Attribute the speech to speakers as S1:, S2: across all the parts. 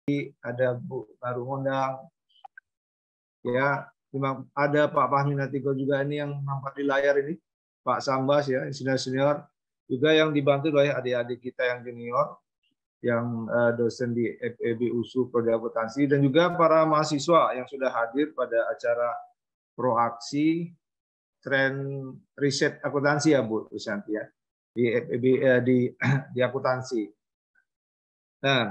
S1: ada Bu Baru Ngondang, ya, ada Pak Fahmi Natiko juga ini yang nampak di layar ini, Pak Sambas ya, senior, juga yang dibantu oleh adik-adik kita yang junior, yang dosen di FEB USU Prodi Akuntansi, dan juga para mahasiswa yang sudah hadir pada acara proaksi tren riset akuntansi ya Bu Susanti ya, di FEB di akuntansi. Nah,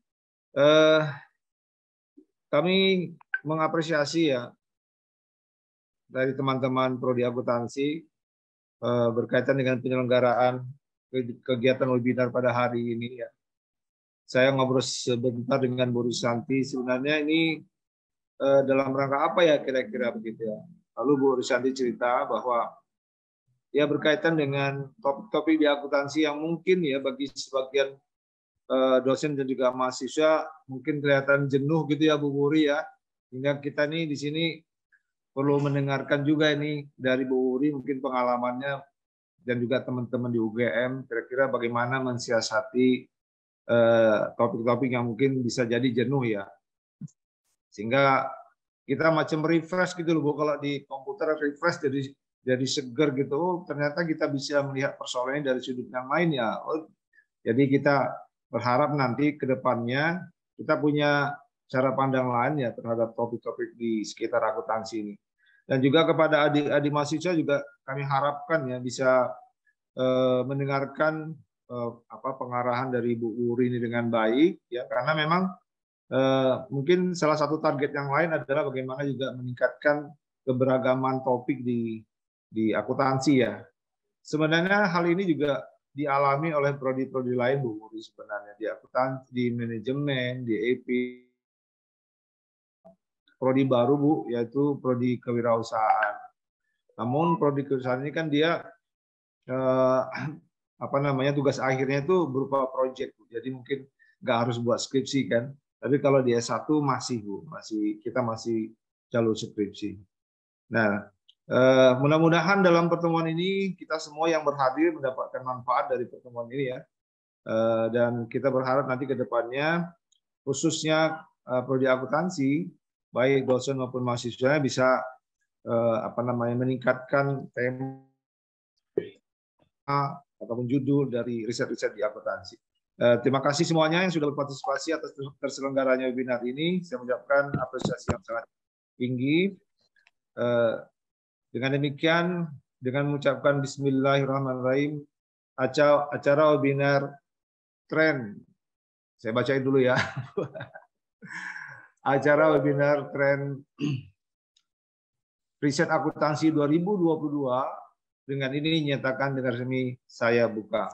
S1: kami mengapresiasi ya dari teman-teman Prodi Akuntansi berkaitan dengan penyelenggaraan kegiatan webinar pada hari ini ya. Saya ngobrol sebentar dengan Bu Susanti, sebenarnya ini dalam rangka apa ya kira-kira begitu ya. Lalu Bu Susanti cerita bahwa ya berkaitan dengan topik-topik di akuntansi yang mungkin ya bagi sebagian dosen dan juga mahasiswa mungkin kelihatan jenuh gitu ya Bu Wuri ya. Hingga kita nih di sini perlu mendengarkan juga ini dari Bu Wuri mungkin pengalamannya dan juga teman-teman di UGM kira-kira bagaimana mensiasati topik-topik yang mungkin bisa jadi jenuh ya. Sehingga kita macam refresh gitu loh Bu, kalau di komputer refresh jadi seger gitu, ternyata kita bisa melihat persoalannya dari sudut yang lain ya. Jadi kita berharap nanti ke depannya kita punya cara pandang lain ya terhadap topik-topik di sekitar akuntansi ini. Dan juga kepada adik-adik mahasiswa juga kami harapkan ya bisa mendengarkan pengarahan dari Bu Uri ini dengan baik ya, karena memang mungkin salah satu target yang lain adalah bagaimana juga meningkatkan keberagaman topik di akuntansi ya. Sebenarnya hal ini juga dialami oleh prodi-prodi lain Bu Uri sebenarnya, di akuntansi, di manajemen, di EP. Prodi baru Bu, yaitu prodi kewirausahaan. Namun prodi kewirausahaan ini kan dia tugas akhirnya itu berupa proyek, jadi mungkin nggak harus buat skripsi kan. Tapi kalau di S1 masih Bu, kita masih jalur skripsi. Nah, mudah-mudahan dalam pertemuan ini kita semua yang berhadir mendapatkan manfaat dari pertemuan ini ya. Dan kita berharap nanti ke depannya khususnya prodi akuntansi baik dosen maupun mahasiswa bisa meningkatkan tema ataupun judul dari riset-riset di akuntansi. Terima kasih semuanya yang sudah berpartisipasi atas terselenggaranya webinar ini. Saya mengucapkan apresiasi yang sangat tinggi. Dengan demikian, dengan mengucapkan Bismillahirrahmanirrahim, acara webinar tren, saya bacain dulu ya. Acara webinar tren riset akuntansi 2022 dengan ini nyatakan dengan resmi saya buka.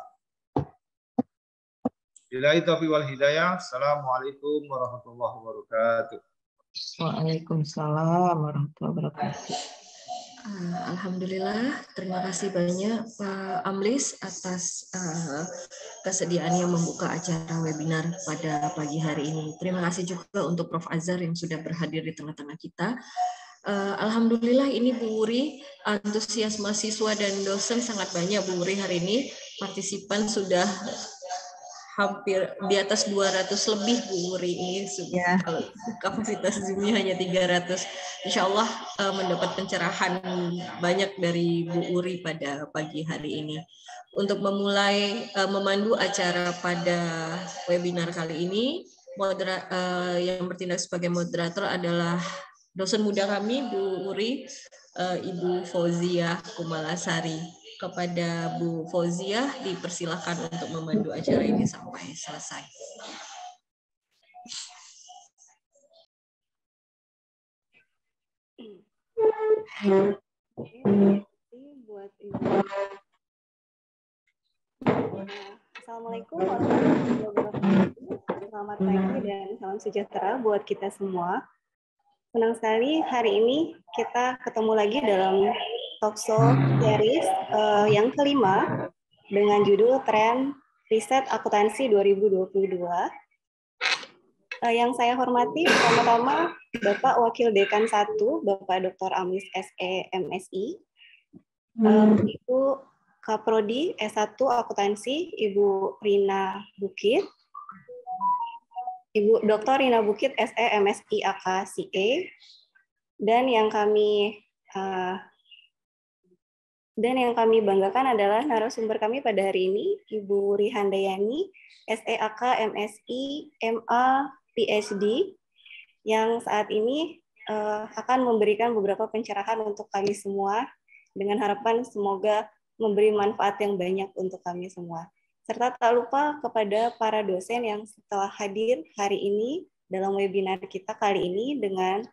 S1: Billahi taufiq wal hidayah. Assalamualaikum warahmatullahi wabarakatuh.
S2: Waalaikumsalam warahmatullahi wabarakatuh.
S3: Alhamdulillah, terima kasih banyak Pak Amlis atas kesediaannya membuka acara webinar pada pagi hari ini. Terima kasih juga untuk Prof. Azhar yang sudah berhadir di tengah-tengah kita. Alhamdulillah ini Bu Wuri, antusias mahasiswa dan dosen sangat banyak Bu Wuri hari ini. Partisipan sudah hampir di atas 200 lebih Bu Wuri ini.
S2: Ya.
S3: Kalau kapasitas Zoom-nya hanya 300. Insya Allah mendapat pencerahan banyak dari Bu Wuri pada pagi hari ini. Untuk memulai memandu acara pada webinar kali ini, yang bertindak sebagai moderator adalah dosen muda kami, Bu Wuri, Ibu Fauziah Kumalasari. Kepada Bu Fauziah dipersilakan untuk memandu acara ini sampai selesai.
S4: Buat Ibu. Assalamualaikum warahmatullahi wabarakatuh. Selamat pagi dan salam sejahtera buat kita semua. Senang sekali hari ini kita ketemu lagi dalam talkshow series yang kelima dengan judul Tren Riset Akuntansi 2022. Yang saya hormati pertama-tama Bapak Wakil Dekan 1, Bapak Dr. Amlis SE MSI, Ibu Kaprodi S1 Akuntansi, Ibu Rina Bukit, Ibu Dr. Rina Bukit, SE, MSI, AK, CA. Dan yang kami banggakan adalah narasumber kami pada hari ini, Ibu Wuri Handayani, SEAK, MSI, MA, PhD, yang saat ini akan memberikan beberapa pencerahan untuk kami semua, dengan harapan semoga memberi manfaat yang banyak untuk kami semua. Serta tak lupa kepada para dosen yang setelah hadir hari ini dalam webinar kita kali ini dengan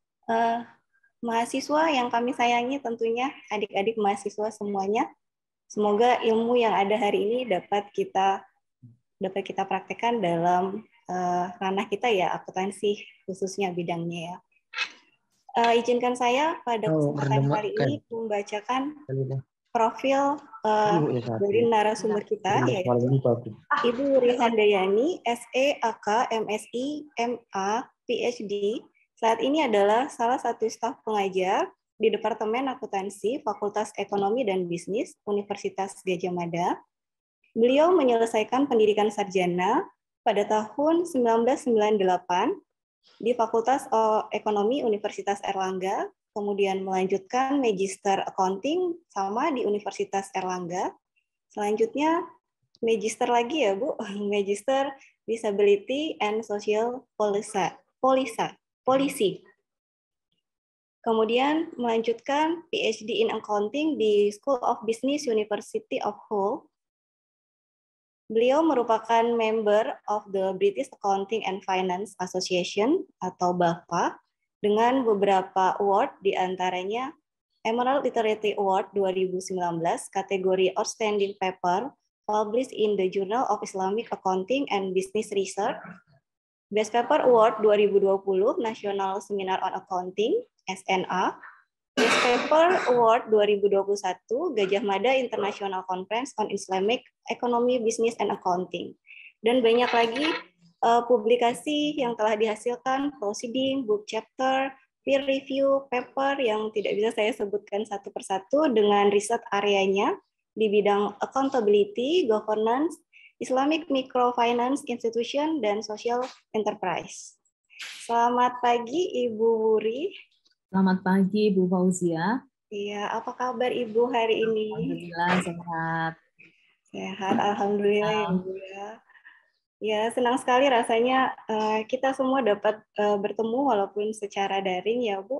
S4: mahasiswa yang kami sayangi tentunya, adik-adik mahasiswa semuanya. Semoga ilmu yang ada hari ini dapat kita praktekkan dalam ranah kita ya, akuntansi khususnya bidangnya ya. Izinkan saya pada kesempatan kali ini membacakan profil dari narasumber kita, yaitu Ibu Wuri Handayani, SE, AK, MSI, MA, PhD. Saat ini adalah salah satu staf pengajar di Departemen Akuntansi Fakultas Ekonomi dan Bisnis Universitas Gadjah Mada. Beliau menyelesaikan pendidikan sarjana pada tahun 1998 di Fakultas Ekonomi Universitas Erlangga, kemudian melanjutkan Magister Accounting sama di Universitas Erlangga. Selanjutnya Magister lagi ya Bu, Magister Disability and Social Policy. Kemudian melanjutkan PhD in Accounting di School of Business University of Hull. Beliau merupakan member of the British Accounting and Finance Association atau BAFA dengan beberapa award, diantaranya Emerald Literary Award 2019 kategori Outstanding Paper published in the Journal of Islamic Accounting and Business Research, Best Paper Award 2020 National Seminar on Accounting SNA, Best Paper Award 2021 Gadjah Mada International Conference on Islamic Economy, Business, and Accounting. Dan banyak lagi publikasi yang telah dihasilkan, proceeding, book chapter, peer review, paper yang tidak bisa saya sebutkan satu persatu dengan riset areanya di bidang accountability, governance, Islamic Microfinance Institution, dan Social Enterprise. Selamat pagi Ibu Wuri.
S2: Selamat pagi Bu Fauzia.
S4: Iya, apa kabar Ibu hari ini?
S2: Alhamdulillah sehat.
S4: Sehat, alhamdulillah ya Bu ya. Ya, senang sekali rasanya kita semua dapat bertemu walaupun secara daring ya Bu.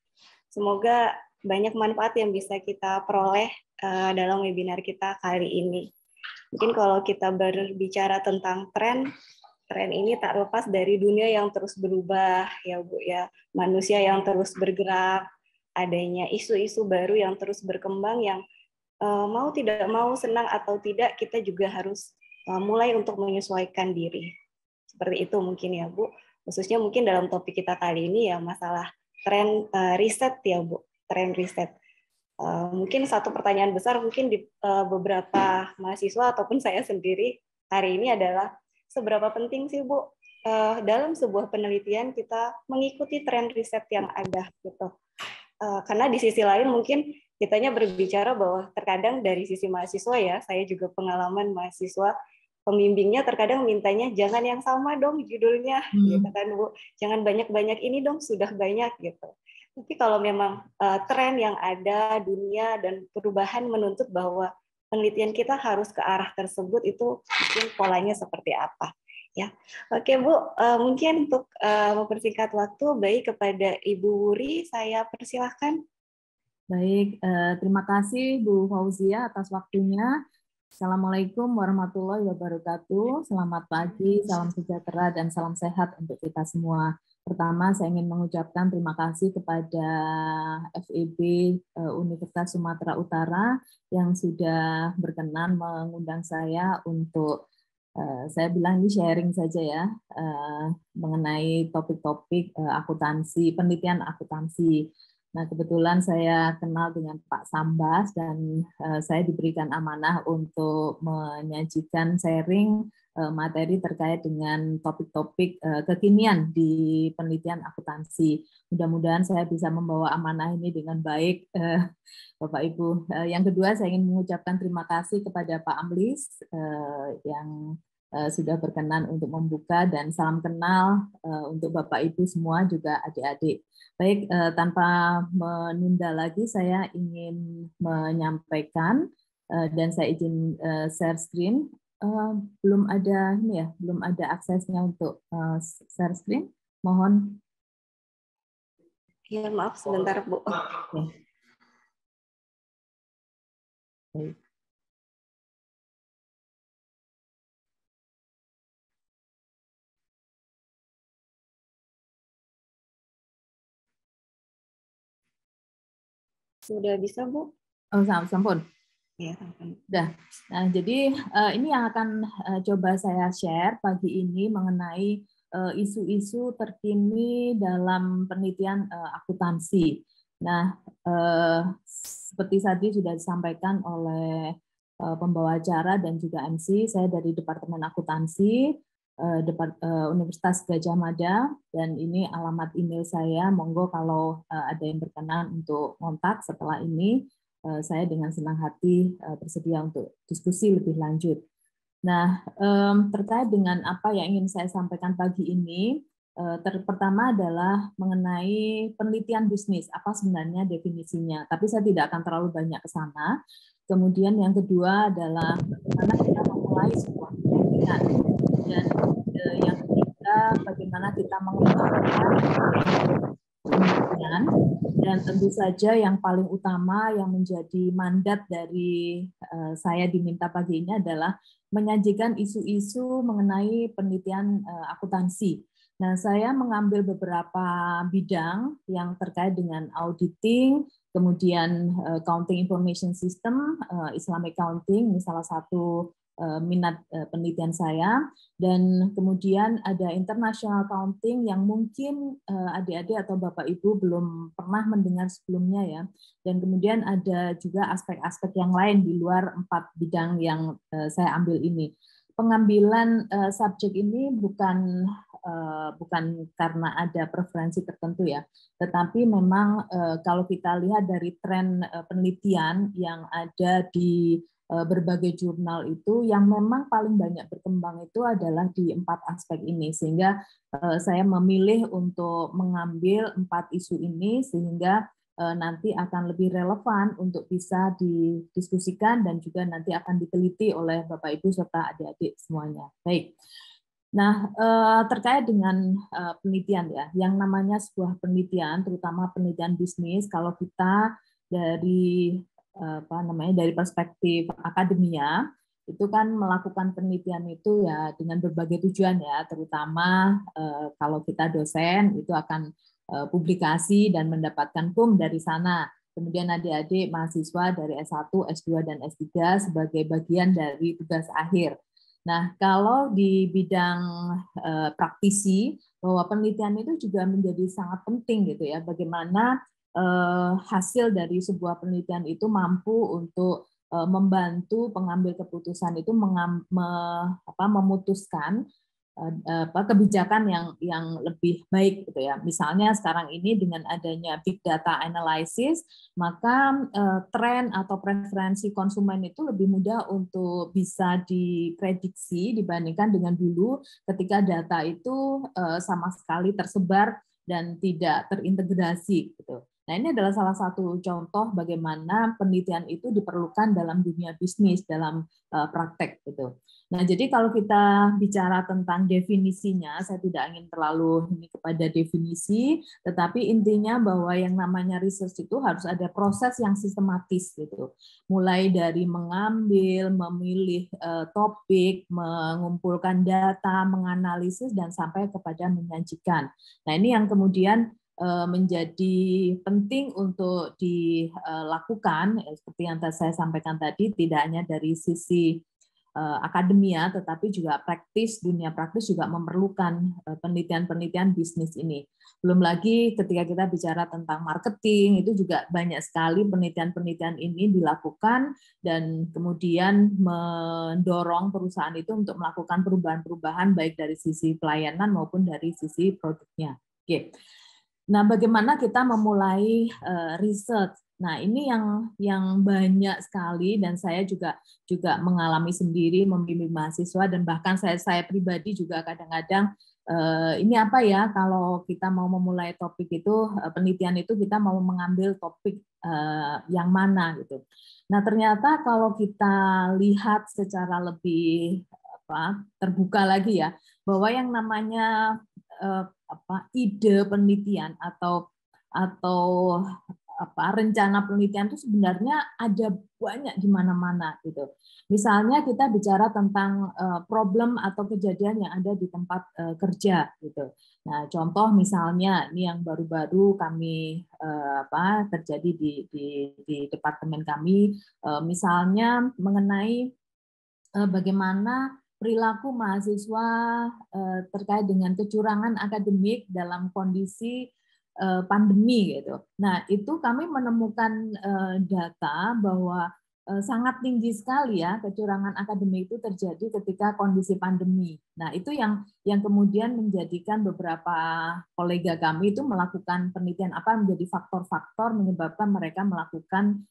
S4: Semoga banyak manfaat yang bisa kita peroleh dalam webinar kita kali ini. Mungkin kalau kita berbicara tentang tren ini tak lepas dari dunia yang terus berubah ya Bu ya, manusia yang terus bergerak, adanya isu-isu baru yang terus berkembang yang mau tidak mau, senang atau tidak, kita juga harus mulai untuk menyesuaikan diri. Seperti itu mungkin ya Bu, khususnya mungkin dalam topik kita kali ini ya masalah tren riset ya Bu, tren riset. Mungkin satu pertanyaan besar mungkin di beberapa mahasiswa ataupun saya sendiri hari ini adalah seberapa penting sih Bu dalam sebuah penelitian kita mengikuti tren riset yang ada gitu. Karena di sisi lain mungkin kitanya berbicara bahwa terkadang dari sisi mahasiswa ya, saya juga pengalaman mahasiswa, pembimbingnya terkadang mintanya jangan yang sama dong judulnya, gitu kan Bu. Jangan banyak-banyak ini dong, sudah banyak gitu. Tapi kalau memang tren yang ada, dunia dan perubahan menuntut bahwa penelitian kita harus ke arah tersebut, itu mungkin polanya seperti apa ya. Oke Bu, mungkin untuk mempersingkat waktu, baik kepada Ibu Wuri saya persilahkan.
S2: Baik, terima kasih Bu Fauzia atas waktunya. Assalamualaikum warahmatullahi wabarakatuh. Selamat pagi, salam sejahtera dan salam sehat untuk kita semua. Pertama, saya ingin mengucapkan terima kasih kepada FEB Universitas Sumatera Utara yang sudah berkenan mengundang saya untuk, saya bilang ini sharing saja ya, mengenai topik-topik akuntansi, penelitian akuntansi. Nah, kebetulan saya kenal dengan Pak Sambas dan saya diberikan amanah untuk menyajikan sharing materi terkait dengan topik-topik kekinian di penelitian akuntansi. Mudah-mudahan saya bisa membawa amanah ini dengan baik, Bapak Ibu. Yang kedua, saya ingin mengucapkan terima kasih kepada Pak Amlis yang sudah berkenan untuk membuka, dan salam kenal untuk Bapak Ibu semua juga adik-adik. Baik, tanpa menunda lagi saya ingin menyampaikan dan saya izin share screen. Belum ada ini ya, belum ada aksesnya untuk share screen. Mohon.
S4: Ya, maaf sebentar, Bu.
S2: Oke. Baik.
S4: Sudah bisa, Bu?
S2: Oh, sampun.
S4: Ya, sampun.
S2: Sudah. Nah, jadi ini yang akan coba saya share pagi ini mengenai isu-isu terkini dalam penelitian akuntansi. Nah, seperti tadi sudah disampaikan oleh pembawa acara dan juga MC, saya dari Departemen Akuntansi Universitas Gadjah Mada, dan ini alamat email saya. Monggo kalau ada yang berkenan untuk kontak setelah ini, saya dengan senang hati bersedia untuk diskusi lebih lanjut. Nah, terkait dengan apa yang ingin saya sampaikan pagi ini, pertama adalah mengenai penelitian bisnis, apa sebenarnya definisinya. Tapi saya tidak akan terlalu banyak ke sana. Kemudian yang kedua adalah bagaimana kita memulai sebuah penelitian. Dan yang ketiga, bagaimana kita mengembangkan penelitian. Dan tentu saja yang paling utama yang menjadi mandat dari saya diminta pagi ini adalah menyajikan isu-isu mengenai penelitian akuntansi. Nah, saya mengambil beberapa bidang yang terkait dengan auditing, kemudian accounting information system, Islamic accounting, ini salah satu minat penelitian saya, dan kemudian ada international accounting yang mungkin adik-adik atau Bapak Ibu belum pernah mendengar sebelumnya ya, dan kemudian ada juga aspek-aspek yang lain di luar 4 bidang yang saya ambil ini. Pengambilan subjek ini bukan karena ada preferensi tertentu ya, tetapi memang kalau kita lihat dari tren penelitian yang ada di berbagai jurnal itu, yang memang paling banyak berkembang itu adalah di 4 aspek ini, sehingga saya memilih untuk mengambil 4 isu ini sehingga nanti akan lebih relevan untuk bisa didiskusikan dan juga nanti akan diteliti oleh Bapak Ibu serta adik-adik semuanya. Baik. Nah, terkait dengan penelitian ya, yang namanya sebuah penelitian, terutama penelitian bisnis, kalau kita dari dari perspektif akademia, itu kan melakukan penelitian itu ya dengan berbagai tujuan ya, terutama kalau kita dosen itu akan publikasi dan mendapatkan PUM dari sana. Kemudian adik-adik mahasiswa dari S1, S2, dan S3 sebagai bagian dari tugas akhir. Nah, kalau di bidang praktisi, bahwa penelitian itu juga menjadi sangat penting gitu ya, bagaimana hasil dari sebuah penelitian itu mampu untuk membantu pengambil keputusan itu memutuskan kebijakan yang lebih baik gitu ya. Misalnya sekarang ini dengan adanya big data analysis, maka tren atau preferensi konsumen itu lebih mudah untuk bisa diprediksi dibandingkan dengan dulu ketika data itu sama sekali tersebar dan tidak terintegrasi gitu. Nah, ini adalah salah satu contoh bagaimana penelitian itu diperlukan dalam dunia bisnis, dalam praktek gitu. Nah, jadi kalau kita bicara tentang definisinya, saya tidak ingin terlalu ini kepada definisi, tetapi intinya bahwa yang namanya research itu harus ada proses yang sistematis gitu. Mulai dari mengambil, memilih topik, mengumpulkan data, menganalisis, dan sampai kepada menyajikan. Nah, ini yang kemudian menjadi penting untuk dilakukan, seperti yang saya sampaikan tadi, tidak hanya dari sisi akademia, tetapi juga dunia praktis juga memerlukan penelitian-penelitian bisnis ini. Belum lagi ketika kita bicara tentang marketing, itu juga banyak sekali penelitian-penelitian ini dilakukan dan kemudian mendorong perusahaan itu untuk melakukan perubahan-perubahan baik dari sisi pelayanan maupun dari sisi produknya. Oke. Nah, bagaimana kita memulai riset? Nah, ini yang banyak sekali, dan saya juga mengalami sendiri membimbing mahasiswa, dan bahkan saya pribadi juga kadang-kadang ini apa ya, kalau kita mau memulai topik itu, penelitian itu kita mau mengambil topik yang mana gitu. Nah, ternyata kalau kita lihat secara lebih terbuka lagi ya, bahwa yang namanya ide penelitian atau rencana penelitian itu sebenarnya ada banyak di mana-mana gitu. Misalnya kita bicara tentang problem atau kejadian yang ada di tempat kerja gitu. Nah, contoh misalnya ini yang baru-baru kami terjadi di departemen kami, misalnya mengenai bagaimana perilaku mahasiswa terkait dengan kecurangan akademik dalam kondisi pandemi gitu. Nah, itu kami menemukan data bahwa sangat tinggi sekali ya kecurangan akademik itu terjadi ketika kondisi pandemi. Nah, itu yang kemudian menjadikan beberapa kolega kami itu melakukan penelitian apa menjadi faktor-faktor menyebabkan mereka melakukan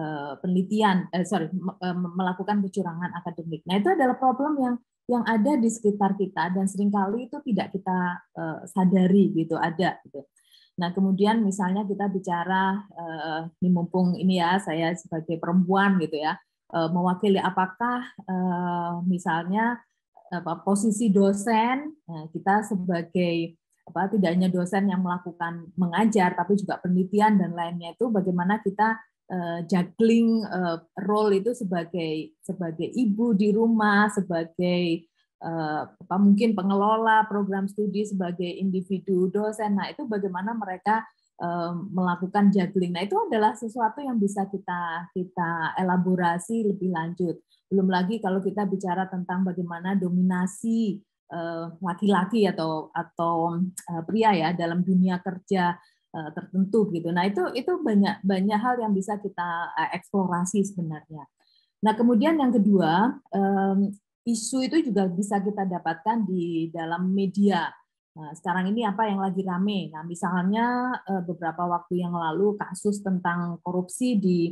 S2: melakukan kecurangan akademik. Nah, itu adalah problem yang ada di sekitar kita dan seringkali itu tidak kita sadari gitu ada gitu. Nah, kemudian misalnya kita bicara, ini mumpung ini ya, saya sebagai perempuan gitu ya, mewakili apakah misalnya posisi dosen, kita sebagai tidak hanya dosen yang melakukan mengajar, tapi juga penelitian dan lainnya itu bagaimana kita juggling role itu sebagai ibu di rumah, sebagai mungkin pengelola program studi, sebagai individu dosen. Nah, itu bagaimana mereka melakukan juggling. Nah, itu adalah sesuatu yang bisa kita elaborasi lebih lanjut. Belum lagi kalau kita bicara tentang bagaimana dominasi laki-laki atau pria ya dalam dunia kerja tertentu gitu. Nah, itu banyak hal yang bisa kita eksplorasi sebenarnya. Nah, kemudian yang kedua, isu itu juga bisa kita dapatkan di dalam media. Nah, sekarang ini apa yang lagi rame? Nah, misalnya beberapa waktu yang lalu kasus tentang korupsi di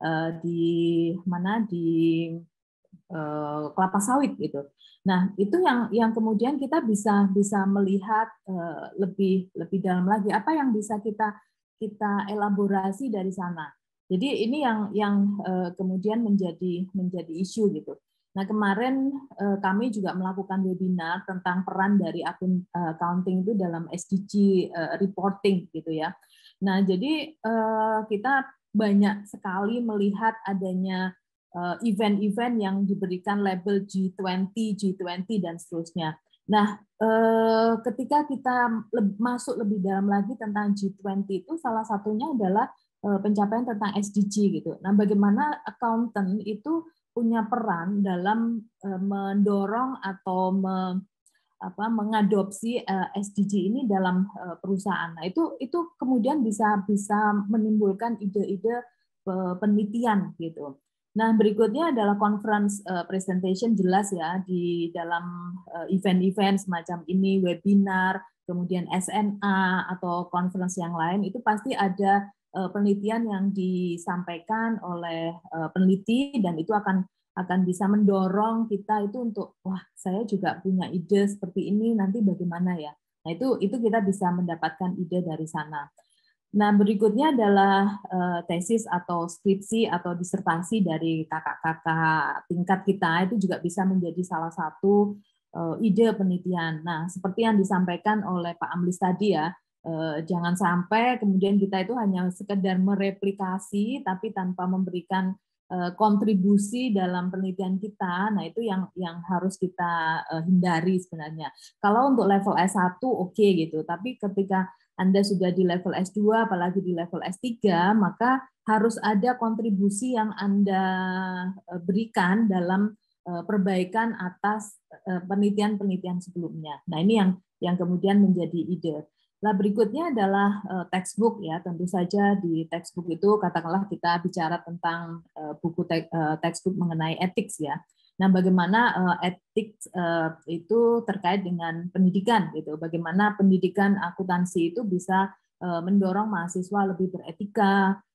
S2: kelapa sawit gitu. Nah, itu yang kemudian kita bisa melihat lebih dalam lagi apa yang bisa kita elaborasi dari sana. Jadi ini yang kemudian menjadi isu gitu. Nah, kemarin kami juga melakukan webinar tentang peran dari akun accounting itu dalam SDG reporting gitu ya. Nah, jadi kita banyak sekali melihat adanya event-event yang diberikan label G20 dan seterusnya. Nah, ketika kita masuk lebih dalam lagi tentang G20 itu salah satunya adalah pencapaian tentang SDG gitu. Nah, bagaimana accountant itu punya peran dalam mendorong atau mengadopsi SDG ini dalam perusahaan. Nah, itu kemudian bisa menimbulkan ide-ide penelitian gitu. Nah, berikutnya adalah conference presentation, jelas ya di dalam event-event semacam ini, webinar, kemudian SNA atau conference yang lain itu pasti ada penelitian yang disampaikan oleh peneliti dan itu akan bisa mendorong kita itu untuk wah saya juga punya ide seperti ini nanti bagaimana ya. Nah, itu kita bisa mendapatkan ide dari sana. Nah, berikutnya adalah tesis atau skripsi atau disertasi dari kakak-kakak tingkat kita itu juga bisa menjadi salah satu ide penelitian. Nah, seperti yang disampaikan oleh Pak Amlis tadi ya, jangan sampai kemudian kita itu hanya sekedar mereplikasi tapi tanpa memberikan kontribusi dalam penelitian kita. Nah, itu yang harus kita hindari sebenarnya. Kalau untuk level S1 oke gitu, tapi ketika Anda sudah di level S2 apalagi di level S3, maka harus ada kontribusi yang Anda berikan dalam perbaikan atas penelitian-penelitian sebelumnya. Nah, ini yang kemudian menjadi ide. Nah, berikutnya adalah textbook ya. Tentu saja di textbook itu katakanlah kita bicara tentang buku textbook mengenai ethics ya. Nah, bagaimana ethics itu terkait dengan pendidikan gitu. Bagaimana pendidikan akuntansi itu bisa mendorong mahasiswa lebih beretika,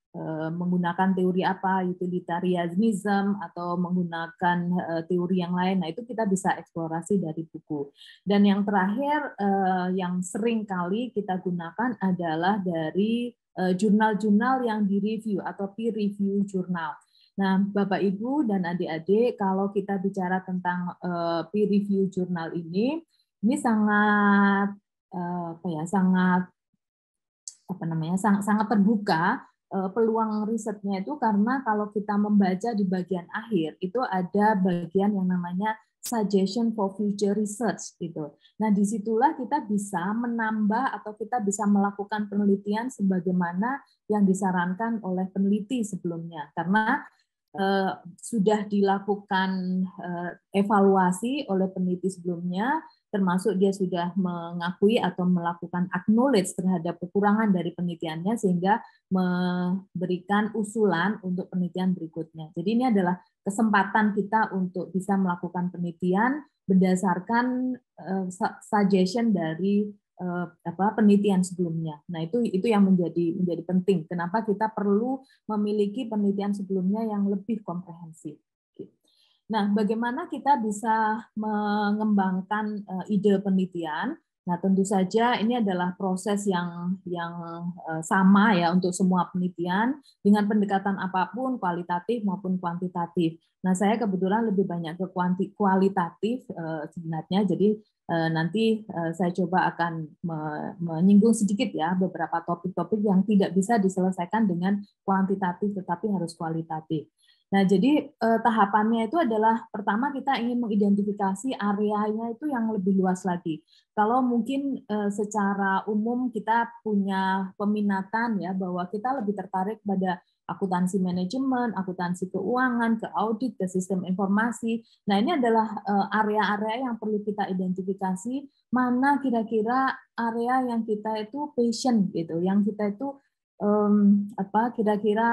S2: menggunakan teori apa, utilitarianism atau menggunakan teori yang lain. Nah, itu kita bisa eksplorasi dari buku. Dan yang terakhir yang sering kali kita gunakan adalah dari jurnal-jurnal yang direview atau peer review jurnal. Nah, Bapak Ibu dan adik-adik, kalau kita bicara tentang peer review jurnal ini sangat sangat terbuka peluang risetnya itu, karena kalau kita membaca di bagian akhir itu ada bagian yang namanya suggestion for future research gitu. Nah, disitulah kita bisa menambah atau kita bisa melakukan penelitian sebagaimana yang disarankan oleh peneliti sebelumnya, karena sudah dilakukan evaluasi oleh peneliti sebelumnya, termasuk dia sudah mengakui atau melakukan acknowledge terhadap kekurangan dari penelitiannya sehingga memberikan usulan untuk penelitian berikutnya. Jadi ini adalah kesempatan kita untuk bisa melakukan penelitian berdasarkan suggestion dari penelitian sebelumnya. Nah, itu yang menjadi penting. Kenapa kita perlu memiliki penelitian sebelumnya yang lebih komprehensif. Nah, bagaimana kita bisa mengembangkan ide penelitian? Nah, tentu saja ini adalah proses yang sama ya untuk semua penelitian dengan pendekatan apapun, kualitatif maupun kuantitatif. Nah, saya kebetulan lebih banyak ke kualitatif sebenarnya. Jadi nanti saya coba akan menyinggung sedikit ya beberapa topik-topik yang tidak bisa diselesaikan dengan kuantitatif tetapi harus kualitatif. Nah, jadi tahapannya itu adalah pertama kita ingin mengidentifikasi areanya itu yang lebih luas lagi. Kalau mungkin secara umum kita punya peminatan ya bahwa kita lebih tertarik pada akuntansi manajemen, akuntansi keuangan, ke audit, ke sistem informasi. Nah, ini adalah area-area yang perlu kita identifikasi, mana kira-kira area yang kita itu passion gitu, yang kita itu kira-kira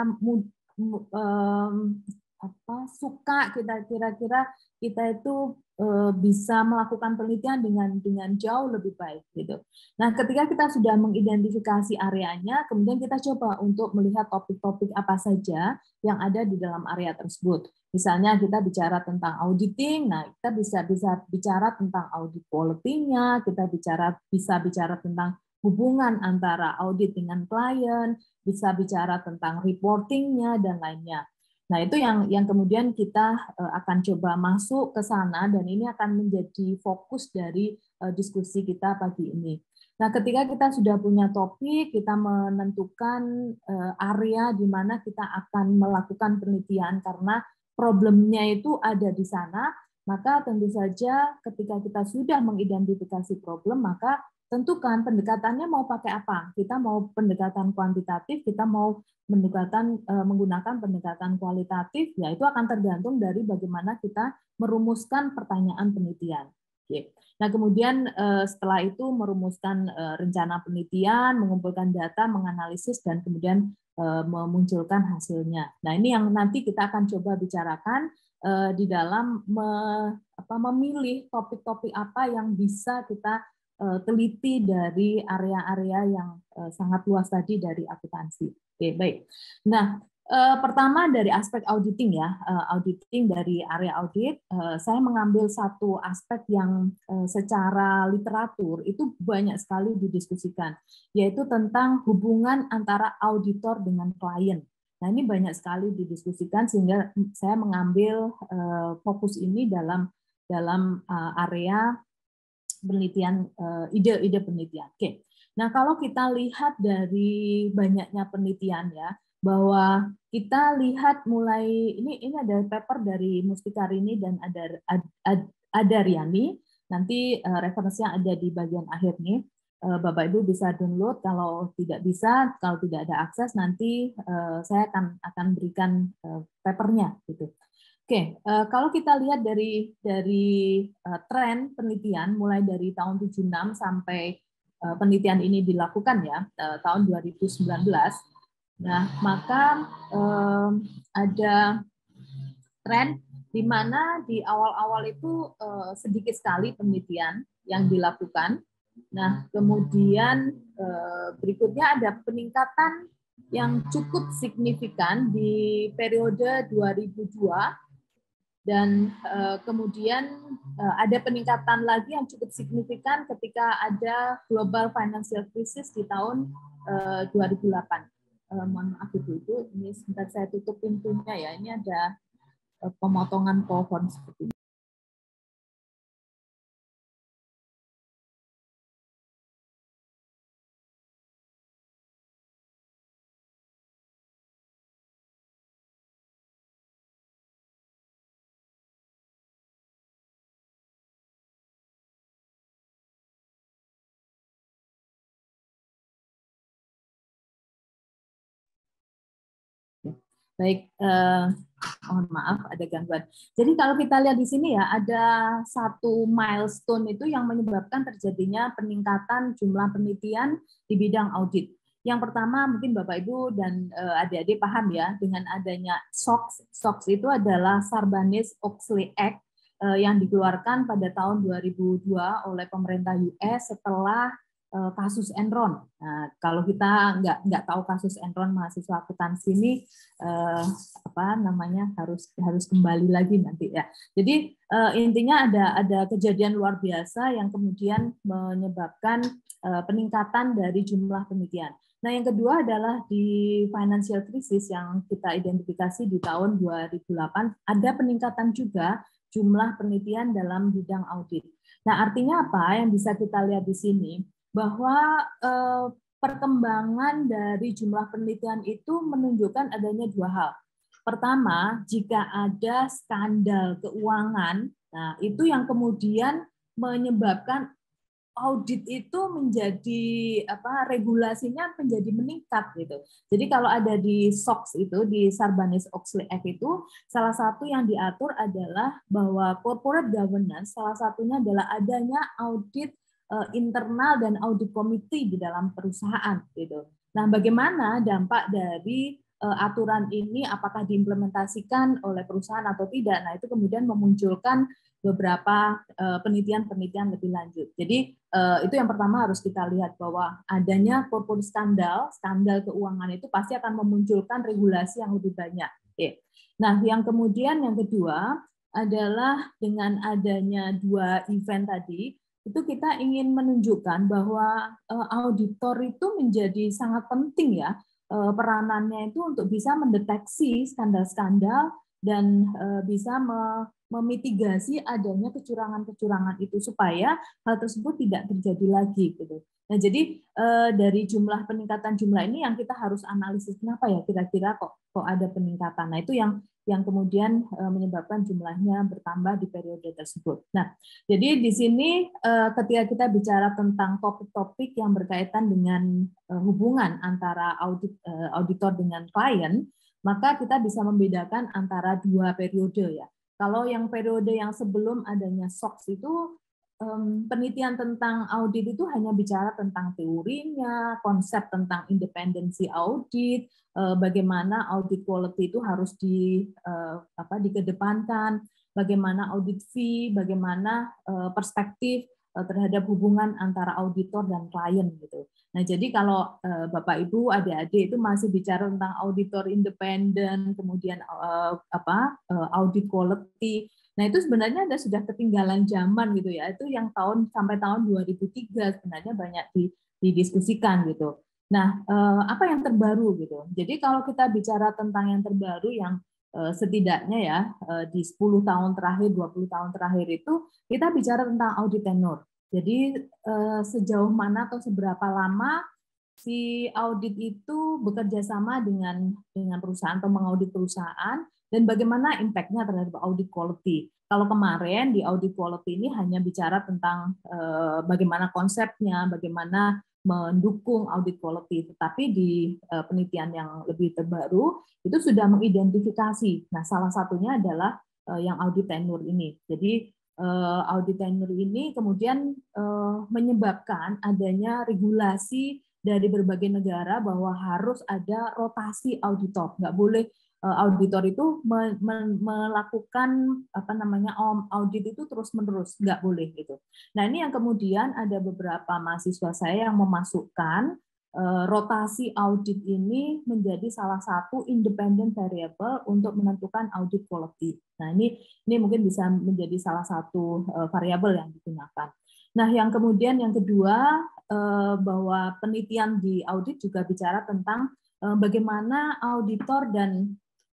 S2: suka, kira-kira kita itu bisa melakukan penelitian dengan jauh lebih baik gitu. Nah, ketika kita sudah mengidentifikasi areanya, kemudian kita coba untuk melihat topik-topik apa saja yang ada di dalam area tersebut. Misalnya kita bicara tentang auditing, nah kita bisa bicara tentang audit quality-nya, kita bisa bicara tentang hubungan antara audit dengan klien, bisa bicara tentang reporting-nya dan lainnya. Nah, itu yang kemudian kita akan coba masuk ke sana, dan ini akan menjadi fokus dari diskusi kita pagi ini. Nah, ketika kita sudah punya topik, kita menentukan area di mana kita akan melakukan penelitian, karena problemnya itu ada di sana, maka tentu saja ketika kita sudah mengidentifikasi problem, maka tentukan pendekatannya mau pakai apa. Kita mau pendekatan kuantitatif, kita mau menggunakan pendekatan kualitatif, ya itu akan tergantung dari bagaimana kita merumuskan pertanyaan penelitian. Nah, kemudian setelah itu merumuskan rencana penelitian, mengumpulkan data, menganalisis, dan kemudian memunculkan hasilnya. Nah, ini yang nanti kita akan coba bicarakan di dalam memilih topik-topik apa yang bisa kita teliti dari area-area yang sangat luas tadi dari akuntansi. Oke, baik. Nah, pertama dari aspek auditing ya, auditing dari area audit, saya mengambil satu aspek yang secara literatur itu banyak sekali didiskusikan, yaitu tentang hubungan antara auditor dengan klien. Nah, ini banyak sekali didiskusikan sehingga saya mengambil fokus ini dalam area penelitian, ide-ide penelitian. Oke. Nah, kalau kita lihat dari banyaknya penelitian ya, bahwa kita lihat mulai ini ada paper dari Mustikarini dan Adaryani. Nanti referensinya ada di bagian akhir nih. Bapak Ibu bisa download, kalau tidak ada akses nanti saya akan berikan papernya gitu. Oke, kalau kita lihat dari tren penelitian mulai dari tahun 76 sampai penelitian ini dilakukan ya tahun 2019. Nah, maka ada tren di mana di awal-awal itu sedikit sekali penelitian yang dilakukan. Nah, kemudian berikutnya ada peningkatan yang cukup signifikan di periode 2002 dan kemudian ada peningkatan lagi yang cukup signifikan ketika ada global financial crisis di tahun 2008. Mohon maaf Ibu, ini sebentar saya tutup pintunya ya. Ini ada pemotongan pohon seperti ini. Baik, mohon maaf ada gangguan. Jadi kalau kita lihat di sini ya, ada satu milestone itu yang menyebabkan terjadinya peningkatan jumlah penelitian di bidang audit. Yang pertama mungkin Bapak Ibu dan adik-adik paham ya, dengan adanya SOX. SOX itu adalah Sarbanes-Oxley Act yang dikeluarkan pada tahun 2002 oleh pemerintah US setelah kasus Enron. Nah, kalau kita nggak tahu kasus Enron, mahasiswa akuntansi ini harus kembali lagi nanti ya. Jadi intinya ada kejadian luar biasa yang kemudian menyebabkan peningkatan dari jumlah penelitian. Nah, yang kedua adalah di financial crisis yang kita identifikasi di tahun 2008 ada peningkatan juga jumlah penelitian dalam bidang audit. Nah, artinya apa yang bisa kita lihat di sini? Bahwa perkembangan dari jumlah penelitian itu menunjukkan adanya dua hal. Pertama, jika ada skandal keuangan, nah itu yang kemudian menyebabkan audit itu menjadi regulasinya menjadi meningkat gitu. Jadi kalau ada di SOX itu di Sarbanes-Oxley Act itu salah satu yang diatur adalah bahwa corporate governance salah satunya adalah adanya audit internal dan audit committee di dalam perusahaan gitu. Nah, bagaimana dampak dari aturan ini apakah diimplementasikan oleh perusahaan atau tidak? Nah, itu kemudian memunculkan beberapa penelitian-penelitian lebih lanjut. Jadi itu yang pertama harus kita lihat bahwa adanya corporate skandal keuangan itu pasti akan memunculkan regulasi yang lebih banyak. Oke. Nah, yang kemudian yang kedua adalah dengan adanya dua event tadi, itu kita ingin menunjukkan bahwa auditor itu menjadi sangat penting ya peranannya itu untuk bisa mendeteksi skandal-skandal dan bisa memitigasi adanya kecurangan-kecurangan itu supaya hal tersebut tidak terjadi lagi gitu. Nah, jadi dari peningkatan jumlah ini yang kita harus analisis kenapa ya kira-kira kok ada peningkatan. Nah, itu yang kemudian menyebabkan jumlahnya bertambah di periode tersebut. Nah, jadi di sini ketika kita bicara tentang topik-topik yang berkaitan dengan hubungan antara auditor dengan klien, maka kita bisa membedakan antara dua periode ya. Kalau yang periode yang sebelum adanya SOX itu penelitian tentang audit itu hanya bicara tentang teorinya, konsep tentang independensi audit, bagaimana audit quality itu harus dikedepankan, bagaimana audit fee, bagaimana perspektif terhadap hubungan antara auditor dan klien gitu. Nah, jadi kalau Bapak Ibu, adik-adik itu masih bicara tentang auditor independen, kemudian audit quality. Nah, itu sebenarnya sudah ketinggalan zaman gitu ya. Itu yang sampai tahun 2003 sebenarnya banyak didiskusikan gitu. Nah, apa yang terbaru gitu. Jadi kalau kita bicara tentang yang terbaru yang setidaknya ya di 10 tahun terakhir, 20 tahun terakhir itu kita bicara tentang audit tenure. Jadi sejauh mana atau seberapa lama si audit itu bekerja sama dengan perusahaan atau mengaudit perusahaan dan bagaimana impact-nya terhadap audit quality. Kalau kemarin di audit quality ini hanya bicara tentang bagaimana konsepnya, bagaimana mendukung audit quality, tetapi di penelitian yang lebih terbaru itu sudah mengidentifikasi. Nah, salah satunya adalah yang audit tenure ini. Jadi audit tenure ini kemudian menyebabkan adanya regulasi dari berbagai negara bahwa harus ada rotasi auditor. Nggak boleh auditor itu melakukan audit itu terus-menerus, nggak boleh gitu. Nah, ini yang kemudian ada beberapa mahasiswa saya yang memasukkan rotasi audit ini menjadi salah satu independent variable untuk menentukan audit quality. Nah, ini mungkin bisa menjadi salah satu variabel yang digunakan. Nah, yang kemudian yang kedua, bahwa penelitian di audit juga bicara tentang bagaimana auditor dan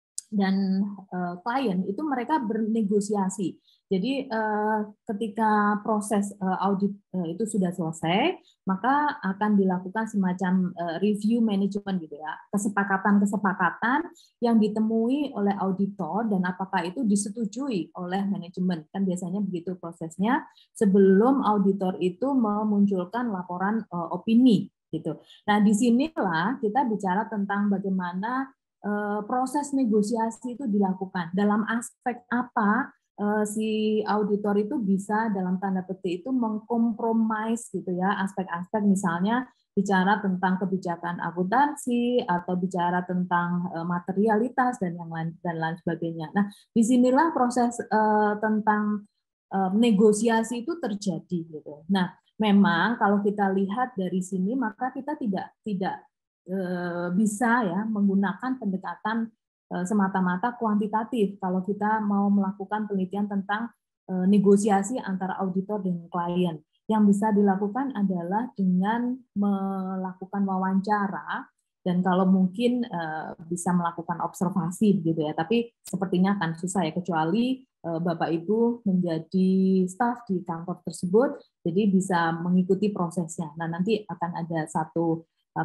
S2: klien itu mereka bernegosiasi. Jadi ketika proses audit itu sudah selesai, maka akan dilakukan semacam review management gitu ya, kesepakatan-kesepakatan yang ditemui oleh auditor dan apakah itu disetujui oleh manajemen. Kan biasanya begitu prosesnya sebelum auditor itu memunculkan laporan opini gitu. Nah, disinilah kita bicara tentang bagaimana proses negosiasi itu dilakukan. Dalam aspek apa si auditor itu bisa dalam tanda petik itu mengkompromis gitu ya aspek-aspek, misalnya bicara tentang kebijakan akuntansi atau bicara tentang materialitas dan lain sebagainya. Nah, disinilah proses tentang negosiasi itu terjadi gitu. Nah, memang kalau kita lihat dari sini maka kita tidak bisa ya menggunakan pendekatan semata-mata kuantitatif kalau kita mau melakukan penelitian tentang negosiasi antara auditor dan klien. Yang bisa dilakukan adalah dengan melakukan wawancara dan kalau mungkin bisa melakukan observasi gitu ya. Tapi sepertinya akan susah ya, kecuali Bapak Ibu menjadi staf di kantor tersebut, jadi bisa mengikuti prosesnya. Nah, nanti akan ada satu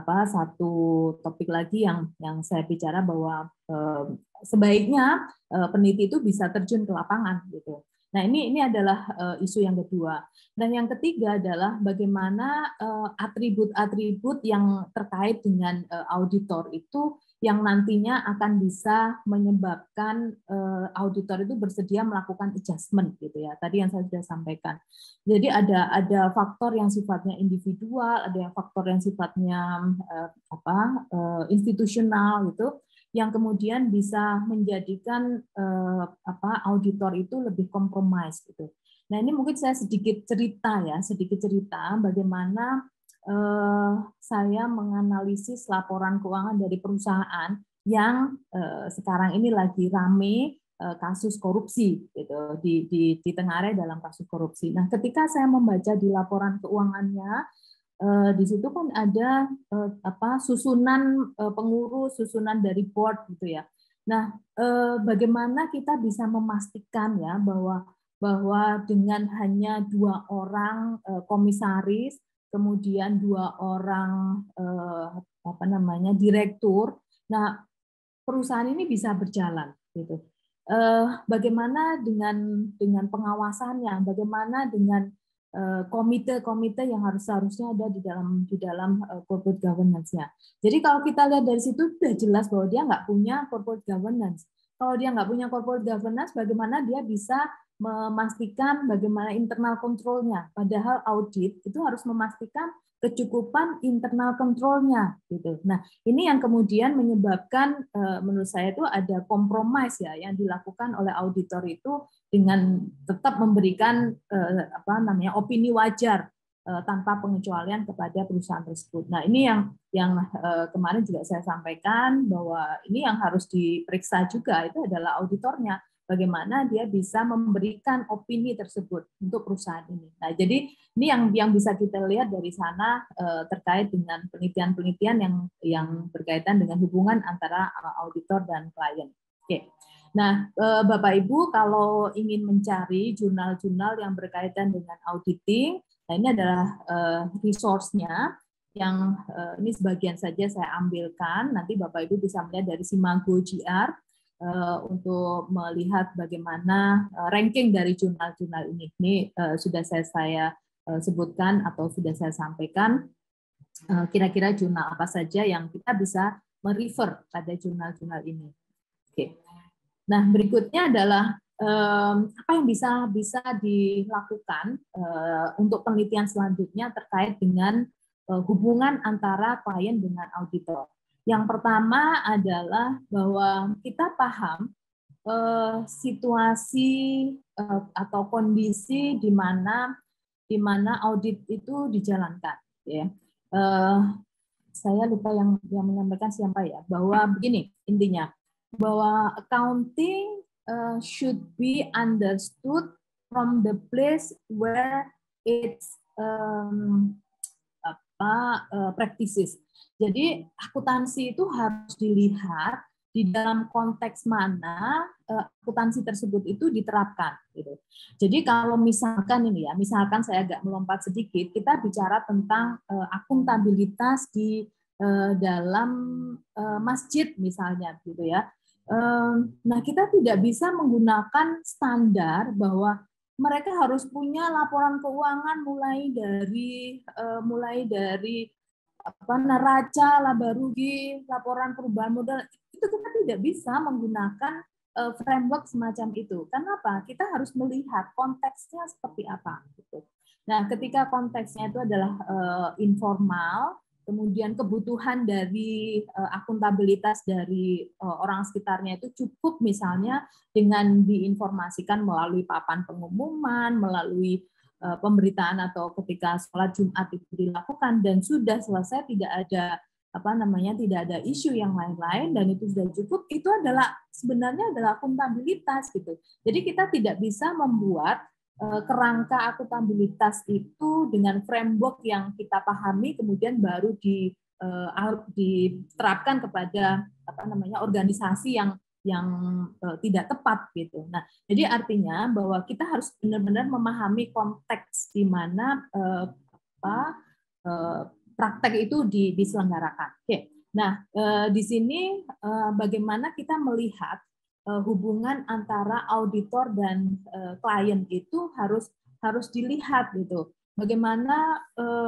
S2: topik lagi yang saya bicara bahwa sebaiknya peneliti itu bisa terjun ke lapangan gitu. Nah, ini adalah isu yang kedua. Dan yang ketiga adalah bagaimana atribut-atribut yang terkait dengan auditor itu yang nantinya akan bisa menyebabkan auditor itu bersedia melakukan adjustment gitu ya. Tadi yang saya sudah sampaikan. Jadi ada faktor yang sifatnya individual, ada yang faktor yang sifatnya institusional gitu, yang kemudian bisa menjadikan auditor itu lebih kompromis gitu. Nah, ini mungkin saya sedikit cerita bagaimana saya menganalisis laporan keuangan dari perusahaan yang sekarang ini lagi rame kasus korupsi gitu, ditengarai dalam kasus korupsi. Nah, ketika saya membaca di laporan keuangannya, di situ kan ada susunan pengurus, susunan dari board gitu ya. Nah, bagaimana kita bisa memastikan ya bahwa dengan hanya 2 orang komisaris, kemudian 2 orang direktur, nah perusahaan ini bisa berjalan gitu. Bagaimana dengan pengawasannya, bagaimana dengan komite-komite yang harusnya ada di dalam corporate governance-nya. Jadi kalau kita lihat dari situ sudah jelas bahwa dia nggak punya corporate governance. Kalau dia nggak punya corporate governance, bagaimana dia bisa memastikan bagaimana internal control-nya? Padahal audit itu harus memastikan kecukupan internal control-nya gitu. Nah, ini yang kemudian menyebabkan menurut saya itu ada kompromis ya yang dilakukan oleh auditor itu dengan tetap memberikan opini wajar tanpa pengecualian kepada perusahaan tersebut. Nah, ini yang kemarin juga saya sampaikan bahwa ini yang harus diperiksa juga itu adalah auditornya. Bagaimana dia bisa memberikan opini tersebut untuk perusahaan ini. Nah, jadi ini yang bisa kita lihat dari sana terkait dengan penelitian-penelitian yang berkaitan dengan hubungan antara auditor dan klien. Oke. Nah, Bapak Ibu kalau ingin mencari jurnal-jurnal yang berkaitan dengan auditing, nah ini adalah resource-nya yang ini sebagian saja saya ambilkan. Nanti Bapak Ibu bisa melihat dari Simago GR untuk melihat bagaimana ranking dari jurnal-jurnal ini. Ini sudah saya sebutkan atau sudah saya sampaikan kira-kira jurnal apa saja yang kita bisa merefer pada jurnal-jurnal ini. Oke. Nah, berikutnya adalah apa yang bisa dilakukan untuk penelitian selanjutnya terkait dengan hubungan antara klien dengan auditor. Yang pertama adalah bahwa kita paham situasi atau kondisi di mana audit itu dijalankan. Ya. saya lupa yang menyampaikan siapa ya, bahwa begini intinya, bahwa accounting should be understood from the place where it's practices. Jadi akuntansi itu harus dilihat di dalam konteks mana akuntansi tersebut itu diterapkan. Gitu. Jadi kalau misalkan ini ya, misalkan saya agak melompat sedikit, kita bicara tentang akuntabilitas di dalam masjid misalnya, gitu ya. Nah, kita tidak bisa menggunakan standar bahwa mereka harus punya laporan keuangan mulai dari neraca, laba rugi, laporan perubahan modal. Itu kita tidak bisa menggunakan framework semacam itu. Kenapa? Kita harus melihat konteksnya seperti apa. Gitu. Nah, ketika konteksnya itu adalah informal, kemudian kebutuhan dari akuntabilitas dari orang sekitarnya itu cukup misalnya dengan diinformasikan melalui papan pengumuman, melalui pemberitaan atau ketika sholat Jumat itu dilakukan dan sudah selesai, tidak ada tidak ada isu yang lain-lain dan itu sudah cukup, itu adalah sebenarnya adalah akuntabilitas gitu. Jadi kita tidak bisa membuat kerangka akuntabilitas itu dengan framework yang kita pahami kemudian baru diterapkan kepada organisasi yang tidak tepat gitu. Nah, jadi artinya bahwa kita harus benar-benar memahami konteks di mana praktek itu diselenggarakan. Oke. Nah, di sini bagaimana kita melihat hubungan antara auditor dan klien itu harus dilihat gitu. Bagaimana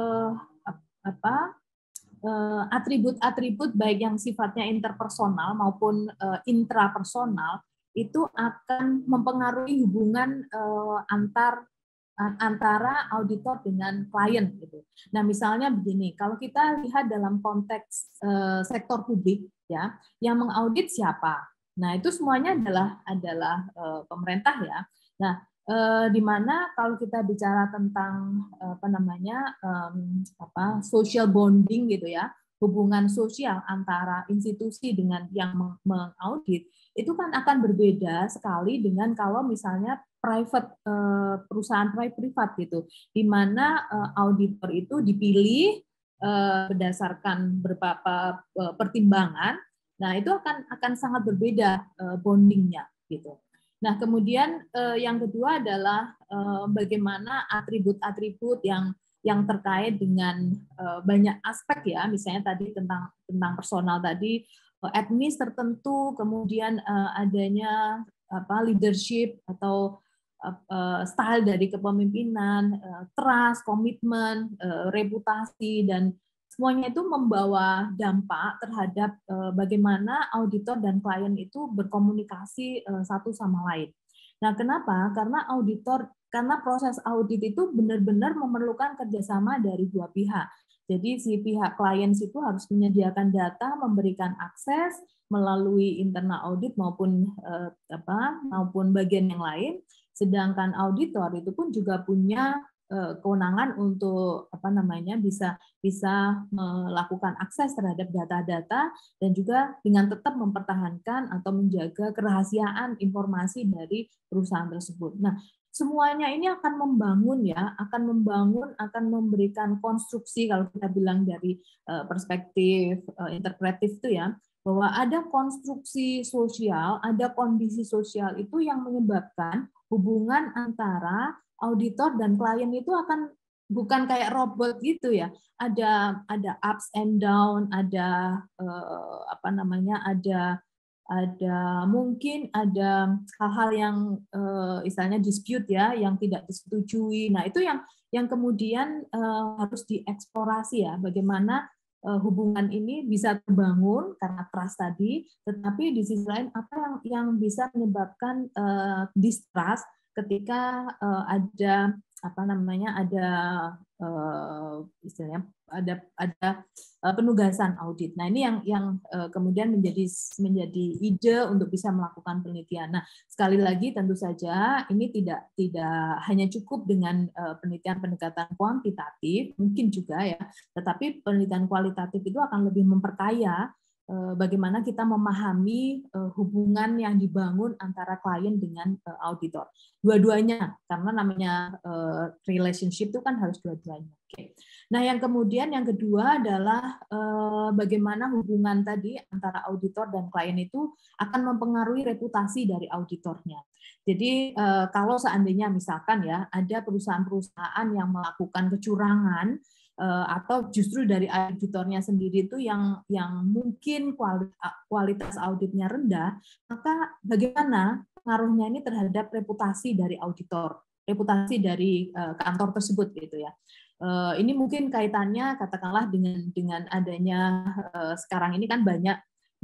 S2: atribut-atribut baik yang sifatnya interpersonal maupun intrapersonal itu akan mempengaruhi hubungan antara auditor dengan klien gitu. Nah, misalnya begini, kalau kita lihat dalam konteks sektor publik ya, yang mengaudit siapa? Nah, itu semuanya adalah pemerintah ya. Nah, di mana kalau kita bicara tentang social bonding gitu ya, hubungan sosial antara institusi dengan yang mengaudit itu kan akan berbeda sekali dengan kalau misalnya perusahaan privat gitu, di mana auditor itu dipilih berdasarkan beberapa pertimbangan. Nah, itu akan sangat berbeda bondingnya gitu. Nah, kemudian yang kedua adalah bagaimana atribut-atribut yang terkait dengan banyak aspek ya, misalnya tadi tentang personal tadi, etnis tertentu, kemudian adanya leadership atau style dari kepemimpinan, trust, komitmen, reputasi, dan semuanya itu membawa dampak terhadap bagaimana auditor dan klien itu berkomunikasi satu sama lain. Nah, kenapa? Karena proses audit itu benar-benar memerlukan kerjasama dari dua pihak. Jadi si pihak klien itu harus menyediakan data, memberikan akses melalui internal audit maupun bagian yang lain. Sedangkan auditor itu pun juga punya kewenangan untuk bisa melakukan akses terhadap data-data dan juga dengan tetap mempertahankan atau menjaga kerahasiaan informasi dari perusahaan tersebut. Nah, semuanya ini akan memberikan konstruksi, kalau kita bilang dari perspektif interpretif itu ya, bahwa ada konstruksi sosial, ada kondisi sosial itu yang menyebabkan hubungan antara auditor dan klien itu akan bukan kayak robot gitu ya. Ada ups and down, ada mungkin ada hal-hal yang istilahnya dispute ya, yang tidak disetujui. Nah, itu yang kemudian harus dieksplorasi ya, bagaimana hubungan ini bisa terbangun karena trust tadi, tetapi di sisi lain apa yang bisa menyebabkan distrust ketika ada istilahnya ada penugasan audit. Nah, ini yang kemudian menjadi ide untuk bisa melakukan penelitian. Nah, sekali lagi tentu saja ini tidak hanya cukup dengan penelitian pendekatan kuantitatif, mungkin juga ya, tetapi penelitian kualitatif itu akan lebih memperkaya bagaimana kita memahami hubungan yang dibangun antara klien dengan auditor. Dua-duanya, karena namanya relationship itu kan harus dua-duanya. Oke. Nah, yang kemudian yang kedua adalah bagaimana hubungan tadi antara auditor dan klien itu akan mempengaruhi reputasi dari auditornya. Jadi kalau seandainya misalkan ya ada perusahaan-perusahaan yang melakukan kecurangan atau justru dari auditornya sendiri itu yang mungkin kualitas auditnya rendah, maka bagaimana pengaruhnya ini terhadap reputasi dari auditor, reputasi dari kantor tersebut gitu ya. Ini mungkin kaitannya katakanlah dengan adanya sekarang ini kan banyak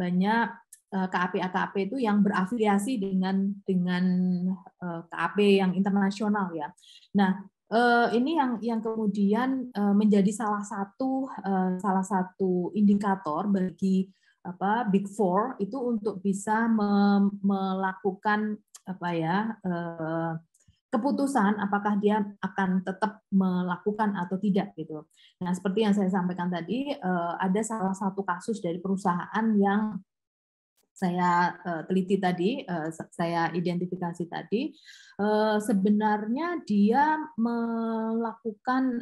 S2: KAP itu yang berafiliasi dengan KAP yang internasional ya. Nah, ini yang kemudian menjadi salah satu indikator bagi Big Four itu untuk bisa melakukan keputusan apakah dia akan tetap melakukan atau tidak gitu. Nah, seperti yang saya sampaikan tadi, ada salah satu kasus dari perusahaan yang saya teliti tadi, saya identifikasi tadi, sebenarnya dia melakukan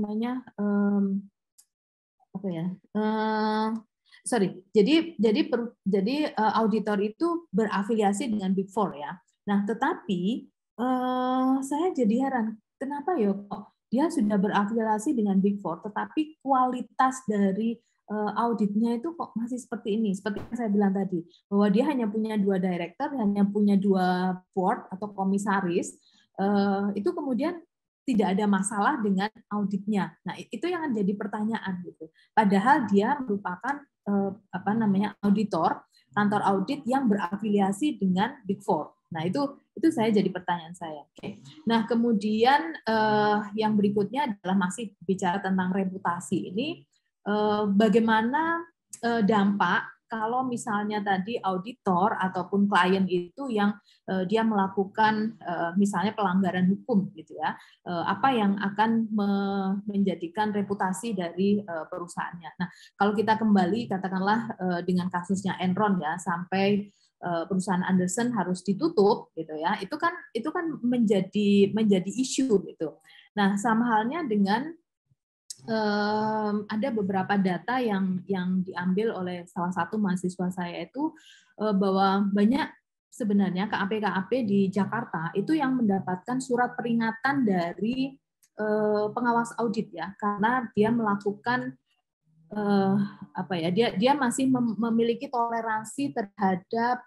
S2: jadi auditor itu berafiliasi dengan Big Four ya. Nah, tetapi saya jadi heran, kenapa ya kok dia sudah berafiliasi dengan Big Four, tetapi kualitas dari auditnya itu kok masih seperti ini, seperti yang saya bilang tadi, bahwa dia hanya punya 2 director, hanya punya 2 board atau komisaris, itu kemudian tidak ada masalah dengan auditnya. Nah, itu yang jadi pertanyaan gitu. Padahal dia merupakan auditor, kantor audit yang berafiliasi dengan Big Four. Nah, itu saya jadi pertanyaan saya. Oke. Nah, kemudian yang berikutnya adalah masih bicara tentang reputasi ini. Bagaimana dampak kalau misalnya tadi auditor ataupun klien itu yang dia melakukan misalnya pelanggaran hukum gitu ya, apa yang akan menjadikan reputasi dari perusahaannya. Nah, kalau kita kembali katakanlah dengan kasusnya Enron ya, sampai perusahaan Anderson harus ditutup gitu ya, itu kan menjadi isu gitu. Nah, sama halnya dengan ada beberapa data yang diambil oleh salah satu mahasiswa saya itu bahwa banyak sebenarnya KAP di Jakarta itu yang mendapatkan surat peringatan dari pengawas audit ya, karena dia melakukan dia masih memiliki toleransi terhadap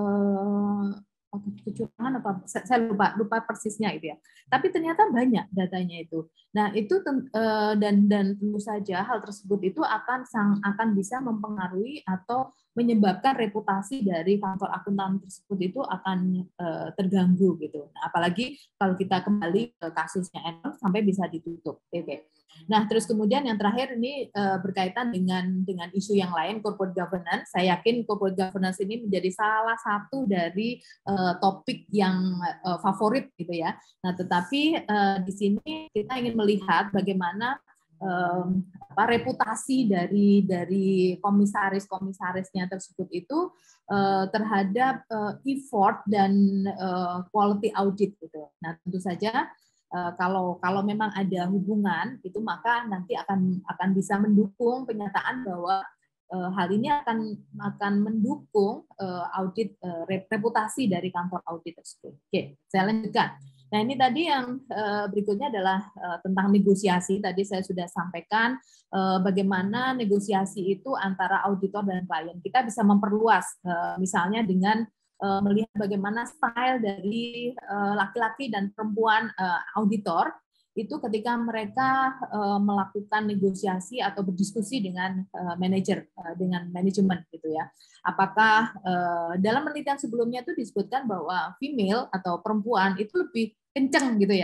S2: kecurangan apa saya lupa persisnya itu ya. Tapi ternyata banyak datanya itu. Nah, itu dan tentu saja hal tersebut itu akan bisa mempengaruhi atau menyebabkan reputasi dari kantor akuntan tersebut itu akan terganggu gitu. Nah, apalagi kalau kita kembali ke kasusnya Enron sampai bisa ditutup. Oke. Nah, terus kemudian yang terakhir ini berkaitan dengan isu yang lain, corporate governance. Saya yakin corporate governance ini menjadi salah satu dari topik yang favorit gitu ya. Nah, tetapi di sini kita ingin melihat bagaimana reputasi dari komisarisnya tersebut itu terhadap effort dan quality audit gitu. Nah, tentu saja kalau memang ada hubungan itu maka nanti akan bisa mendukung penyataan bahwa hal ini akan mendukung audit reputasi dari kantor audit tersebut. Oke, saya lanjutkan. Nah, ini tadi yang berikutnya adalah tentang negosiasi. Tadi saya sudah sampaikan bagaimana negosiasi itu antara auditor dan klien. Kita bisa memperluas, misalnya dengan melihat bagaimana style dari laki-laki dan perempuan auditor itu ketika mereka melakukan negosiasi atau berdiskusi dengan manajer, dengan manajemen gitu ya. Apakah dalam penelitian sebelumnya itu disebutkan bahwa female atau perempuan itu lebih kencang gitu ya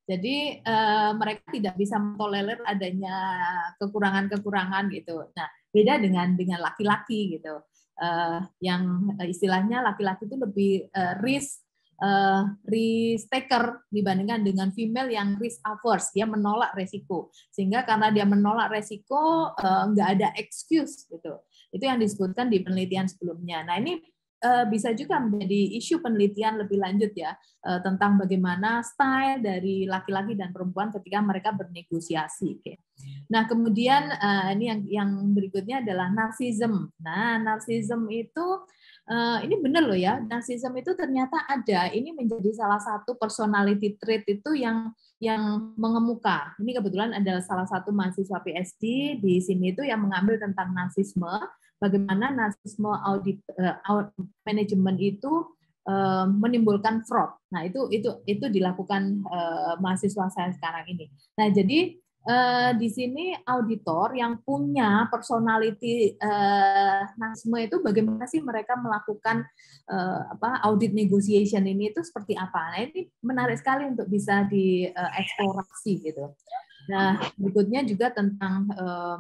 S2: Jadi mereka tidak bisa mentolerir adanya kekurangan-kekurangan gitu. Nah, beda dengan laki-laki gitu. Yang istilahnya laki-laki itu lebih risk taker dibandingkan dengan female yang risk averse, dia menolak resiko, sehingga karena dia menolak resiko nggak ada excuse gitu. Itu yang disebutkan di penelitian sebelumnya. Nah, ini bisa juga menjadi isu penelitian lebih lanjut ya, tentang bagaimana style dari laki-laki dan perempuan ketika mereka bernegosiasi. Nah, kemudian ini yang berikutnya adalah narcissism. Nah, narcissism itu ini benar loh ya, narcissism itu ternyata ada. Ini menjadi salah satu personality trait itu yang mengemuka. Ini kebetulan adalah salah satu mahasiswa PhD di sini itu yang mengambil tentang narsisme, bagaimana narsisme audit manajemen itu menimbulkan fraud. Nah, itu dilakukan mahasiswa saya sekarang ini. Nah, jadi di sini auditor yang punya personality narsisme itu bagaimana sih mereka melakukan audit negotiation ini itu seperti apa? Nah, ini menarik sekali untuk bisa dieksplorasi gitu. Nah, berikutnya juga tentang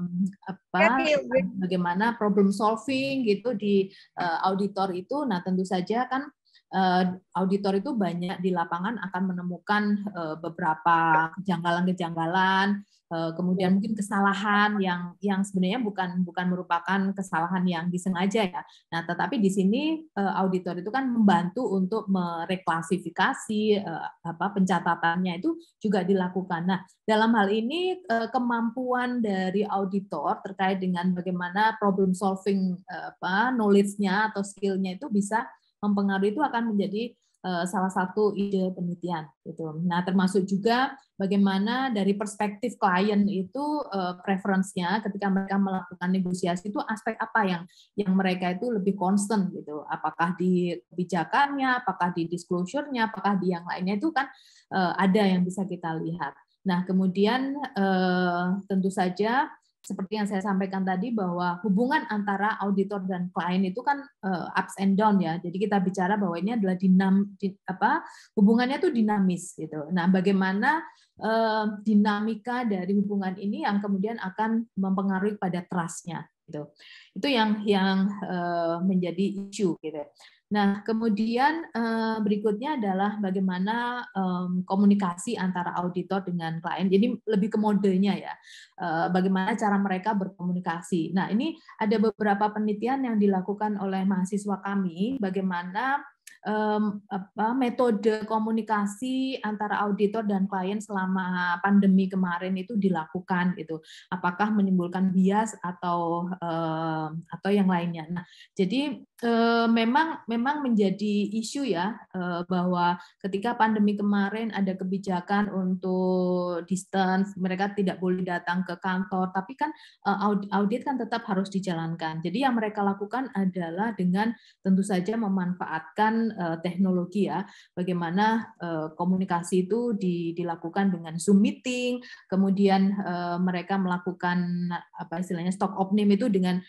S2: bagaimana problem solving gitu di auditor itu. Nah, tentu saja kan auditor itu banyak di lapangan akan menemukan beberapa kejanggalan-kejanggalan, kemudian mungkin kesalahan yang sebenarnya bukan merupakan kesalahan yang disengaja ya. Nah, tetapi di sini auditor itu kan membantu untuk mereklasifikasi pencatatannya itu juga dilakukan. Nah, dalam hal ini kemampuan dari auditor terkait dengan bagaimana problem solving knowledge-nya atau skill-nya itu bisa mempengaruhi, itu akan menjadi salah satu ide penelitian gitu. Nah, termasuk juga bagaimana dari perspektif klien itu preference-nya ketika mereka melakukan negosiasi itu aspek apa yang mereka itu lebih concern gitu. Apakah di kebijakannya, apakah di disclosure-nya, apakah di yang lainnya, itu kan ada yang bisa kita lihat. Nah, kemudian tentu saja seperti yang saya sampaikan tadi bahwa hubungan antara auditor dan klien itu kan ups and down ya. Jadi kita bicara bahwa ini adalah hubungannya itu dinamis gitu. Nah, bagaimana dinamika dari hubungan ini yang kemudian akan mempengaruhi pada trust-nya gitu. Itu yang menjadi isu gitu. Nah, kemudian berikutnya adalah bagaimana komunikasi antara auditor dengan klien. Jadi lebih ke modenya ya, bagaimana cara mereka berkomunikasi. Nah, ini ada beberapa penelitian yang dilakukan oleh mahasiswa kami, bagaimana metode komunikasi antara auditor dan klien selama pandemi kemarin itu dilakukan gitu. Apakah menimbulkan bias atau yang lainnya. Nah, jadi memang menjadi isu ya bahwa ketika pandemi kemarin ada kebijakan untuk distance, mereka tidak boleh datang ke kantor, tapi kan audit kan tetap harus dijalankan. Jadi yang mereka lakukan adalah dengan tentu saja memanfaatkan teknologi ya, bagaimana komunikasi itu dilakukan dengan Zoom meeting, kemudian mereka melakukan apa istilahnya stock opname itu dengan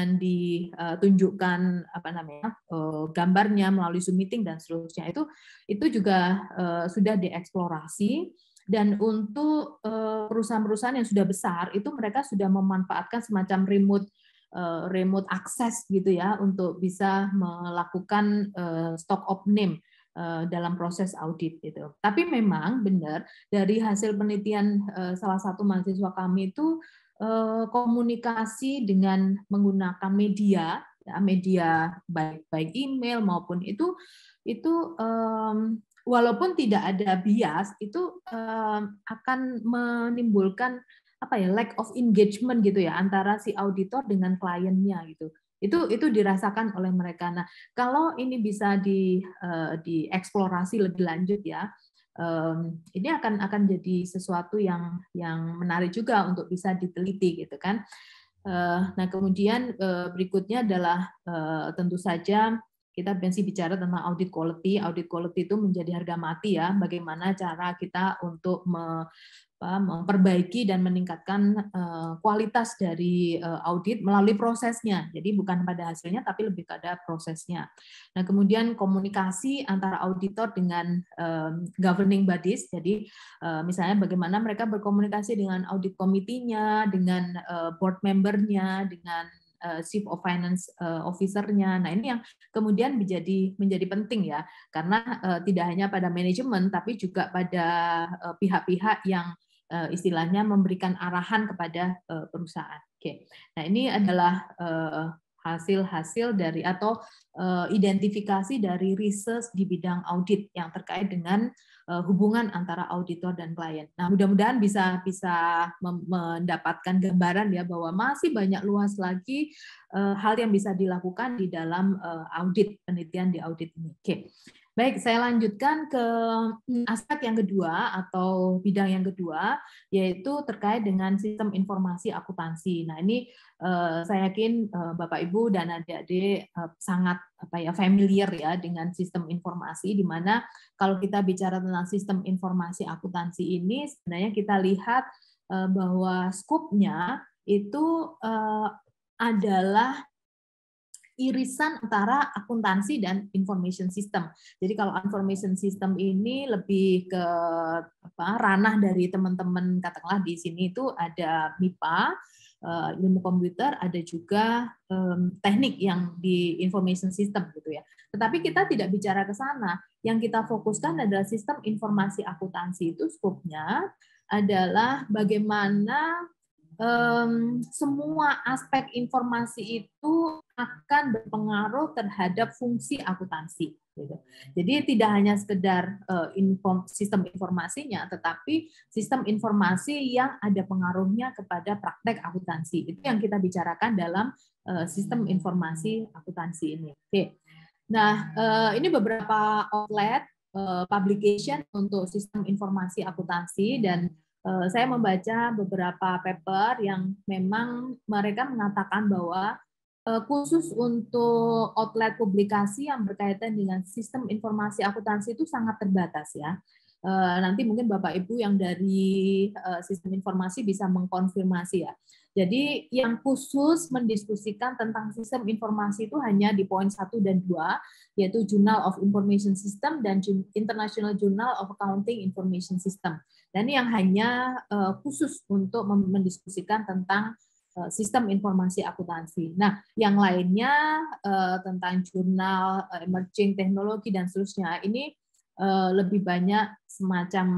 S2: ditunjukkan gambarnya melalui Zoom meeting dan seterusnya. Itu juga sudah dieksplorasi. Dan untuk perusahaan-perusahaan yang sudah besar itu mereka sudah memanfaatkan semacam remote access gitu ya untuk bisa melakukan stock opname dalam proses audit gitu. Tapi memang benar dari hasil penelitian salah satu mahasiswa kami itu komunikasi dengan menggunakan media baik email maupun itu walaupun tidak ada bias itu akan menimbulkan lack of engagement gitu ya antara si auditor dengan kliennya gitu. Itu dirasakan oleh mereka. Nah, kalau ini bisa dieksplorasi lebih lanjut ya, ini akan jadi sesuatu yang menarik juga untuk bisa diteliti gitu kan. Nah, kemudian berikutnya adalah tentu saja kita masih bicara tentang audit quality. Audit quality itu menjadi harga mati ya. Bagaimana cara kita untuk memperbaiki dan meningkatkan kualitas dari audit melalui prosesnya. Jadi bukan pada hasilnya, tapi lebih pada prosesnya. Nah, kemudian komunikasi antara auditor dengan governing bodies. Jadi misalnya bagaimana mereka berkomunikasi dengan audit komitinya, dengan board membernya, dengan Chief of Finance Officer-nya. Nah, ini yang kemudian menjadi penting ya, karena tidak hanya pada manajemen, tapi juga pada pihak-pihak yang istilahnya memberikan arahan kepada perusahaan. Oke. Nah, ini adalah hasil-hasil dari atau identifikasi dari research di bidang audit yang terkait dengan hubungan antara auditor dan klien. Nah, mudah-mudahan bisa mendapatkan gambaran ya bahwa masih banyak luas lagi hal yang bisa dilakukan di dalam audit, penelitian di audit ini. Oke. Baik, saya lanjutkan ke aspek yang kedua atau bidang yang kedua, yaitu terkait dengan sistem informasi akuntansi. Nah, ini saya yakin Bapak Ibu dan adik-adik sangat familiar ya dengan sistem informasi, di mana kalau kita bicara tentang sistem informasi akuntansi ini, sebenarnya kita lihat bahwa skopnya itu adalah irisan antara akuntansi dan information system. Jadi kalau information system ini lebih ke ranah dari teman-teman, katakanlah di sini itu ada MIPA, ilmu komputer, ada juga teknik yang di information system gitu ya. Tetapi kita tidak bicara ke sana. Yang kita fokuskan adalah sistem informasi akuntansi itu skopnya adalah bagaimana semua aspek informasi itu akan berpengaruh terhadap fungsi akuntansi. Jadi tidak hanya sekedar sistem informasinya, tetapi sistem informasi yang ada pengaruhnya kepada praktek akuntansi. Itu yang kita bicarakan dalam sistem informasi akuntansi ini. Oke. Nah, ini beberapa outlet publication untuk sistem informasi akuntansi, dan saya membaca beberapa paper yang memang mereka mengatakan bahwa khusus untuk outlet publikasi yang berkaitan dengan sistem informasi akuntansi itu sangat terbatas ya. Nanti mungkin Bapak Ibu yang dari sistem informasi bisa mengkonfirmasi ya. Jadi yang khusus mendiskusikan tentang sistem informasi itu hanya di poin 1 dan 2, yaitu Journal of Information System dan International Journal of Accounting Information System. Dan ini yang hanya khusus untuk mendiskusikan tentang sistem informasi akuntansi. Nah, yang lainnya tentang jurnal emerging teknologi dan seterusnya ini lebih banyak semacam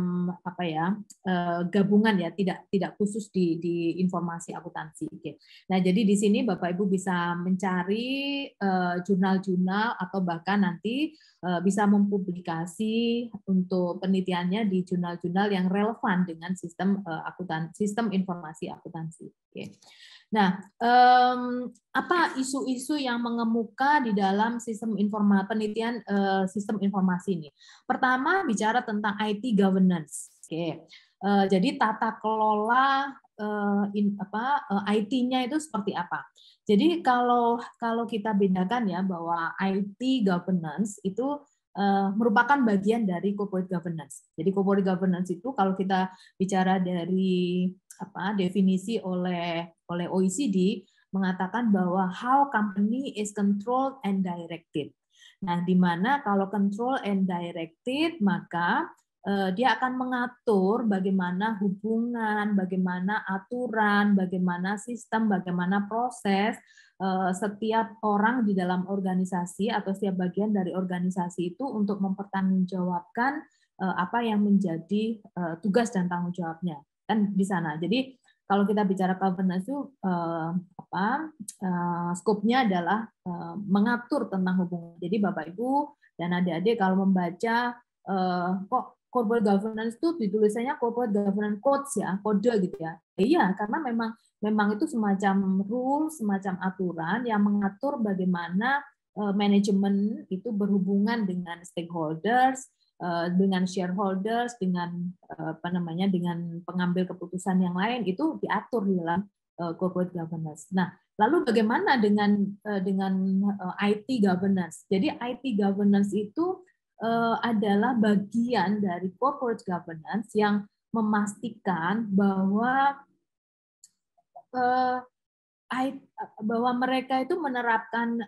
S2: gabungan ya, tidak khusus di informasi akuntansi. Oke. Nah, jadi di sini Bapak Ibu bisa mencari jurnal-jurnal atau bahkan nanti bisa mempublikasi untuk penelitiannya di jurnal-jurnal yang relevan dengan sistem sistem informasi akuntansi. Oke. Nah, apa isu-isu yang mengemuka di dalam sistem penelitian sistem informasi ini? Pertama, bicara tentang IT governance. Oke. Jadi tata kelola IT-nya itu seperti apa? Jadi kalau kita bedakan ya bahwa IT governance itu merupakan bagian dari corporate governance. Jadi corporate governance itu kalau kita bicara dari definisi oleh OECD mengatakan bahwa how company is controlled and directed. Nah, di mana kalau control and directed maka dia akan mengatur bagaimana hubungan, bagaimana aturan, bagaimana sistem, bagaimana proses setiap orang di dalam organisasi atau setiap bagian dari organisasi itu untuk mempertanggungjawabkan apa yang menjadi tugas dan tanggung jawabnya kan di sana. Jadi kalau kita bicara governance itu skopnya adalah mengatur tentang hubungan. Jadi Bapak Ibu dan adik-adik kalau membaca kok corporate governance itu ditulisannya corporate governance codes ya, kode gitu ya. Iya, karena memang itu semacam rules, semacam aturan yang mengatur bagaimana manajemen itu berhubungan dengan stakeholders, dengan shareholders, dengan dengan pengambil keputusan yang lain itu diatur di dalam corporate governance. Nah, lalu bagaimana dengan IT governance? Jadi IT governance itu adalah bagian dari corporate governance yang memastikan bahwa bahwa mereka itu menerapkan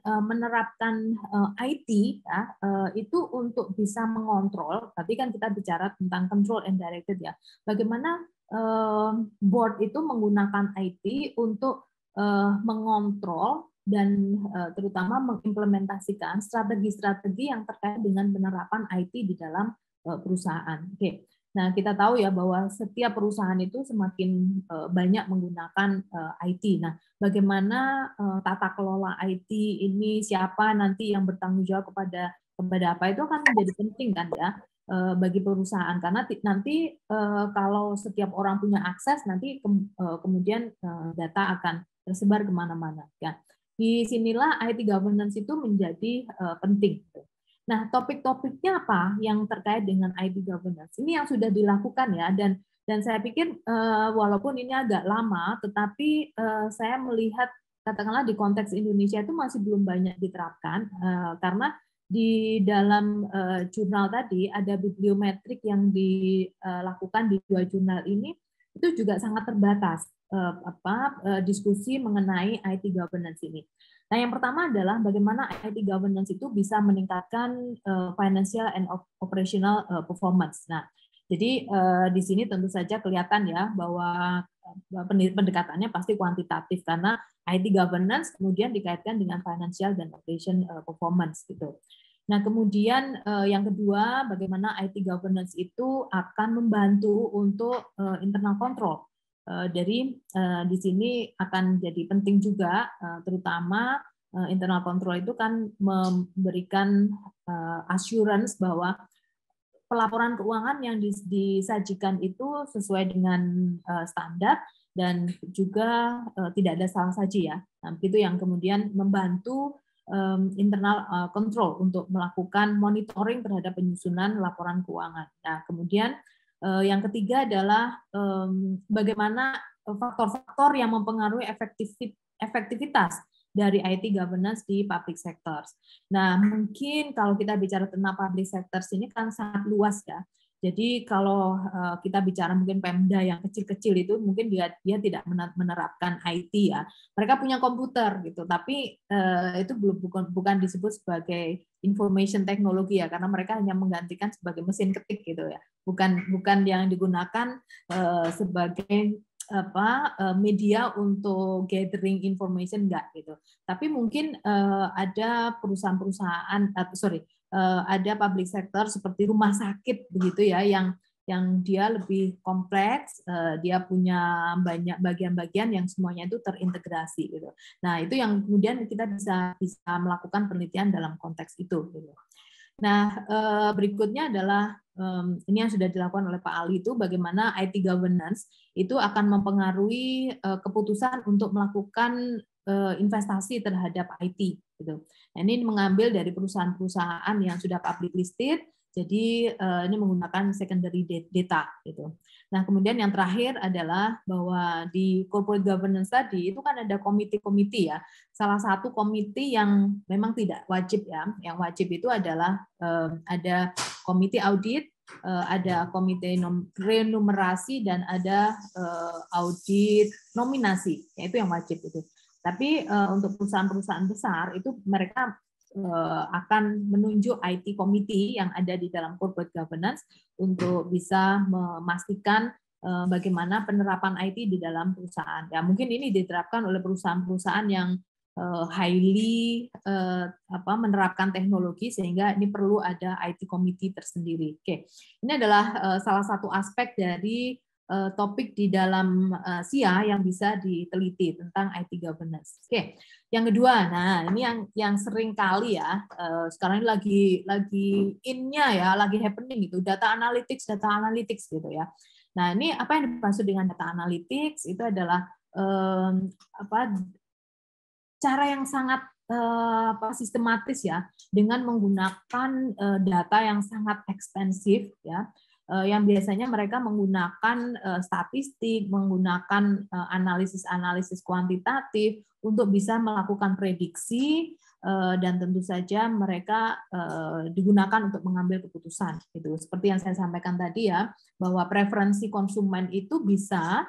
S2: IT ya, itu untuk bisa mengontrol. Tapi kan kita bicara tentang control and directed ya. Bagaimana board itu menggunakan IT untuk mengontrol dan terutama mengimplementasikan strategi-strategi yang terkait dengan penerapan IT di dalam perusahaan. Oke. Nah, kita tahu ya bahwa setiap perusahaan itu semakin banyak menggunakan IT. Nah, bagaimana tata kelola IT ini, siapa nanti yang bertanggung jawab kepada apa, itu akan menjadi penting kan ya bagi perusahaan, karena nanti kalau setiap orang punya akses, nanti kemudian data akan tersebar kemana-mana. Ya. Di sinilah IT governance itu menjadi penting. Nah, topik-topiknya apa yang terkait dengan IT governance? Ini yang sudah dilakukan ya, dan saya pikir walaupun ini agak lama, tetapi saya melihat katakanlah di konteks Indonesia itu masih belum banyak diterapkan karena di dalam jurnal tadi ada bibliometrik yang dilakukan di 2 jurnal ini itu juga sangat terbatas diskusi mengenai IT governance ini. Nah, yang pertama adalah bagaimana IT governance itu bisa meningkatkan financial and operational performance. Nah, jadi di sini tentu saja kelihatan ya bahwa pendekatannya pasti kuantitatif karena IT governance kemudian dikaitkan dengan financial dan operation performance gitu. Nah, kemudian yang kedua, bagaimana IT governance itu akan membantu untuk internal control. Dari di sini akan jadi penting juga, terutama internal control itu kan memberikan assurance bahwa pelaporan keuangan yang disajikan itu sesuai dengan standar dan juga tidak ada salah saji ya. Nah, itu yang kemudian membantu internal control untuk melakukan monitoring terhadap penyusunan laporan keuangan. Nah, kemudian yang ketiga adalah bagaimana faktor-faktor yang mempengaruhi efektivitas dari IT governance di public sectors. Nah, mungkin kalau kita bicara tentang public sectors ini kan sangat luas ya. Jadi kalau kita bicara mungkin Pemda yang kecil-kecil itu mungkin dia tidak menerapkan IT ya. Mereka punya komputer gitu, tapi itu bukan disebut sebagai information technology ya, karena mereka hanya menggantikan sebagai mesin ketik gitu ya. Bukan yang digunakan sebagai media untuk gathering information, enggak gitu. Tapi mungkin ada perusahaan-perusahaan ada public sector seperti rumah sakit begitu ya yang dia lebih kompleks, dia punya banyak bagian-bagian yang semuanya itu terintegrasi gitu. Nah, itu yang kemudian kita bisa melakukan penelitian dalam konteks itu gitu. Nah, berikutnya adalah ini yang sudah dilakukan oleh Pak Ali itu bagaimana IT governance itu akan mempengaruhi keputusan untuk melakukan investasi terhadap IT gitu. Nah, ini mengambil dari perusahaan-perusahaan yang sudah public listed, jadi ini menggunakan secondary data gitu. Nah, kemudian yang terakhir adalah bahwa di corporate governance tadi itu kan ada komite-komite ya. Salah satu komite yang memang tidak wajib ya. Yang wajib itu adalah ada komite audit, ada komite renumerasi dan ada audit nominasi. Ya, itu yang wajib itu. Tapi untuk perusahaan-perusahaan besar itu mereka akan menunjuk IT committee yang ada di dalam corporate governance untuk bisa memastikan bagaimana penerapan IT di dalam perusahaan. Ya, mungkin ini diterapkan oleh perusahaan-perusahaan yang highly menerapkan teknologi sehingga ini perlu ada IT committee tersendiri. Oke, ini adalah salah satu aspek dari topik di dalam SIA yang bisa diteliti tentang IT governance. Oke, yang kedua, nah ini yang sering kali ya sekarang ini lagi in-nya ya, lagi happening gitu, data analytics gitu ya. Nah, ini apa yang dimaksud dengan data analytics? Itu adalah cara yang sangat sistematis ya, dengan menggunakan data yang sangat ekstensif ya. Yang biasanya mereka menggunakan statistik, menggunakan analisis kuantitatif untuk bisa melakukan prediksi dan tentu saja mereka digunakan untuk mengambil keputusan. Gitu. Seperti yang saya sampaikan tadi ya, bahwa preferensi konsumen itu bisa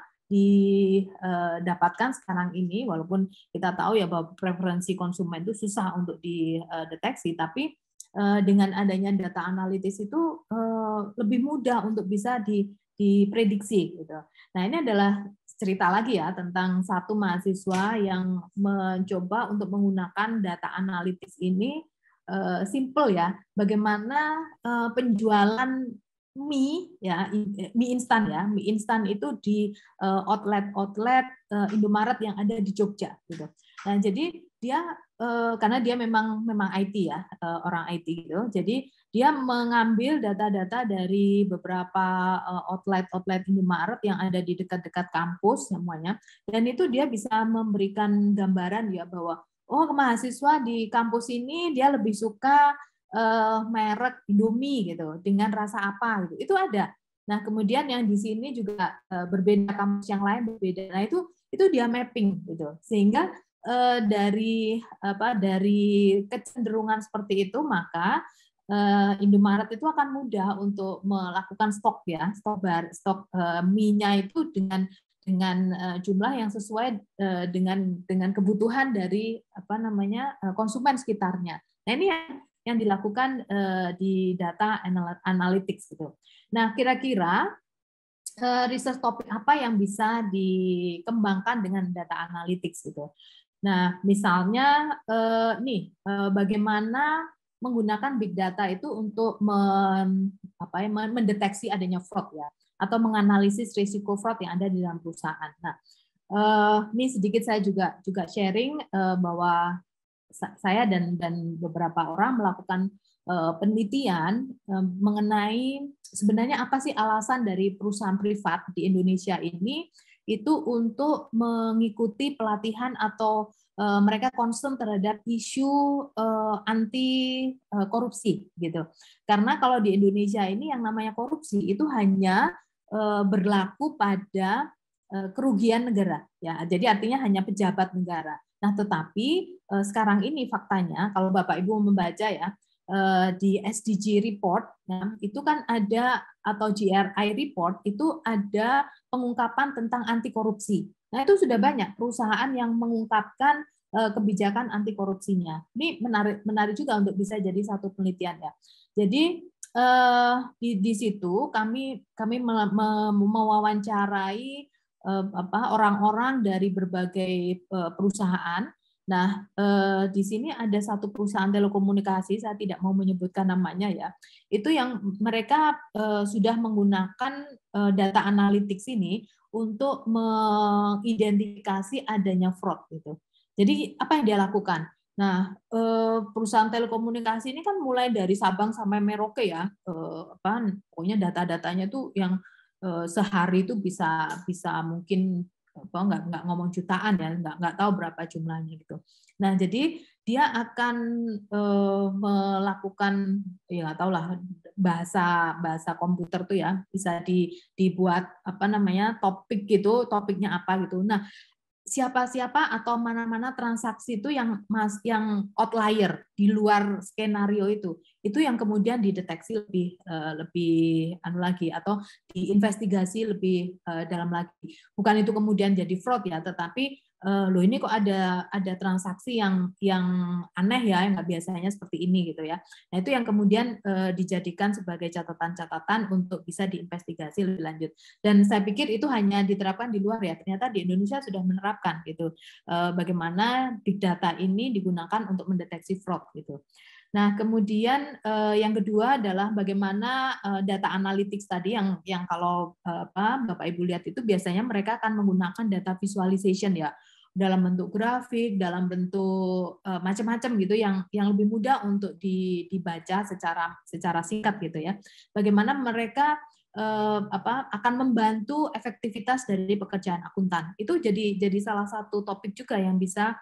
S2: didapatkan sekarang ini, walaupun kita tahu ya bahwa preferensi konsumen itu susah untuk dideteksi, tapi dengan adanya data analitis itu lebih mudah untuk bisa diprediksi. Gitu. Nah ini adalah cerita lagi ya tentang satu mahasiswa yang mencoba untuk menggunakan data analitis ini simple ya, bagaimana penjualan mie ya, mie instan ya, mie instan itu di outlet Indomaret yang ada di Jogja gitu. Nah jadi dia karena dia memang IT ya, orang IT gitu, jadi dia mengambil data-data dari beberapa outlet Indomaret yang ada di dekat-dekat kampus semuanya, dan itu dia bisa memberikan gambaran ya bahwa oh mahasiswa di kampus ini dia lebih suka merek Indomie gitu dengan rasa apa gitu, itu ada. Nah kemudian yang di sini juga berbeda, kampus yang lain berbeda. Nah itu dia mapping gitu, sehingga dari kecenderungan seperti itu maka Indomaret itu akan mudah untuk melakukan stok ya, stok mie-nya itu dengan jumlah yang sesuai dengan kebutuhan dari konsumen sekitarnya. Nah ini yang dilakukan di data analytics gitu. Nah kira-kira research topik apa yang bisa dikembangkan dengan data analytics gitu. Nah misalnya bagaimana menggunakan big data itu untuk mendeteksi adanya fraud ya, atau menganalisis risiko fraud yang ada di dalam perusahaan. Nah, ini sedikit saya juga sharing bahwa saya dan beberapa orang melakukan penelitian mengenai sebenarnya apa sih alasan dari perusahaan privat di Indonesia ini itu untuk mengikuti pelatihan atau mereka concern terhadap isu anti korupsi gitu. Karena kalau di Indonesia ini yang namanya korupsi itu hanya berlaku pada kerugian negara ya. Jadi artinya hanya pejabat negara. Nah, tetapi sekarang ini faktanya kalau Bapak Ibu membaca ya di SDG report ya, itu kan ada, atau GRI report itu ada pengungkapan tentang anti korupsi. Nah, itu sudah banyak perusahaan yang mengungkapkan kebijakan anti korupsinya. Ini menarik juga untuk bisa jadi satu penelitian ya. Jadi di situ kami mewawancarai orang-orang dari berbagai perusahaan. Nah, di sini ada satu perusahaan telekomunikasi, saya tidak mau menyebutkan namanya ya. Itu yang mereka sudah menggunakan data analytics ini untuk mengidentifikasi adanya fraud gitu. Jadi apa yang dia lakukan? Nah, perusahaan telekomunikasi ini kan mulai dari Sabang sampai Merauke ya, pokoknya data-datanya tuh yang sehari itu bisa mungkin nggak ngomong jutaan ya, nggak tahu berapa jumlahnya gitu. Nah, jadi dia akan melakukan ya nggak tahu lah bahasa komputer tuh ya, bisa dibuat topik gitu, topiknya apa gitu. Nah, siapa-siapa atau mana-mana transaksi itu yang outlier di luar skenario itu yang kemudian dideteksi lebih lagi, atau diinvestigasi lebih dalam lagi. Bukan itu kemudian jadi fraud ya, tetapi loh ini kok ada transaksi yang aneh ya, yang nggak biasanya seperti ini gitu ya. Nah itu yang kemudian dijadikan sebagai catatan-catatan untuk bisa diinvestigasi lebih lanjut. Dan saya pikir itu hanya diterapkan di luar ya, ternyata di Indonesia sudah menerapkan gitu bagaimana big data ini digunakan untuk mendeteksi fraud gitu. Nah kemudian yang kedua adalah bagaimana data analytics tadi yang kalau Bapak Ibu lihat itu biasanya mereka akan menggunakan data visualization ya, dalam bentuk grafik, dalam bentuk macam-macam gitu yang lebih mudah untuk dibaca secara singkat gitu ya. Bagaimana mereka akan membantu efektivitas dari pekerjaan akuntan. Itu jadi salah satu topik juga yang bisa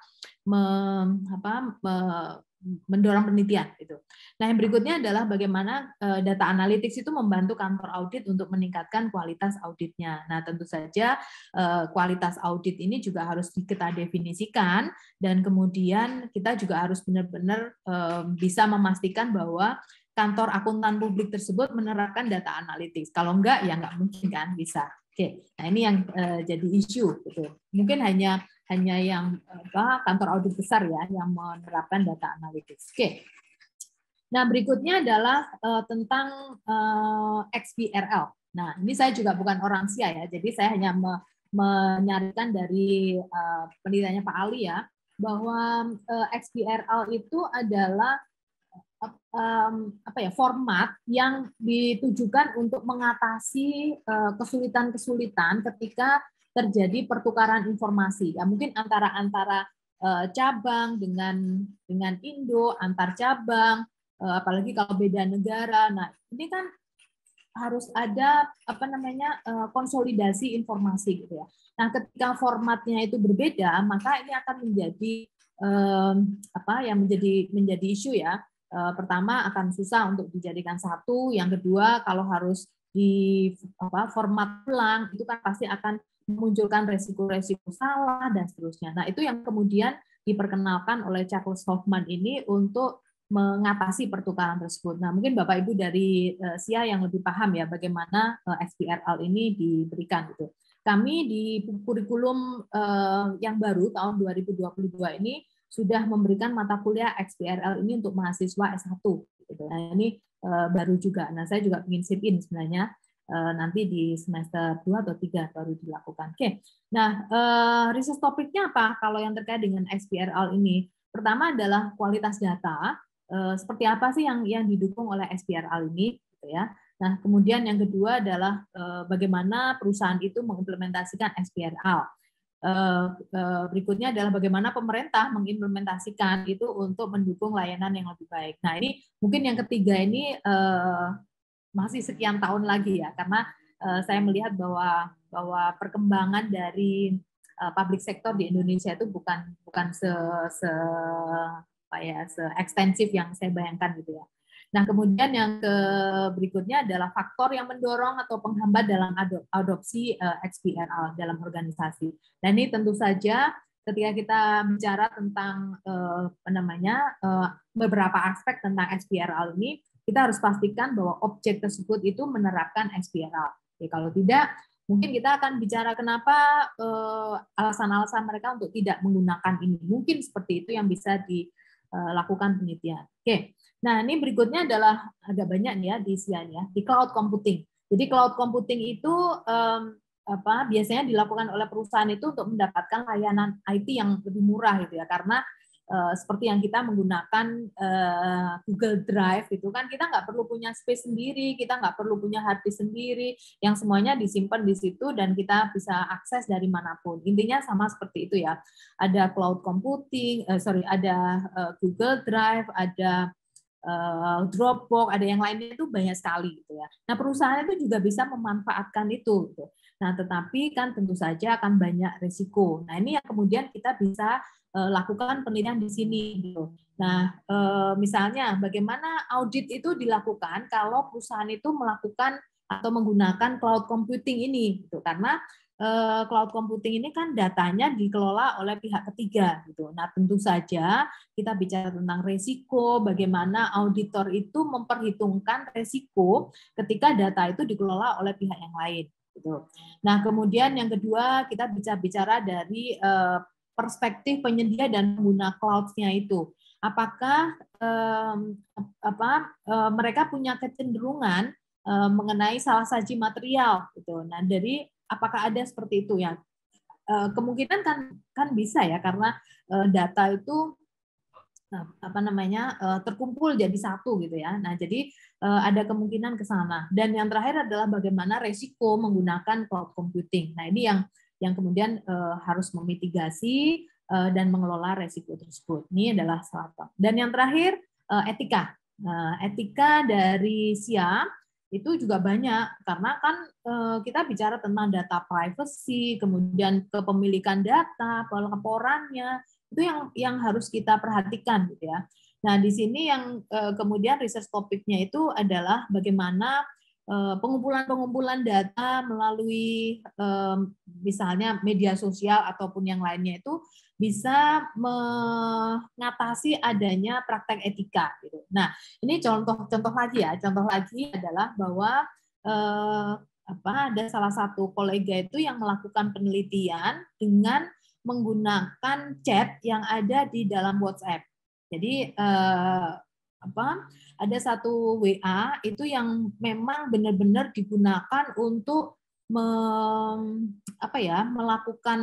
S2: mendorong penelitian gitu. Nah, yang berikutnya adalah bagaimana data analytics itu membantu kantor audit untuk meningkatkan kualitas auditnya. Nah, tentu saja kualitas audit ini juga harus kita definisikan, dan kemudian kita juga harus benar-benar bisa memastikan bahwa kantor akuntan publik tersebut menerapkan data analytics. Kalau enggak, ya enggak mungkin kan bisa. Oke, nah ini yang jadi isu gitu. Mungkin hanya yang kantor audit besar ya yang menerapkan data analytics. Oke. Nah, berikutnya adalah tentang XBRL. Nah, ini saya juga bukan orang SIA ya, jadi saya hanya menyarikan dari penelitiannya Pak Ali ya, bahwa XBRL itu adalah format yang ditujukan untuk mengatasi kesulitan-kesulitan ketika terjadi pertukaran informasi. Ya mungkin antara cabang dengan Indo, antar cabang, apalagi kalau beda negara. Nah, ini kan harus ada konsolidasi informasi gitu ya. Nah, ketika formatnya itu berbeda, maka ini akan menjadi menjadi isu ya. Pertama akan susah untuk dijadikan satu, yang kedua kalau harus di format ulang itu kan pasti akan memunculkan resiko-resiko salah dan seterusnya. Nah, itu yang kemudian diperkenalkan oleh Charles Hoffman ini untuk mengatasi pertukaran tersebut. Nah, mungkin Bapak Ibu dari SIA yang lebih paham ya bagaimana XBRL ini diberikan gitu. Kami di kurikulum yang baru tahun 2022 ini sudah memberikan mata kuliah XBRL ini untuk mahasiswa S1 gitu. Nah, ini baru juga. Nah, saya juga ingin sip in sebenarnya nanti di semester 2 atau 3 baru dilakukan. Oke. Nah, research topiknya apa kalau yang terkait dengan XBRL ini? Pertama adalah kualitas data. Seperti apa sih yang didukung oleh XBRL ini gitu ya. Nah, kemudian yang kedua adalah bagaimana perusahaan itu mengimplementasikan XBRL. Berikutnya adalah bagaimana pemerintah mengimplementasikan itu untuk mendukung layanan yang lebih baik. Nah, ini mungkin yang ketiga ini masih sekian tahun lagi ya, karena saya melihat bahwa perkembangan dari public sector di Indonesia itu bukan se-ekstensif yang saya bayangkan gitu ya. Nah, kemudian yang berikutnya adalah faktor yang mendorong atau penghambat dalam adopsi XBRL dalam organisasi. Dan ini tentu saja ketika kita bicara tentang beberapa aspek tentang XBRL ini, kita harus pastikan bahwa objek tersebut itu menerapkan XBRL. Jadi, kalau tidak, mungkin kita akan bicara kenapa alasan-alasan mereka untuk tidak menggunakan ini. Mungkin seperti itu yang bisa dilakukan penelitian. Oke. Nah, ini berikutnya adalah agak banyak nih ya di SIA ya, di cloud computing. Jadi cloud computing itu biasanya dilakukan oleh perusahaan itu untuk mendapatkan layanan IT yang lebih murah gitu ya, karena seperti yang kita menggunakan Google Drive itu kan kita nggak perlu punya space sendiri, kita nggak perlu punya hard disk sendiri, yang semuanya disimpan di situ dan kita bisa akses dari manapun. Intinya sama seperti itu ya. Ada cloud computing, ada Google Drive, ada Dropbox, ada yang lainnya itu banyak sekali gitu ya. Nah, perusahaan itu juga bisa memanfaatkan itu gitu. Nah, tetapi kan tentu saja akan banyak risiko. Nah, ini yang kemudian kita bisa lakukan penelitian di sini gitu. Nah, misalnya bagaimana audit itu dilakukan kalau perusahaan itu melakukan atau menggunakan cloud computing ini gitu. Karena cloud computing ini kan datanya dikelola oleh pihak ketiga gitu. Nah, tentu saja kita bicara tentang resiko, bagaimana auditor itu memperhitungkan resiko ketika data itu dikelola oleh pihak yang lain gitu. Nah, kemudian yang kedua kita bisa bicara dari perspektif penyedia dan pengguna cloud-nya itu. Apakah mereka punya kecenderungan mengenai salah saji material gitu. Nah, dari apakah ada seperti itu ya? Kemungkinan kan bisa ya, karena data itu terkumpul jadi satu gitu ya. Nah, jadi ada kemungkinan ke sana. Dan yang terakhir adalah bagaimana resiko menggunakan cloud computing. Nah, ini yang kemudian harus memitigasi dan mengelola resiko tersebut. Ini adalah salah satu. Dan yang terakhir etika. Etika dari SIA itu juga banyak, karena kan kita bicara tentang data privacy, kemudian kepemilikan data, pelaporannya, itu yang harus kita perhatikan gitu ya. Nah, di sini yang kemudian research topiknya itu adalah bagaimana pengumpulan data melalui misalnya media sosial ataupun yang lainnya itu bisa mengatasi adanya praktek etika gitu. Nah, ini contoh lagi ya. Contoh lagi adalah bahwa ada salah satu kolega itu yang melakukan penelitian dengan menggunakan chat yang ada di dalam WhatsApp. Jadi ada satu WA itu yang memang benar-benar digunakan untuk melakukan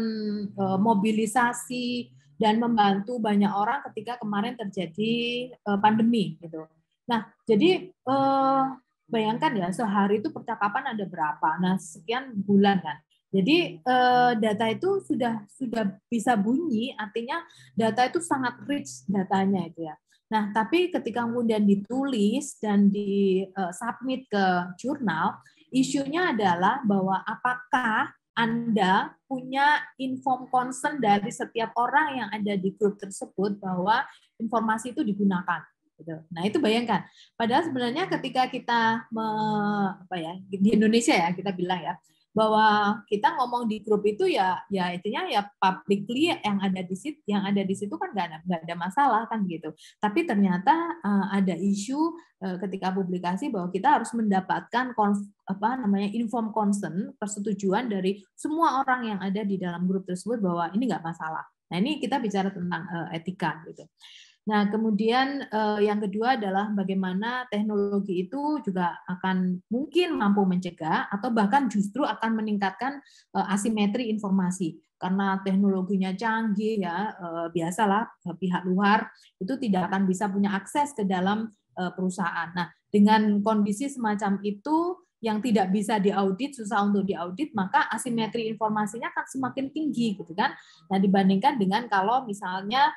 S2: mobilisasi dan membantu banyak orang ketika kemarin terjadi pandemi gitu. Nah, jadi bayangkan ya, sehari itu percakapan ada berapa? Nah, sekian bulan kan. Jadi data itu sudah bisa bunyi, artinya data itu sangat rich datanya itu ya. Nah, tapi ketika kemudian ditulis dan di-submit ke jurnal, isunya adalah bahwa apakah Anda punya informed consent dari setiap orang yang ada di grup tersebut bahwa informasi itu digunakan. Nah, itu bayangkan. Padahal sebenarnya ketika kita di Indonesia ya, kita bilang ya, bahwa kita ngomong di grup itu ya intinya ya publicly yang ada di situ kan nggak ada masalah kan gitu. Tapi ternyata ada isu ketika publikasi bahwa kita harus mendapatkan informed consent, persetujuan dari semua orang yang ada di dalam grup tersebut bahwa ini nggak masalah. Nah, ini kita bicara tentang etika gitu. Nah, kemudian yang kedua adalah bagaimana teknologi itu juga akan mungkin mampu mencegah atau bahkan justru akan meningkatkan asimetri informasi. Karena teknologinya canggih ya, biasalah pihak luar itu tidak akan bisa punya akses ke dalam perusahaan. Nah, dengan kondisi semacam itu yang tidak bisa diaudit, susah untuk diaudit, maka asimetri informasinya akan semakin tinggi gitu kan. Nah, dibandingkan dengan kalau misalnya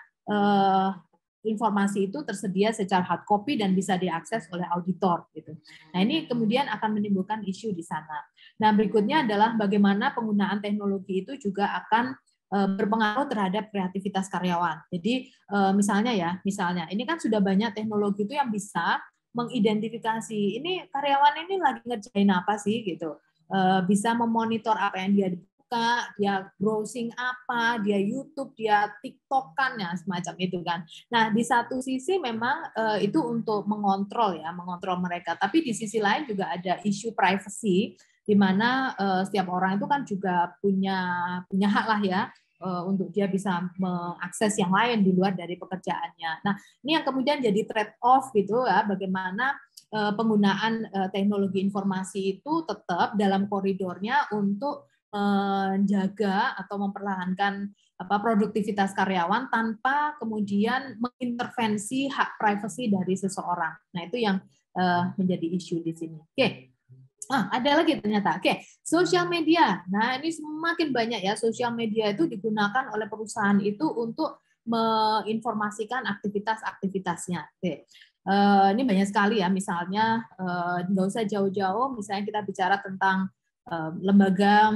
S2: informasi itu tersedia secara hard copy dan bisa diakses oleh auditor gitu. Nah, ini kemudian akan menimbulkan isu di sana. Nah, berikutnya adalah bagaimana penggunaan teknologi itu juga akan berpengaruh terhadap kreativitas karyawan. Jadi misalnya ini kan sudah banyak teknologi itu yang bisa mengidentifikasi ini karyawan ini lagi ngerjain apa sih gitu. Bisa memonitor apa yang dia dia browsing apa, dia YouTube, dia TikTok-kan ya semacam itu kan. Nah, di satu sisi memang itu untuk mengontrol mereka, tapi di sisi lain juga ada isu privacy di mana setiap orang itu kan juga punya hak lah ya untuk dia bisa mengakses yang lain di luar dari pekerjaannya. Nah, ini yang kemudian jadi trade off gitu ya, bagaimana penggunaan teknologi informasi itu tetap dalam koridornya untuk menjaga atau mempertahankan produktivitas karyawan tanpa kemudian mengintervensi hak privasi dari seseorang. Nah, itu yang menjadi isu di sini. Oke. Ada lagi ternyata. Oke, sosial media. Nah, ini semakin banyak ya, sosial media itu digunakan oleh perusahaan itu untuk menginformasikan aktivitas-aktivitasnya. Oke. Ini banyak sekali ya, misalnya nggak usah jauh-jauh, misalnya kita bicara tentang lembaga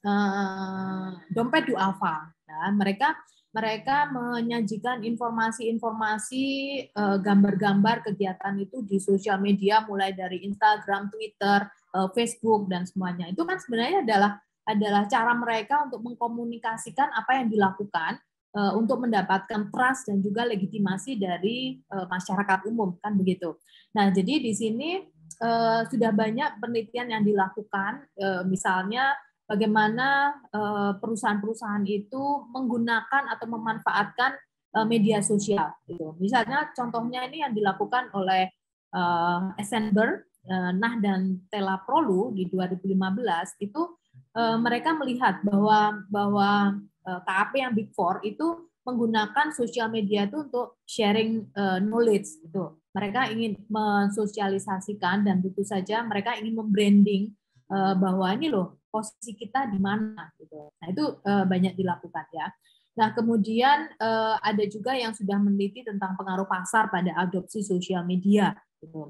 S2: Dompet Duafa. Nah, mereka menyajikan informasi-informasi gambar-gambar kegiatan itu di sosial media mulai dari Instagram, Twitter, Facebook dan semuanya. Itu kan sebenarnya adalah cara mereka untuk mengkomunikasikan apa yang dilakukan untuk mendapatkan trust dan juga legitimasi dari masyarakat umum kan begitu. Nah, jadi di sini sudah banyak penelitian yang dilakukan, misalnya bagaimana perusahaan-perusahaan itu menggunakan atau memanfaatkan media sosial. Gitu. Misalnya contohnya ini yang dilakukan oleh Essenberg, Nah dan Tela Prolu di 2015 itu mereka melihat bahwa KAP yang Big Four itu menggunakan sosial media itu untuk sharing knowledge gitu. Mereka ingin mensosialisasikan dan tentu saja mereka ingin membranding bahwa ini loh posisi kita di mana gitu. Nah, itu banyak dilakukan ya. Nah, kemudian ada juga yang sudah meneliti tentang pengaruh pasar pada adopsi sosial media gitu.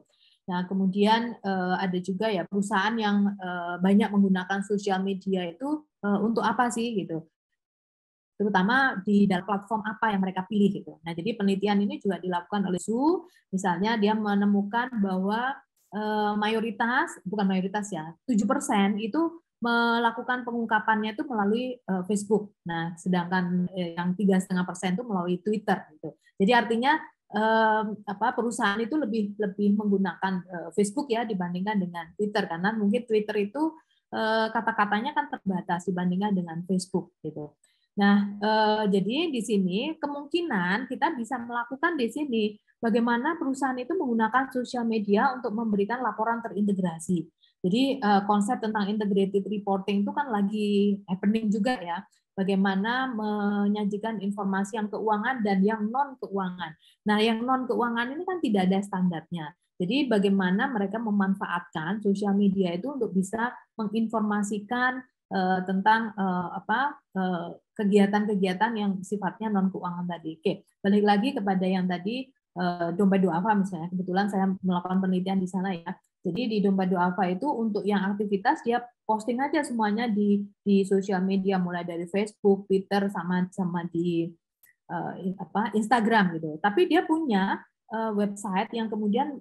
S2: Nah, kemudian ada juga ya perusahaan yang banyak menggunakan sosial media itu untuk apa sih gitu. Terutama di dalam platform apa yang mereka pilih gitu. Nah, jadi penelitian ini juga dilakukan oleh SU, misalnya dia menemukan bahwa bukan mayoritas ya, 7% itu melakukan pengungkapannya itu melalui Facebook. Nah, sedangkan yang 3,5% itu melalui Twitter gitu. Jadi artinya perusahaan itu lebih menggunakan Facebook ya dibandingkan dengan Twitter, karena mungkin Twitter itu kata-katanya kan terbatas dibandingkan dengan Facebook gitu. Nah, jadi di sini kemungkinan kita bisa melakukan di sini bagaimana perusahaan itu menggunakan sosial media untuk memberikan laporan terintegrasi. Jadi konsep tentang integrated reporting itu kan lagi happening juga ya. Bagaimana menyajikan informasi yang keuangan dan yang non keuangan. Nah, yang non keuangan ini kan tidak ada standarnya. Jadi bagaimana mereka memanfaatkan sosial media itu untuk bisa menginformasikan tentang kegiatan-kegiatan yang sifatnya non keuangan tadi. Oke, balik lagi kepada yang tadi dompet duafa misalnya. Kebetulan saya melakukan penelitian di sana ya. Jadi di dompet duafa itu untuk yang aktivitas dia posting aja semuanya di sosial media, mulai dari Facebook, Twitter, sama di Instagram gitu. Tapi dia punya website yang kemudian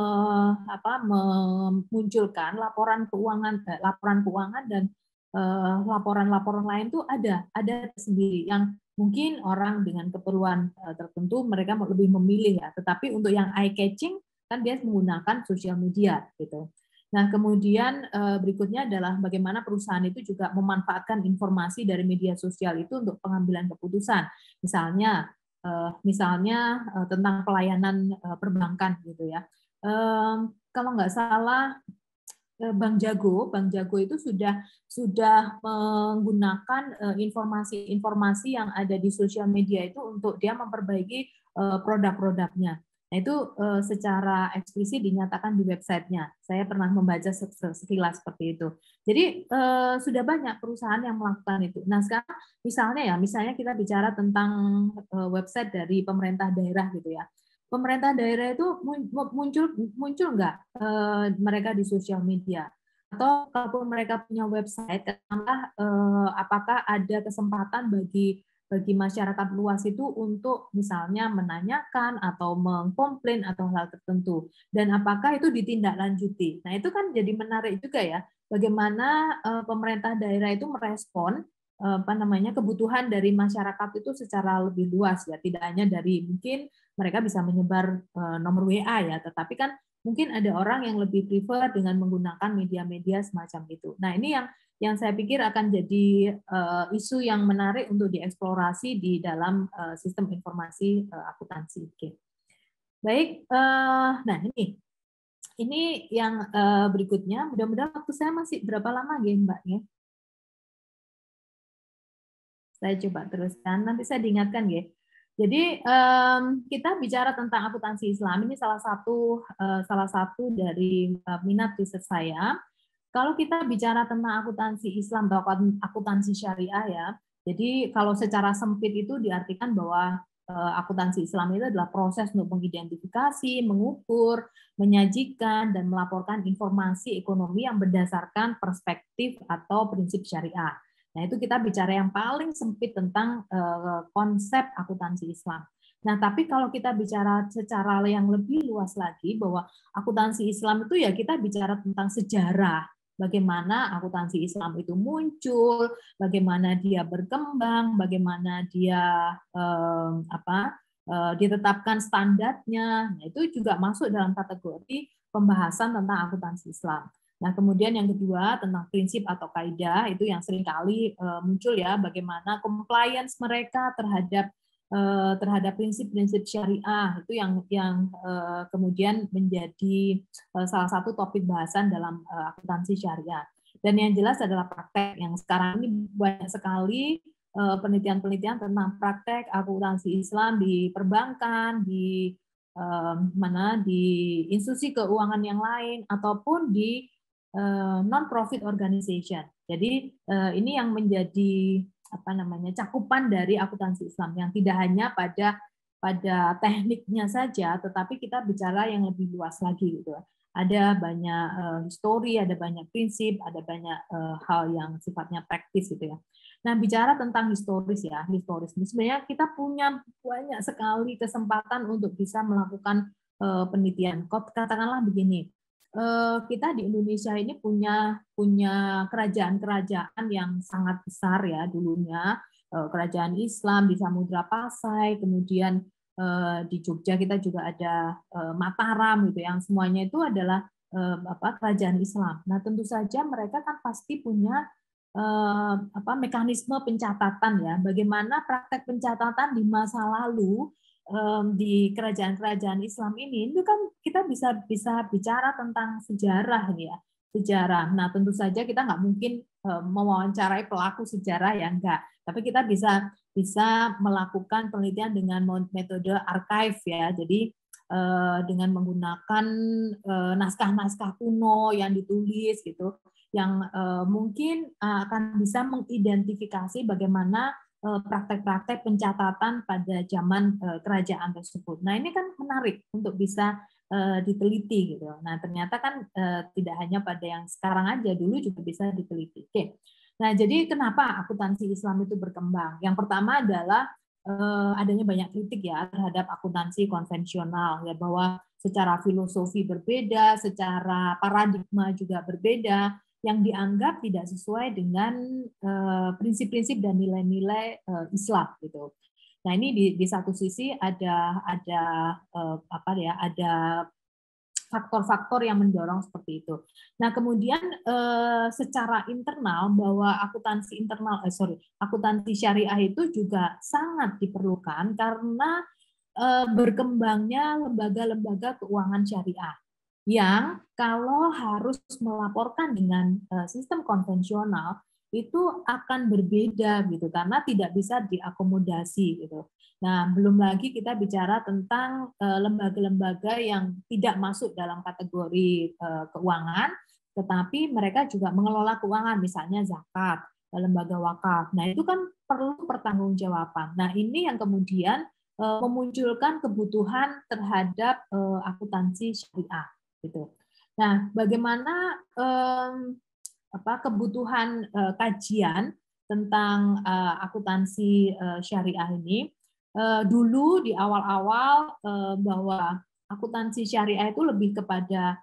S2: memunculkan laporan keuangan dan laporan-laporan lain tuh ada sendiri yang mungkin orang dengan keperluan tertentu mereka lebih memilih ya, tetapi untuk yang eye catching kan dia menggunakan sosial media gitu. Nah, kemudian berikutnya adalah bagaimana perusahaan itu juga memanfaatkan informasi dari media sosial itu untuk pengambilan keputusan. Misalnya tentang pelayanan perbankan gitu ya. Kalau nggak salah Bank Jago itu sudah menggunakan informasi-informasi yang ada di sosial media itu untuk dia memperbaiki produk-produknya. Nah, itu secara eksplisit dinyatakan di websitenya. Saya pernah membaca sekilas seperti itu. Jadi sudah banyak perusahaan yang melakukan itu. Nah, sekarang misalnya kita bicara tentang website dari pemerintah daerah gitu ya. Pemerintah daerah itu muncul nggak mereka di sosial media, atau kalau mereka punya website, apakah ada kesempatan bagi masyarakat luas itu untuk misalnya menanyakan atau mengkomplain atau hal tertentu, dan apakah itu ditindaklanjuti. Nah, itu kan jadi menarik juga ya, bagaimana pemerintah daerah itu merespon kebutuhan dari masyarakat itu secara lebih luas ya, tidak hanya dari mungkin mereka bisa menyebar nomor WA ya, tetapi kan mungkin ada orang yang lebih prefer dengan menggunakan media-media semacam itu. Nah, ini yang saya pikir akan jadi isu yang menarik untuk dieksplorasi di dalam sistem informasi akuntansi. Oke. Baik, nah ini yang berikutnya. Mudah-mudahan waktu saya masih berapa lama ya, Mbak ya? Saya coba teruskan, nanti saya diingatkan ya. Jadi kita bicara tentang akuntansi Islam, ini salah satu dari minat riset saya. Kalau kita bicara tentang akuntansi Islam atau akuntansi syariah ya, jadi kalau secara sempit itu diartikan bahwa akuntansi Islam itu adalah proses untuk mengidentifikasi, mengukur, menyajikan, dan melaporkan informasi ekonomi yang berdasarkan perspektif atau prinsip syariah. Nah, itu kita bicara yang paling sempit tentang konsep akuntansi Islam. Nah, tapi kalau kita bicara secara yang lebih luas lagi, bahwa akuntansi Islam itu ya kita bicara tentang sejarah, bagaimana akuntansi Islam itu muncul, bagaimana dia berkembang, bagaimana dia ditetapkan standarnya. Nah, itu juga masuk dalam kategori pembahasan tentang akuntansi Islam. Nah, kemudian yang kedua tentang prinsip atau kaidah, itu yang seringkali muncul ya, bagaimana compliance mereka terhadap prinsip-prinsip syariah, itu yang kemudian menjadi salah satu topik bahasan dalam akuntansi syariah. Dan yang jelas adalah praktek, yang sekarang ini banyak sekali penelitian-penelitian tentang praktek akuntansi Islam di perbankan, di institusi keuangan yang lain, ataupun di non-profit organization. Jadi ini yang menjadi cakupan dari akuntansi Islam, yang tidak hanya pada tekniknya saja, tetapi kita bicara yang lebih luas lagi gitu. ada banyak histori, ada banyak prinsip, ada banyak hal yang sifatnya praktis gitu ya. Nah, bicara tentang historis ini sebenarnya kita punya banyak sekali kesempatan untuk bisa melakukan penelitian. Katakanlah begini, kita di Indonesia ini punya kerajaan-kerajaan yang sangat besar ya dulunya, kerajaan Islam di Samudra Pasai, kemudian di Jogja kita juga ada Mataram gitu, yang semuanya itu adalah kerajaan Islam. Nah, tentu saja mereka kan pasti punya mekanisme pencatatan ya, bagaimana praktek pencatatan di masa lalu di kerajaan-kerajaan Islam ini, itu kan kita bisa bicara tentang sejarah ya, sejarah. Nah, tentu saja kita nggak mungkin mewawancarai pelaku sejarah ya, enggak. Tapi kita bisa melakukan penelitian dengan metode archive ya. Jadi dengan menggunakan naskah-naskah kuno yang ditulis gitu, yang mungkin akan bisa mengidentifikasi bagaimana praktek-praktek pencatatan pada zaman kerajaan tersebut. Nah, ini kan menarik untuk bisa diteliti gitu. Nah, ternyata kan tidak hanya pada yang sekarang aja, dulu juga bisa diteliti. Oke. Nah, jadi kenapa akuntansi Islam itu berkembang? Yang pertama adalah adanya banyak kritik ya terhadap akuntansi konvensional ya, bahwa secara filosofi berbeda, secara paradigma juga berbeda, yang dianggap tidak sesuai dengan prinsip-prinsip dan nilai-nilai Islam gitu. Nah, ini di satu sisi ada faktor-faktor yang mendorong seperti itu. Nah, kemudian secara internal bahwa akuntansi syariah itu juga sangat diperlukan karena berkembangnya lembaga-lembaga keuangan syariah yang kalau harus melaporkan dengan sistem konvensional itu akan berbeda gitu, karena tidak bisa diakomodasi gitu. Nah, belum lagi kita bicara tentang lembaga-lembaga yang tidak masuk dalam kategori keuangan, tetapi mereka juga mengelola keuangan, misalnya zakat, lembaga wakaf. Nah, itu kan perlu pertanggungjawaban. Nah, ini yang kemudian memunculkan kebutuhan terhadap akuntansi syariah gitu. Nah, bagaimana kebutuhan kajian tentang akuntansi syariah ini? Dulu di awal-awal bahwa akuntansi syariah itu lebih kepada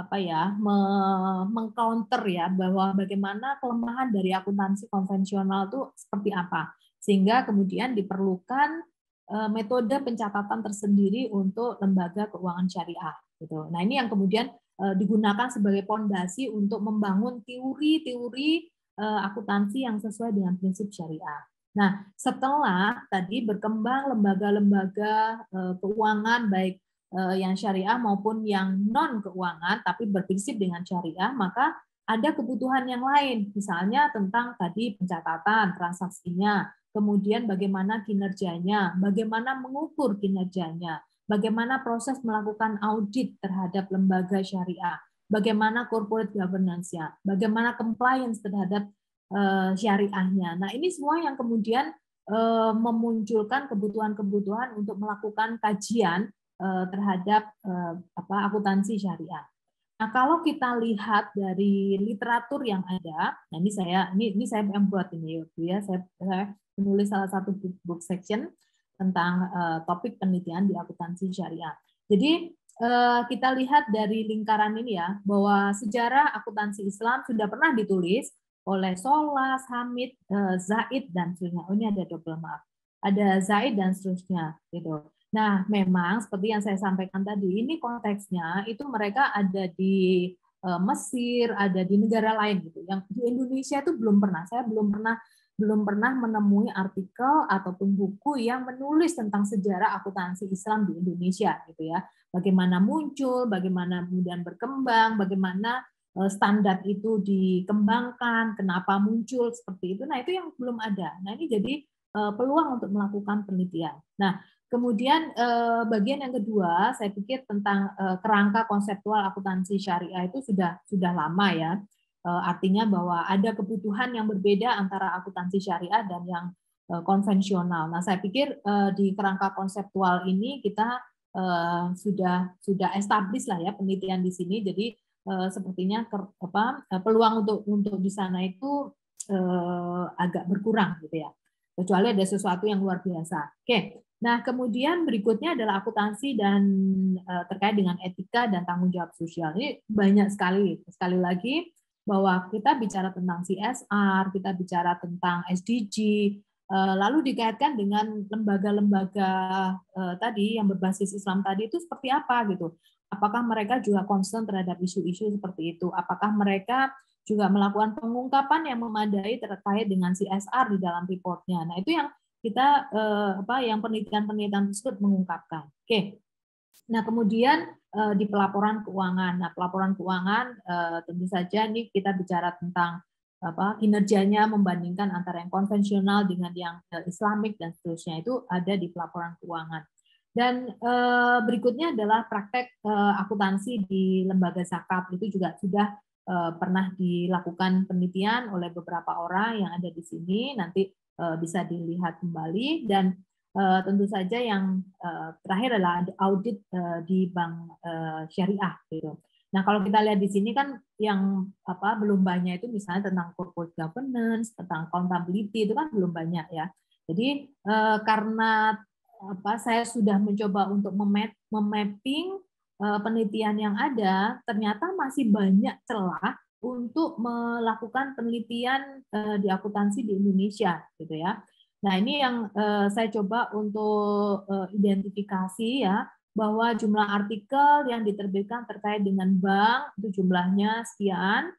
S2: mengcounter ya, bahwa bagaimana kelemahan dari akuntansi konvensional itu seperti apa, sehingga kemudian diperlukan metode pencatatan tersendiri untuk lembaga keuangan syariah gitu. Nah, ini yang kemudian digunakan sebagai pondasi untuk membangun teori-teori akuntansi yang sesuai dengan prinsip syariah. Nah, setelah tadi berkembang lembaga-lembaga keuangan baik yang syariah maupun yang non keuangan tapi berprinsip dengan syariah, maka ada kebutuhan yang lain, misalnya tentang tadi pencatatan transaksinya, kemudian bagaimana kinerjanya, bagaimana mengukur kinerjanya, bagaimana proses melakukan audit terhadap lembaga syariah, bagaimana corporate governance-nya, bagaimana compliance terhadap syariahnya. Nah, ini semua yang kemudian memunculkan kebutuhan-kebutuhan untuk melakukan kajian terhadap akuntansi syariah. Nah, kalau kita lihat dari literatur yang ada, nah ini saya yang buat ini ya, saya menulis salah satu book section tentang topik penelitian di akuntansi syariah. Jadi kita lihat dari lingkaran ini ya, bahwa sejarah akuntansi Islam sudah pernah ditulis oleh Solas, Hamid, Zaid, dan seterusnya. Oh, ini ada double maaf. Ada Zaid dan seterusnya gitu. Nah, memang seperti yang saya sampaikan tadi, ini konteksnya itu mereka ada di Mesir, ada di negara lain gitu. Yang di Indonesia itu belum pernah. Saya belum pernah menemui artikel ataupun buku yang menulis tentang sejarah akuntansi Islam di Indonesia gitu ya. Bagaimana muncul, bagaimana kemudian berkembang, bagaimana standar itu dikembangkan, kenapa muncul seperti itu. Nah, itu yang belum ada. Nah, ini jadi peluang untuk melakukan penelitian. Nah, kemudian bagian yang kedua, saya pikir tentang kerangka konseptual akuntansi syariah itu sudah lama ya. Artinya bahwa ada kebutuhan yang berbeda antara akuntansi syariah dan yang konvensional. Nah, saya pikir di kerangka konseptual ini kita sudah established lah ya penelitian di sini. Jadi sepertinya peluang untuk di sana itu agak berkurang gitu ya. Kecuali ada sesuatu yang luar biasa. Oke. Nah, kemudian berikutnya adalah akuntansi dan terkait dengan etika dan tanggung jawab sosial. Ini banyak sekali. Sekali lagi bahwa kita bicara tentang CSR, kita bicara tentang SDG, lalu dikaitkan dengan lembaga-lembaga tadi yang berbasis Islam tadi itu seperti apa gitu. Apakah mereka juga concern terhadap isu-isu seperti itu? Apakah mereka juga melakukan pengungkapan yang memadai terkait dengan CSR di dalam reportnya? Nah, itu yang kita yang penelitian-penelitian tersebut mengungkapkan. Oke. Nah, kemudian di pelaporan keuangan. Nah, pelaporan keuangan tentu saja ini kita bicara tentang kinerjanya membandingkan antara yang konvensional dengan yang Islamik dan seterusnya, itu ada di pelaporan keuangan. Dan berikutnya adalah praktek akuntansi di lembaga zakat. Itu juga sudah pernah dilakukan penelitian oleh beberapa orang yang ada di sini. Nanti bisa dilihat kembali. Dan tentu saja yang terakhir adalah audit di bank syariah gitu. Nah, kalau kita lihat di sini kan yang belum banyak itu misalnya tentang corporate governance, tentang accountability, itu kan belum banyak ya. Jadi karena saya sudah mencoba untuk memapping penelitian yang ada, ternyata masih banyak celah untuk melakukan penelitian di akuntansi di Indonesia gitu ya. Nah, ini yang saya coba untuk identifikasi ya, bahwa jumlah artikel yang diterbitkan terkait dengan bank itu jumlahnya sekian,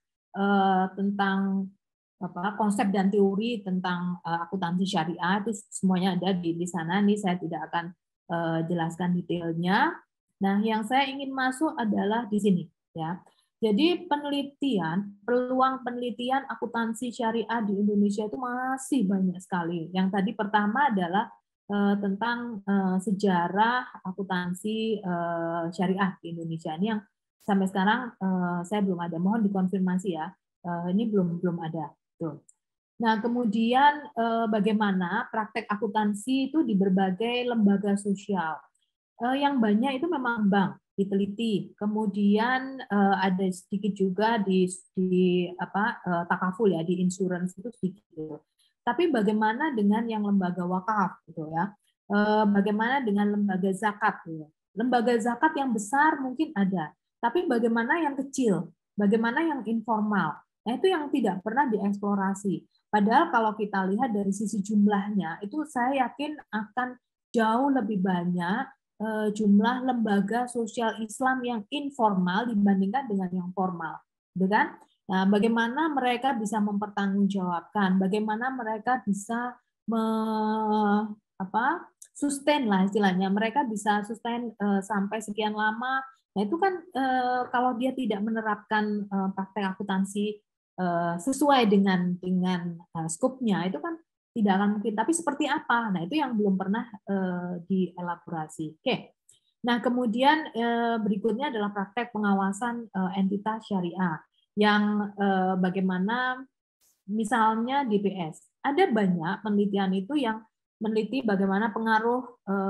S2: tentang konsep dan teori tentang akuntansi syariah itu semuanya ada di sana. Ini saya tidak akan jelaskan detailnya. Nah, yang saya ingin masuk adalah di sini ya. Jadi peluang penelitian akuntansi syariah di Indonesia itu masih banyak sekali. Yang tadi pertama adalah tentang sejarah akuntansi syariah di Indonesia. Ini yang sampai sekarang saya belum ada. Mohon dikonfirmasi ya. Ini belum ada. Tuh. Nah, kemudian bagaimana praktek akuntansi itu di berbagai lembaga sosial. Yang banyak itu memang bank diteliti, kemudian ada sedikit juga di takaful ya, di insurance itu sedikit. Tapi bagaimana dengan yang lembaga wakaf gitu ya? Bagaimana dengan lembaga zakat? Gitu. Lembaga zakat yang besar mungkin ada, tapi bagaimana yang kecil? Bagaimana yang informal? Nah, itu yang tidak pernah dieksplorasi. Padahal kalau kita lihat dari sisi jumlahnya, itu saya yakin akan jauh lebih banyak jumlah lembaga sosial Islam yang informal dibandingkan dengan yang formal, gitu kan? Nah, bagaimana mereka bisa mempertanggungjawabkan, bagaimana mereka bisa sustain lah istilahnya, mereka bisa sustain sampai sekian lama. Nah, itu kan kalau dia tidak menerapkan praktek akuntansi sesuai dengan skopnya, itu kan tidak akan mungkin. Tapi seperti apa? Nah, itu yang belum pernah dielaborasi. Oke. Nah, kemudian berikutnya adalah praktek pengawasan entitas syariah yang bagaimana misalnya DPS. Ada banyak penelitian itu yang meneliti bagaimana pengaruh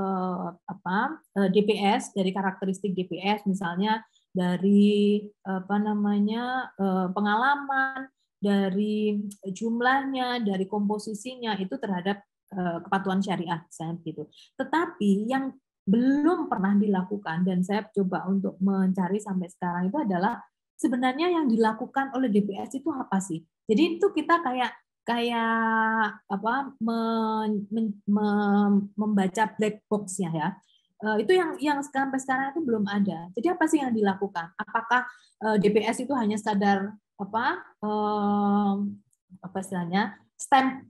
S2: DPS, dari karakteristik DPS misalnya dari pengalaman, dari jumlahnya, dari komposisinya itu terhadap kepatuhan syariah misalnya begitu. Tetapi yang belum pernah dilakukan dan saya coba untuk mencari sampai sekarang itu adalah sebenarnya yang dilakukan oleh DPS itu apa sih? Jadi itu kita kayak membaca black box-nya ya. Itu yang sampai sekarang itu belum ada. Jadi apa sih yang dilakukan? Apakah DPS itu hanya sadar istilahnya stamp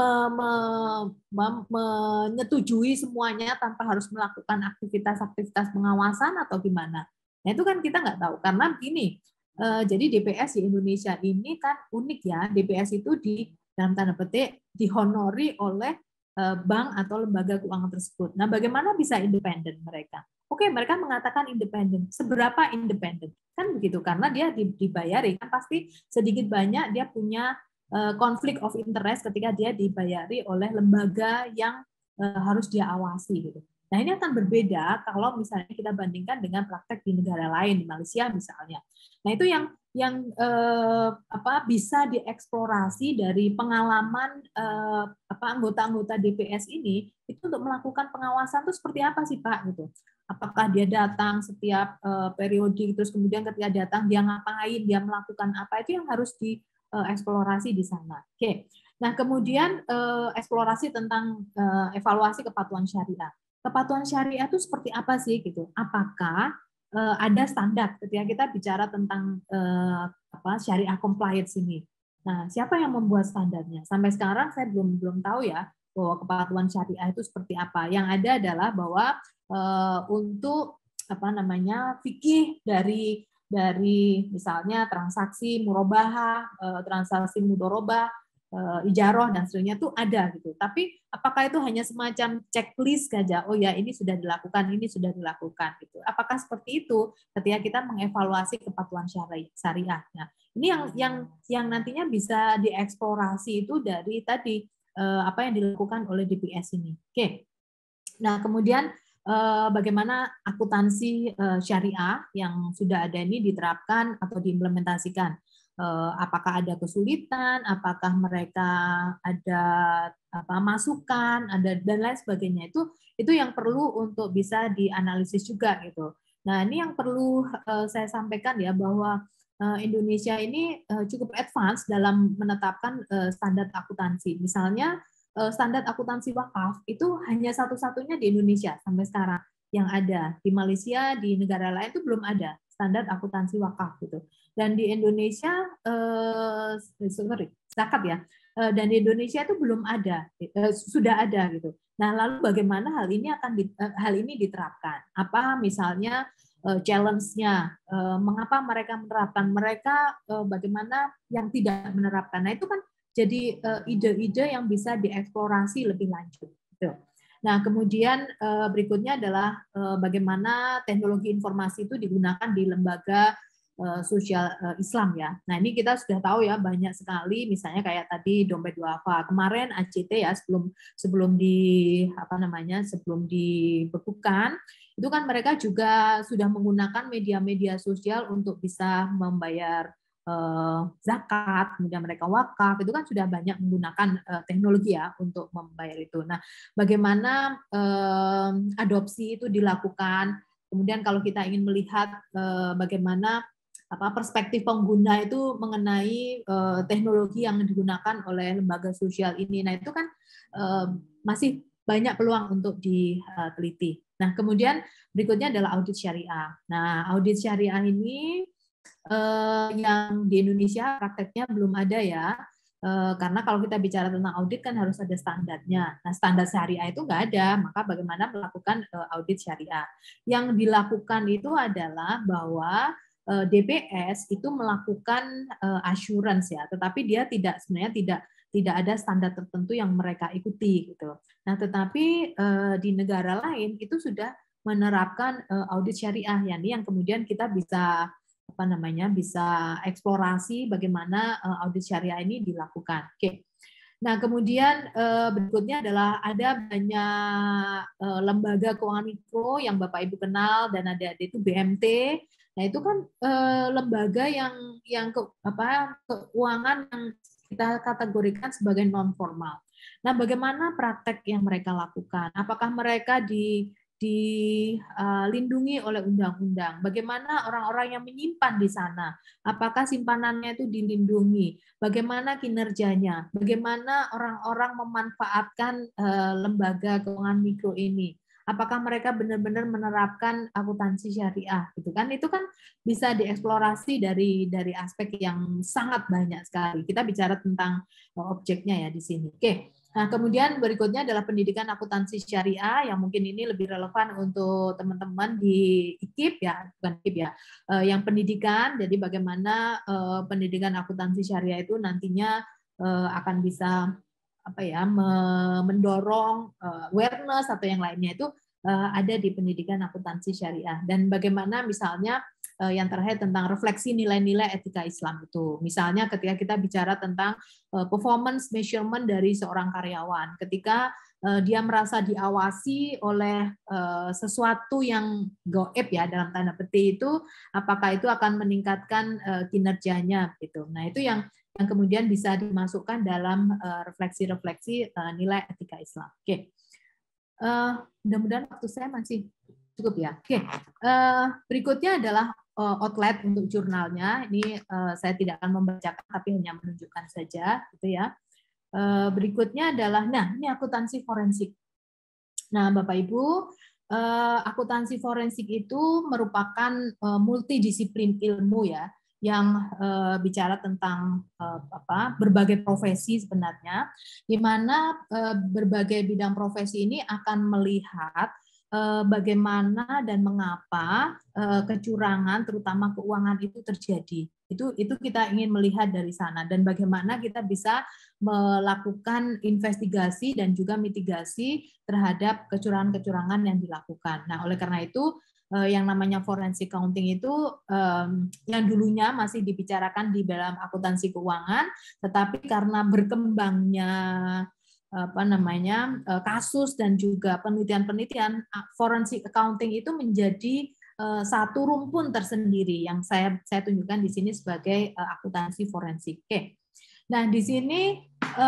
S2: menyetujui semuanya tanpa harus melakukan aktivitas-aktivitas pengawasan atau gimana? Nah, itu kan kita nggak tahu karena begini. Jadi DPS di Indonesia ini kan unik ya. DPS itu dalam tanda petik dihonori oleh bank atau lembaga keuangan tersebut. Nah, bagaimana bisa independen mereka? Oke, mereka mengatakan independen. Seberapa independen? Kan begitu, karena dia dibayari. Kan pasti sedikit banyak dia punya konflik of interest ketika dia dibayari oleh lembaga yang harus dia awasi. Gitu. Nah, ini akan berbeda kalau misalnya kita bandingkan dengan praktek di negara lain, di Malaysia misalnya. Nah, itu yang bisa dieksplorasi dari pengalaman anggota-anggota DPS ini itu untuk melakukan pengawasan itu seperti apa sih Pak gitu. Apakah dia datang setiap periode, terus kemudian ketika datang dia ngapain, dia melakukan apa, itu yang harus dieksplorasi di sana. Oke. Nah, kemudian eksplorasi tentang evaluasi kepatuhan syariah. Kepatuhan syariah itu seperti apa sih gitu? Apakah ada standar ketika kita bicara tentang syariah compliance ini? Nah, siapa yang membuat standarnya? Sampai sekarang saya belum tahu ya bahwa kepatuhan syariah itu seperti apa. Yang ada adalah bahwa untuk fikih dari misalnya transaksi murabahah, transaksi mudorobah, ijaroh dan seterusnya itu ada gitu. Tapi apakah itu hanya semacam checklist saja? Oh ya, ini sudah dilakukan, ini sudah dilakukan gitu. Apakah seperti itu ketika kita mengevaluasi kepatuhan syariah? Nah, ini yang nantinya bisa dieksplorasi itu dari tadi apa yang dilakukan oleh DPS ini. Oke. Nah, kemudian bagaimana akuntansi syariah yang sudah ada ini diterapkan atau diimplementasikan? Apakah ada kesulitan, apakah mereka ada masukan, ada dan lain sebagainya. Itu yang perlu untuk bisa dianalisis juga gitu. Nah, ini yang perlu saya sampaikan ya, bahwa Indonesia ini cukup advance dalam menetapkan standar akuntansi. Misalnya standar akuntansi wakaf itu hanya satu-satunya di Indonesia sampai sekarang yang ada. Di Malaysia, di negara lain itu belum ada standar akuntansi wakaf gitu. Dan di Indonesia zakat ya. Dan di Indonesia itu belum ada, sudah ada gitu. Nah, lalu bagaimana hal ini diterapkan? Apa misalnya challenge-nya? Mengapa mereka menerapkan? Mereka bagaimana yang tidak menerapkan? Nah, itu kan jadi ide-ide yang bisa dieksplorasi lebih lanjut. Gitu. Nah, kemudian berikutnya adalah bagaimana teknologi informasi itu digunakan di lembaga sosial Islam ya. Nah, ini kita sudah tahu ya, banyak sekali misalnya kayak tadi dompet duafa. Kemarin ACT ya sebelum dibekukan, itu kan mereka juga sudah menggunakan media-media sosial untuk bisa membayar zakat, kemudian mereka wakaf, itu kan sudah banyak menggunakan teknologi ya untuk membayar itu. Nah, bagaimana adopsi itu dilakukan? Kemudian kalau kita ingin melihat bagaimana perspektif pengguna itu mengenai teknologi yang digunakan oleh lembaga sosial ini, nah itu kan masih banyak peluang untuk diteliti. Nah, kemudian berikutnya adalah audit syariah. Nah, audit syariah ini yang di Indonesia prakteknya belum ada ya, karena kalau kita bicara tentang audit kan harus ada standarnya. Nah, standar syariah itu nggak ada, maka bagaimana melakukan audit syariah? Yang dilakukan itu adalah bahwa DPS itu melakukan assurance ya, tetapi dia sebenarnya tidak ada standar tertentu yang mereka ikuti gitu. Nah, tetapi di negara lain itu sudah menerapkan audit syariah, yang kemudian kita bisa bisa eksplorasi bagaimana audit syariah ini dilakukan. Oke. Nah, kemudian berikutnya adalah ada banyak lembaga keuangan mikro yang Bapak Ibu kenal dan ada itu BMT. Nah, itu kan lembaga yang keuangan yang kita kategorikan sebagai non formal. Nah, bagaimana praktek yang mereka lakukan? Apakah mereka dilindungi oleh undang-undang? Bagaimana orang-orang yang menyimpan di sana? Apakah simpanannya itu dilindungi? Bagaimana kinerjanya? Bagaimana orang-orang memanfaatkan lembaga keuangan mikro ini? Apakah mereka benar-benar menerapkan akuntansi syariah? Gitu kan? Itu kan bisa dieksplorasi dari aspek yang sangat banyak sekali. Kita bicara tentang objeknya ya di sini. Oke. Nah, kemudian berikutnya adalah pendidikan akuntansi syariah yang mungkin ini lebih relevan untuk teman-teman di IKIP ya, bukan IKIP ya, yang pendidikan. Jadi bagaimana pendidikan akuntansi syariah itu nantinya akan bisa mendorong awareness atau yang lainnya itu ada di pendidikan akuntansi syariah. Dan bagaimana misalnya yang terakhir tentang refleksi nilai-nilai etika Islam itu. Misalnya ketika kita bicara tentang performance measurement dari seorang karyawan, ketika dia merasa diawasi oleh sesuatu yang gaib ya dalam tanda petik itu, apakah itu akan meningkatkan kinerjanya gitu. Nah, itu yang kemudian bisa dimasukkan dalam refleksi-refleksi nilai etika Islam. Oke. Mudah-mudahan waktu saya masih cukup ya. Oke. Berikutnya adalah outlet untuk jurnalnya. Ini saya tidak akan membacakan tapi hanya menunjukkan saja gitu ya. Berikutnya adalah, nah ini akuntansi forensik. Nah Bapak Ibu, akuntansi forensik itu merupakan multidisiplin ilmu ya, yang bicara tentang berbagai profesi sebenarnya, di mana berbagai bidang profesi ini akan melihat bagaimana dan mengapa kecurangan terutama keuangan itu terjadi. Itu kita ingin melihat dari sana, dan bagaimana kita bisa melakukan investigasi dan juga mitigasi terhadap kecurangan-kecurangan yang dilakukan. Nah, oleh karena itu yang namanya forensic accounting itu yang dulunya masih dibicarakan di dalam akuntansi keuangan, tetapi karena berkembangnya kasus dan juga penelitian-penelitian, forensic accounting itu menjadi satu rumpun tersendiri yang saya tunjukkan di sini sebagai akuntansi forensik. Oke. Nah, di sini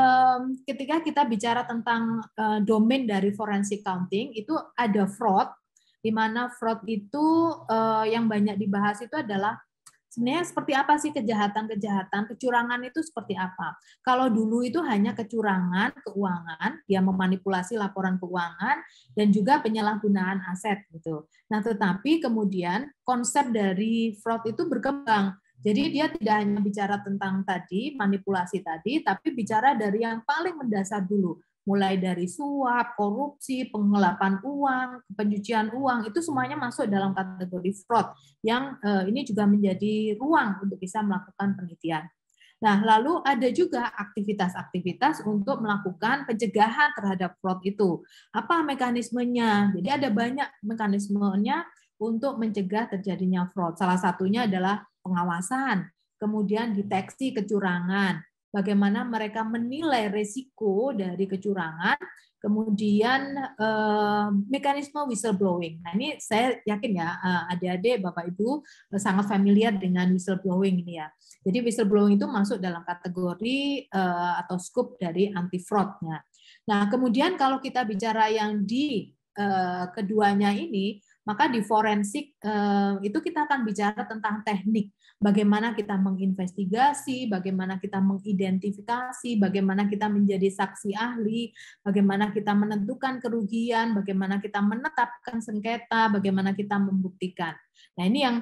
S2: ketika kita bicara tentang domain dari forensic accounting, itu ada fraud, di mana fraud itu yang banyak dibahas itu adalah sebenarnya seperti apa sih kejahatan-kejahatan, kecurangan itu seperti apa. Kalau dulu itu hanya kecurangan keuangan, dia memanipulasi laporan keuangan, dan juga penyalahgunaan aset gitu. Nah, tetapi kemudian konsep dari fraud itu berkembang. Jadi dia tidak hanya bicara tentang tadi, manipulasi tadi, tapi bicara dari yang paling mendasar dulu. Mulai dari suap, korupsi, penggelapan uang, pencucian uang, itu semuanya masuk dalam kategori fraud, yang ini juga menjadi ruang untuk bisa melakukan penelitian. Nah, lalu ada juga aktivitas-aktivitas untuk melakukan pencegahan terhadap fraud itu. Apa mekanismenya? Jadi ada banyak mekanismenya untuk mencegah terjadinya fraud. Salah satunya adalah pengawasan, kemudian deteksi kecurangan, bagaimana mereka menilai risiko dari kecurangan, kemudian mekanisme whistleblowing. Nah, ini saya yakin ya adik-adik, Bapak Ibu sangat familiar dengan whistleblowing ini ya. Jadi whistleblowing itu masuk dalam kategori atau scope dari anti fraud-nya. Nah, kemudian kalau kita bicara yang di keduanya ini, maka di forensik itu kita akan bicara tentang teknik. Bagaimana kita menginvestigasi, bagaimana kita mengidentifikasi, bagaimana kita menjadi saksi ahli, bagaimana kita menentukan kerugian, bagaimana kita menetapkan sengketa, bagaimana kita membuktikan. Nah, ini yang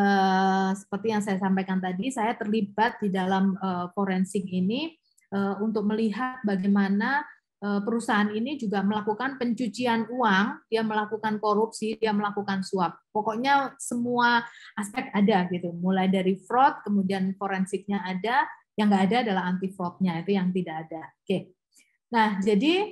S2: seperti yang saya sampaikan tadi, saya terlibat di dalam forensik ini untuk melihat bagaimana perusahaan ini juga melakukan pencucian uang, dia melakukan korupsi, dia melakukan suap. Pokoknya semua aspek ada gitu, mulai dari fraud, kemudian forensiknya ada, yang nggak ada adalah anti fraudnya, itu yang tidak ada. Oke. Nah, jadi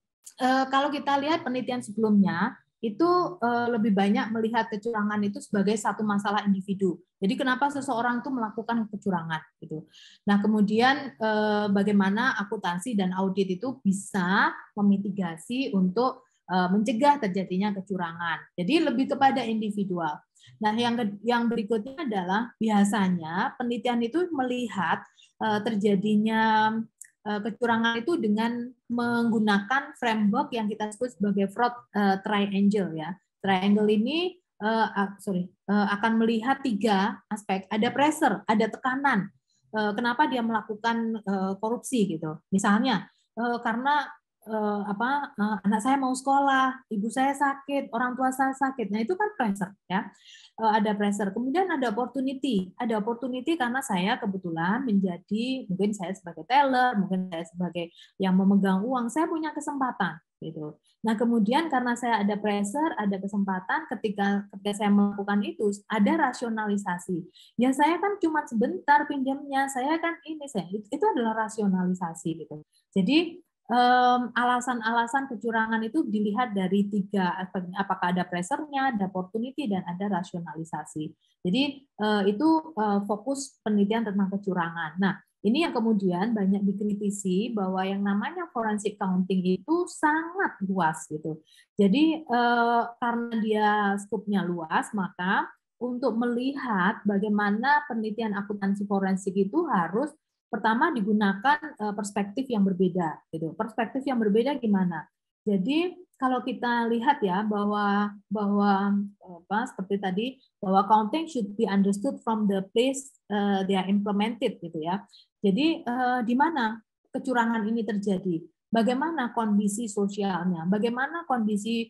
S2: kalau kita lihat penelitian sebelumnya, itu lebih banyak melihat kecurangan itu sebagai satu masalah individu. Jadi kenapa seseorang itu melakukan kecurangan gitu. Nah, kemudian bagaimana akuntansi dan audit itu bisa memitigasi untuk mencegah terjadinya kecurangan. Jadi lebih kepada individual. Nah, yang berikutnya adalah biasanya penelitian itu melihat terjadinya kecurangan itu dengan menggunakan framework yang kita sebut sebagai fraud triangle ya. Triangle ini akan melihat 3 aspek. Ada pressure, ada tekanan. Kenapa dia melakukan korupsi gitu? Misalnya karena anak saya mau sekolah, ibu saya sakit, orang tua saya sakit. Nah, itu kan pressure ya. Ada pressure. Kemudian ada opportunity. Ada opportunity karena saya kebetulan menjadi, mungkin saya sebagai teller, mungkin saya sebagai yang memegang uang, saya punya kesempatan gitu. Nah, kemudian karena saya ada pressure, ada kesempatan, ketika saya melakukan itu, ada rasionalisasi. Ya saya kan cuma sebentar pinjamnya, saya kan ini, itu adalah rasionalisasi gitu. Jadi alasan-alasan kecurangan itu dilihat dari 3 aspek, apakah ada pressure-nya, ada opportunity, dan ada rasionalisasi. Jadi itu fokus penelitian tentang kecurangan. Nah, Ini yang kemudian banyak dikritisi bahwa yang namanya forensic accounting itu sangat luas gitu. Jadi karena dia skupnya luas, maka untuk melihat bagaimana penelitian akuntansi forensik itu harus pertama digunakan perspektif yang berbeda gitu. Perspektif yang berbeda gimana? Jadi kalau kita lihat ya bahwa seperti tadi bahwa accounting should be understood from the place they are implemented gitu ya. Jadi di mana kecurangan ini terjadi? Bagaimana kondisi sosialnya? Bagaimana kondisi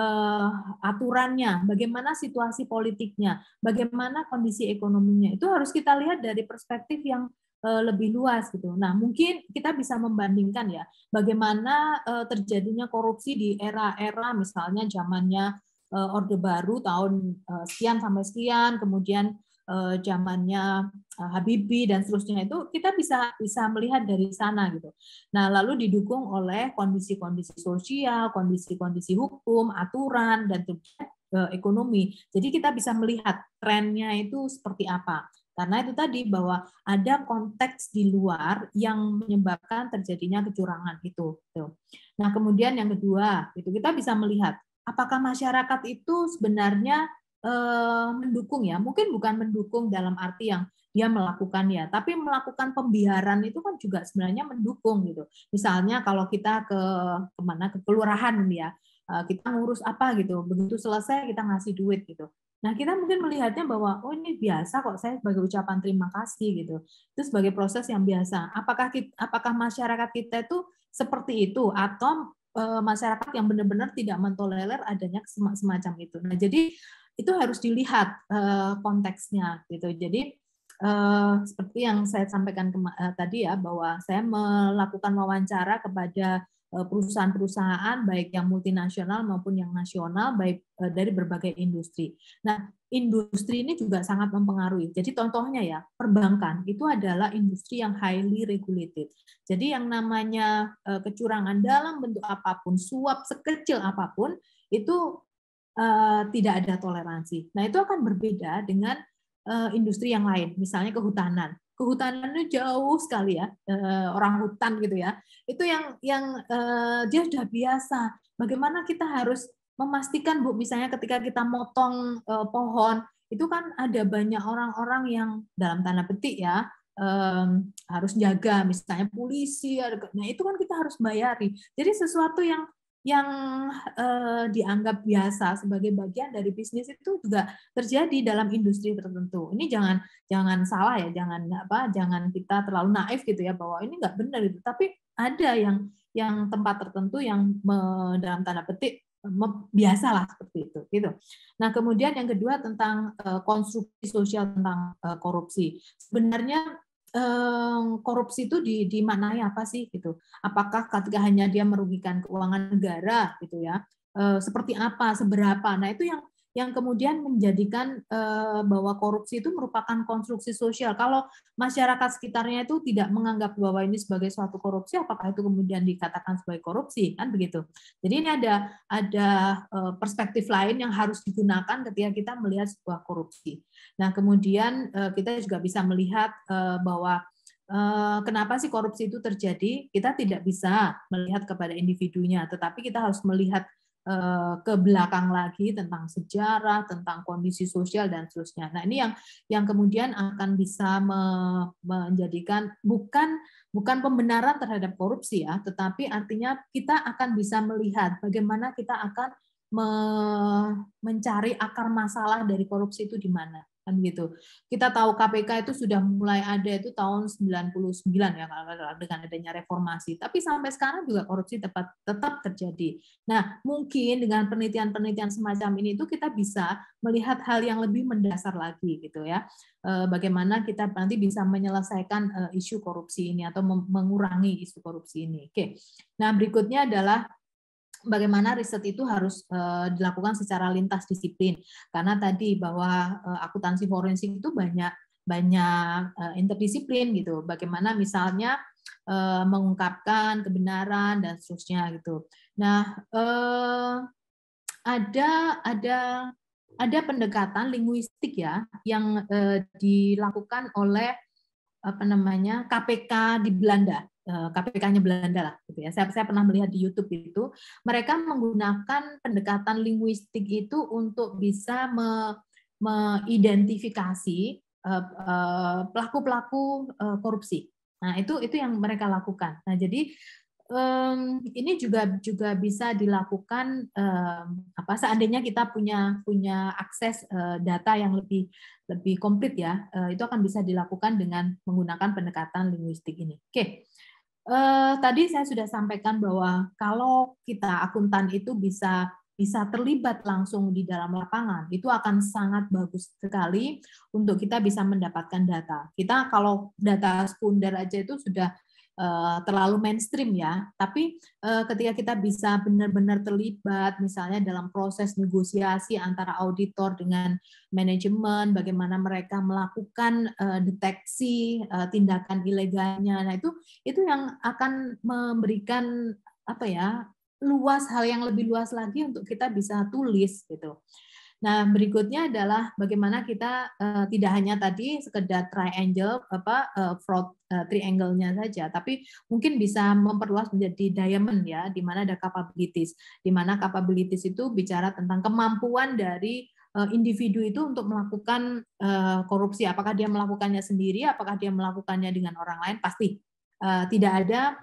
S2: aturannya? Bagaimana situasi politiknya? Bagaimana kondisi ekonominya? Itu harus kita lihat dari perspektif yang lebih luas gitu. Nah, mungkin kita bisa membandingkan ya bagaimana terjadinya korupsi di era-era misalnya zamannya Orde Baru tahun sekian sampai sekian, kemudian zamannya Habibie dan seterusnya, itu kita bisa melihat dari sana gitu. Nah, lalu didukung oleh kondisi-kondisi sosial, kondisi-kondisi hukum, aturan dan ekonomi. Jadi kita bisa melihat trennya itu seperti apa. Karena itu tadi bahwa ada konteks di luar yang menyebabkan terjadinya kecurangan itu. Nah, kemudian yang kedua, itu kita bisa melihat apakah masyarakat itu sebenarnya mendukung ya, mungkin bukan mendukung dalam arti yang dia melakukan ya, tapi melakukan pembiaran itu kan juga sebenarnya mendukung gitu. Misalnya kalau kita ke kelurahan ya, kita ngurus apa gitu, begitu selesai kita ngasih duit gitu. Nah, kita mungkin melihatnya bahwa oh ini biasa kok, saya sebagai ucapan terima kasih gitu. Itu sebagai proses yang biasa. Apakah masyarakat kita itu seperti itu atau masyarakat yang benar-benar tidak mentolerir adanya semacam itu. Nah, jadi itu harus dilihat konteksnya gitu. Jadi seperti yang saya sampaikan tadi ya, bahwa saya melakukan wawancara kepada perusahaan-perusahaan baik yang multinasional maupun yang nasional, baik dari berbagai industri. Nah, industri ini juga sangat mempengaruhi. Jadi contohnya ya, perbankan itu adalah industri yang highly regulated. Jadi yang namanya kecurangan dalam bentuk apapun, suap sekecil apapun, itu tidak ada toleransi. Nah, itu akan berbeda dengan industri yang lain, misalnya kehutanan. Kehutanan itu jauh sekali ya, orang hutan gitu ya. Itu yang dia sudah biasa. Bagaimana kita harus memastikan, Bu, misalnya ketika kita motong pohon, itu kan ada banyak orang-orang yang dalam tanda petik ya, harus jaga, misalnya polisi. Nah, itu kan kita harus bayari. Jadi sesuatu yang dianggap biasa sebagai bagian dari bisnis itu juga terjadi dalam industri tertentu. Ini jangan salah ya, jangan kita terlalu naif gitu ya bahwa ini nggak benar itu. Tapi ada yang tempat tertentu yang dalam tanda petik biasalah seperti itu gitu. Nah, kemudian yang kedua tentang konstruksi sosial tentang korupsi. Sebenarnya korupsi itu dimaknai apa sih gitu? Apakah ketika hanya dia merugikan keuangan negara gitu ya? Seperti apa, seberapa? Nah, itu yang kemudian menjadikan bahwa korupsi itu merupakan konstruksi sosial. Kalau masyarakat sekitarnya itu tidak menganggap bahwa ini sebagai suatu korupsi, apakah itu kemudian dikatakan sebagai korupsi? Kan begitu. Jadi ini ada perspektif lain yang harus digunakan ketika kita melihat sebuah korupsi. Nah, kemudian kita juga bisa melihat bahwa kenapa sih korupsi itu terjadi? Kita tidak bisa melihat kepada individunya, tetapi kita harus melihat ke belakang lagi tentang sejarah, tentang kondisi sosial dan seterusnya. Nah, ini yang kemudian akan bisa menjadikan bukan pembenaran terhadap korupsi ya, tetapi artinya kita akan bisa melihat bagaimana kita akan mencari akar masalah dari korupsi itu di mana. Kan gitu. Kita tahu KPK itu sudah mulai ada itu tahun 99 ya dengan adanya reformasi. Tapi sampai sekarang juga korupsi tetap terjadi. Nah, mungkin dengan penelitian-penelitian semacam ini itu kita bisa melihat hal yang lebih mendasar lagi gitu ya. Bagaimana kita nanti bisa menyelesaikan isu korupsi ini atau mengurangi isu korupsi ini. Oke. Nah, berikutnya adalah bagaimana riset itu harus dilakukan secara lintas disiplin, karena tadi bahwa akuntansi forensik itu banyak interdisiplin gitu. Bagaimana misalnya mengungkapkan kebenaran dan seterusnya gitu. Nah, ada pendekatan linguistik ya yang dilakukan oleh KPK di Belanda, KPK-nya Belanda lah, gitu ya. Saya pernah melihat di YouTube itu, mereka menggunakan pendekatan linguistik itu untuk bisa mengidentifikasi pelaku-pelaku korupsi. Nah, itu yang mereka lakukan. Nah, jadi ini juga bisa dilakukan seandainya kita punya akses data yang lebih komplit ya, itu akan bisa dilakukan dengan menggunakan pendekatan linguistik ini. Oke. Tadi saya sudah sampaikan bahwa kalau kita akuntan itu bisa terlibat langsung di dalam lapangan, itu akan sangat bagus sekali untuk kita bisa mendapatkan data. Kita kalau data sekunder aja itu sudah terlalu mainstream ya, tapi ketika kita bisa benar-benar terlibat misalnya dalam proses negosiasi antara auditor dengan manajemen, bagaimana mereka melakukan deteksi tindakan ilegalnya, nah itu yang akan memberikan hal yang lebih luas lagi untuk kita bisa tulis gitu. Nah, berikutnya adalah bagaimana kita tidak hanya tadi sekedar fraud triangle-nya saja, tapi mungkin bisa memperluas menjadi diamond ya, di mana ada capabilities. Di mana capabilities itu bicara tentang kemampuan dari individu itu untuk melakukan korupsi. Apakah dia melakukannya sendiri, apakah dia melakukannya dengan orang lain, pasti tidak ada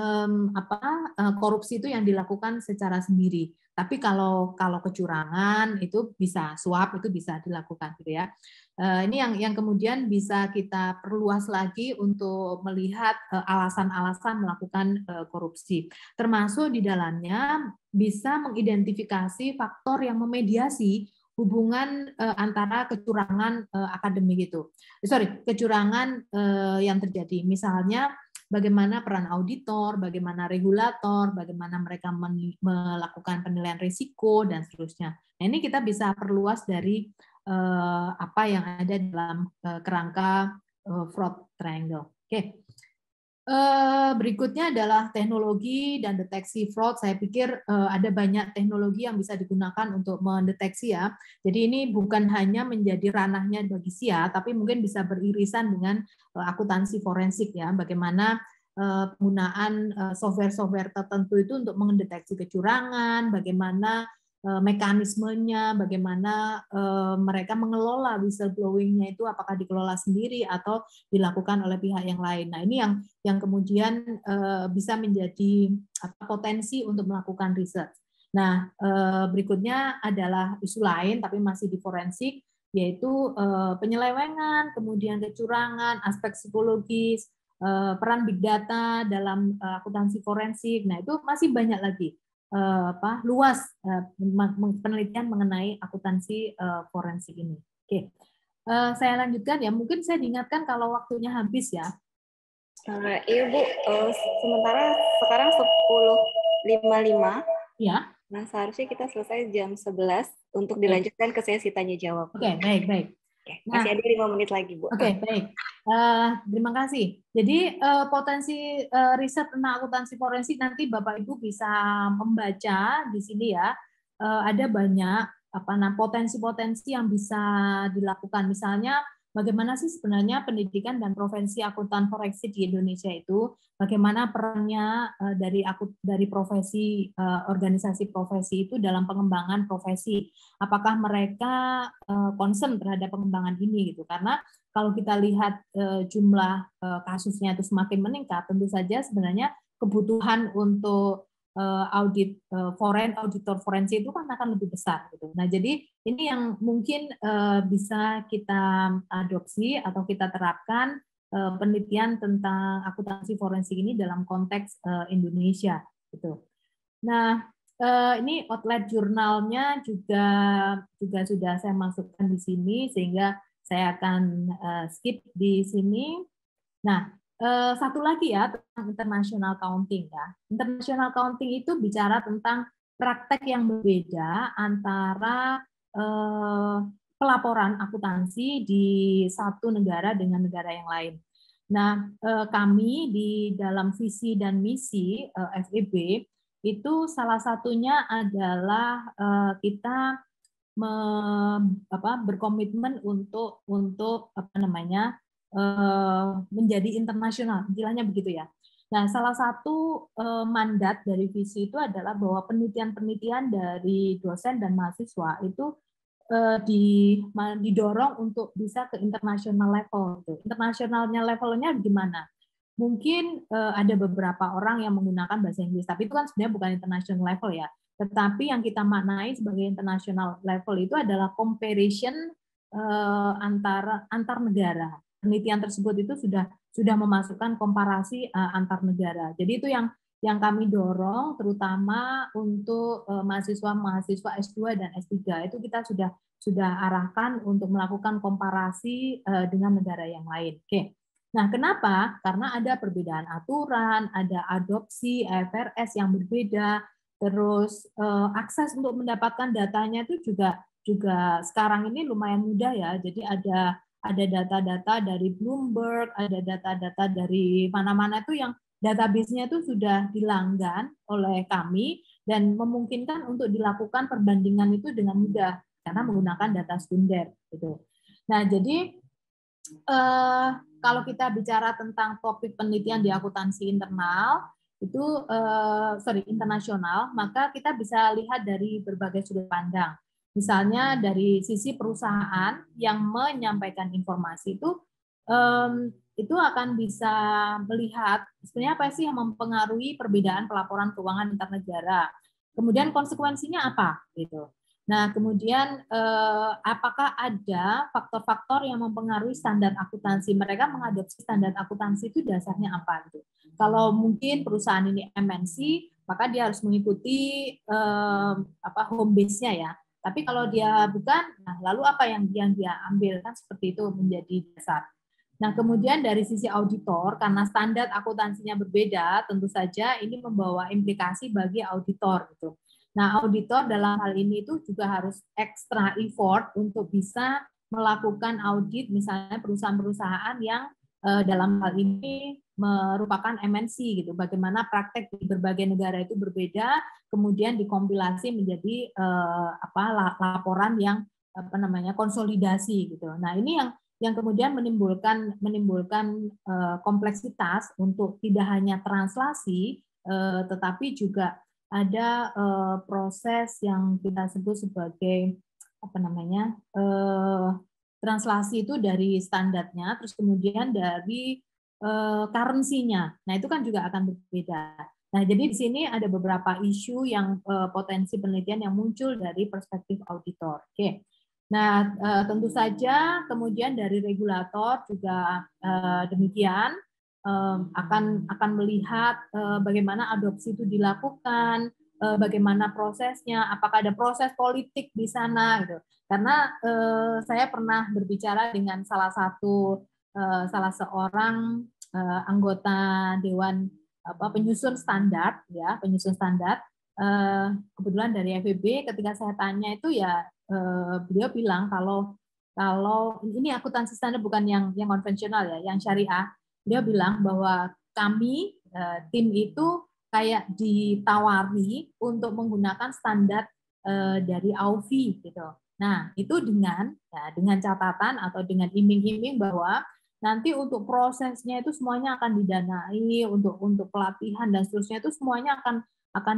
S2: korupsi itu yang dilakukan secara sendiri. Tapi kalau kecurangan itu bisa, suap itu bisa dilakukan gitu ya. Ini yang kemudian bisa kita perluas lagi untuk melihat alasan-alasan melakukan korupsi. Termasuk di dalamnya bisa mengidentifikasi faktor yang memediasi hubungan antara kecurangan akademik itu. Kecurangan yang terjadi. Misalnya bagaimana peran auditor, bagaimana regulator, bagaimana mereka melakukan penilaian risiko, dan seterusnya. Nah, ini kita bisa perluas dari apa yang ada dalam kerangka fraud triangle. Oke. Berikutnya adalah teknologi dan deteksi fraud. Saya pikir ada banyak teknologi yang bisa digunakan untuk mendeteksi ya. Jadi ini bukan hanya menjadi ranahnya bagi SIA, tapi mungkin bisa beririsan dengan akuntansi forensik ya. Bagaimana penggunaan software-software tertentu itu untuk mendeteksi kecurangan, bagaimana mekanismenya, bagaimana mereka mengelola whistleblowing-nya itu, apakah dikelola sendiri atau dilakukan oleh pihak yang lain. Nah, ini yang kemudian bisa menjadi potensi untuk melakukan riset. Nah, berikutnya adalah isu lain, tapi masih di forensik, yaitu penyelewengan, kemudian kecurangan, aspek psikologis, peran big data dalam akuntansi forensik. Nah, itu masih banyak lagi luas penelitian mengenai akuntansi forensik ini. Oke, saya lanjutkan ya. Mungkin saya diingatkan kalau waktunya habis ya.
S4: Iya Bu, sementara sekarang 10.55.
S2: Ya.
S4: Nah, seharusnya kita selesai jam 11 untuk dilanjutkan ke sesi tanya jawab.
S2: Oke, baik.
S4: Masih ada 5 menit lagi, Bu.
S2: Oke, baik. Terima kasih. Jadi potensi riset tentang akuntansi forensik nanti Bapak Ibu bisa membaca di sini ya. Ada banyak potensi-potensi yang bisa dilakukan. Misalnya bagaimana sih sebenarnya pendidikan dan profesi akuntan forensik di Indonesia itu, bagaimana perannya dari profesi organisasi profesi itu dalam pengembangan profesi. Apakah mereka concern terhadap pengembangan ini gitu. Karena kalau kita lihat jumlah kasusnya itu semakin meningkat, tentu saja sebenarnya kebutuhan untuk auditor forensik itu kan akan lebih besar gitu. Nah, jadi ini yang mungkin bisa kita adopsi atau kita terapkan penelitian tentang akuntansi forensik ini dalam konteks Indonesia gitu. Nah, ini outlet jurnalnya juga sudah saya masukkan di sini sehingga saya akan skip di sini. Nah, satu lagi ya tentang international accounting ya. International accounting itu bicara tentang praktek yang berbeda antara pelaporan akuntansi di satu negara dengan negara yang lain. Nah, kami di dalam visi dan misi FEB itu salah satunya adalah kita berkomitmen untuk menjadi internasional, istilahnya begitu ya. Nah, salah satu mandat dari visi itu adalah bahwa penelitian-penelitian dari dosen dan mahasiswa itu didorong untuk bisa ke international level. Internasionalnya levelnya gimana? Mungkin ada beberapa orang yang menggunakan bahasa Inggris, tapi itu kan sebenarnya bukan international level ya. Tetapi yang kita maknai sebagai international level itu adalah comparison antar negara. Penelitian tersebut itu sudah memasukkan komparasi antar negara. Jadi itu yang kami dorong, terutama untuk mahasiswa S2 dan S3 itu kita sudah arahkan untuk melakukan komparasi dengan negara yang lain. Oke. Nah, kenapa? Karena ada perbedaan aturan, ada adopsi IFRS yang berbeda, terus akses untuk mendapatkan datanya itu juga sekarang ini lumayan mudah ya. Jadi ada data-data dari Bloomberg, ada data-data dari mana-mana itu yang database-nya itu sudah dilanggan oleh kami dan memungkinkan untuk dilakukan perbandingan itu dengan mudah karena menggunakan data sekunder gitu. Nah, jadi kalau kita bicara tentang topik penelitian di akuntansi internal itu internasional, maka kita bisa lihat dari berbagai sudut pandang. Misalnya dari sisi perusahaan yang menyampaikan informasi itu akan bisa melihat sebenarnya apa sih yang mempengaruhi perbedaan pelaporan keuangan antar negara. Kemudian konsekuensinya apa gitu. Nah, kemudian apakah ada faktor-faktor yang mempengaruhi standar akuntansi? Mereka mengadopsi standar akuntansi itu dasarnya apa gitu. Kalau mungkin perusahaan ini MNC, maka dia harus mengikuti home base-nya ya. Tapi kalau dia bukan, nah lalu apa yang dia ambil kan seperti itu menjadi dasar. Nah, kemudian dari sisi auditor, karena standar akuntansinya berbeda, tentu saja ini membawa implikasi bagi auditor gitu. Nah, auditor dalam hal ini itu juga harus extra effort untuk bisa melakukan audit misalnya perusahaan-perusahaan yang dalam hal ini merupakan MNC gitu. Bagaimana praktek di berbagai negara itu berbeda, kemudian dikompilasi menjadi laporan yang konsolidasi gitu. Nah, ini yang kemudian menimbulkan kompleksitas untuk tidak hanya translasi tetapi juga ada proses yang kita sebut sebagai translasi itu dari standarnya, terus kemudian dari currency-nya. Nah, itu kan juga akan berbeda. Nah, jadi di sini ada beberapa isu yang potensi penelitian yang muncul dari perspektif auditor. Oke. Nah, tentu saja kemudian dari regulator juga demikian akan melihat bagaimana adopsi itu dilakukan, bagaimana prosesnya, apakah ada proses politik di sana gitu. Karena saya pernah berbicara dengan salah seorang anggota dewan penyusun standar ya, kebetulan dari FEB. Ketika saya tanya itu ya beliau bilang kalau ini akuntansi standar bukan yang konvensional ya, yang syariah. Dia bilang bahwa kami tim itu kayak ditawari untuk menggunakan standar dari AUFI gitu. Nah, itu dengan catatan atau dengan iming-iming bahwa nanti untuk prosesnya itu semuanya akan didanai, untuk pelatihan dan seterusnya itu semuanya akan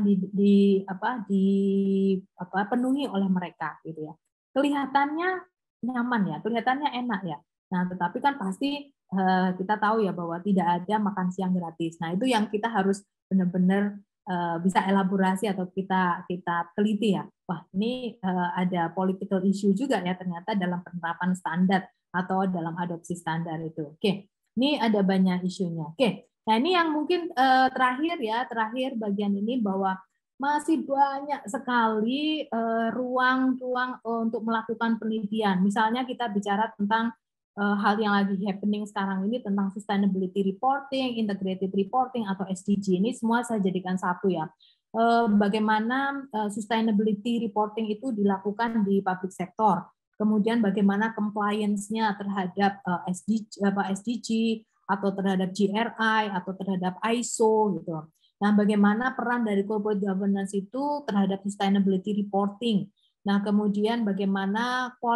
S2: dipenuhi oleh mereka gitu ya. Kelihatannya nyaman ya, kelihatannya enak ya. Nah, tetapi kan pasti kita tahu ya bahwa tidak ada makan siang gratis. Nah, itu yang kita harus benar-benar bisa elaborasi atau kita teliti ya. Wah, ini ada political issue juga ya ternyata dalam penerapan standar atau dalam adopsi standar itu. Oke, ini ada banyak isunya. Oke, nah ini yang mungkin terakhir bagian ini bahwa masih banyak sekali ruang untuk melakukan penelitian. Misalnya kita bicara tentang hal yang lagi happening sekarang ini tentang sustainability reporting, integrated reporting atau SDG. Ini semua saya jadikan satu ya. Bagaimana sustainability reporting itu dilakukan di public sector. Kemudian bagaimana compliance-nya terhadap SDG atau terhadap GRI atau terhadap ISO gitu. Nah, bagaimana peran dari corporate governance itu terhadap sustainability reporting. Nah, kemudian bagaimana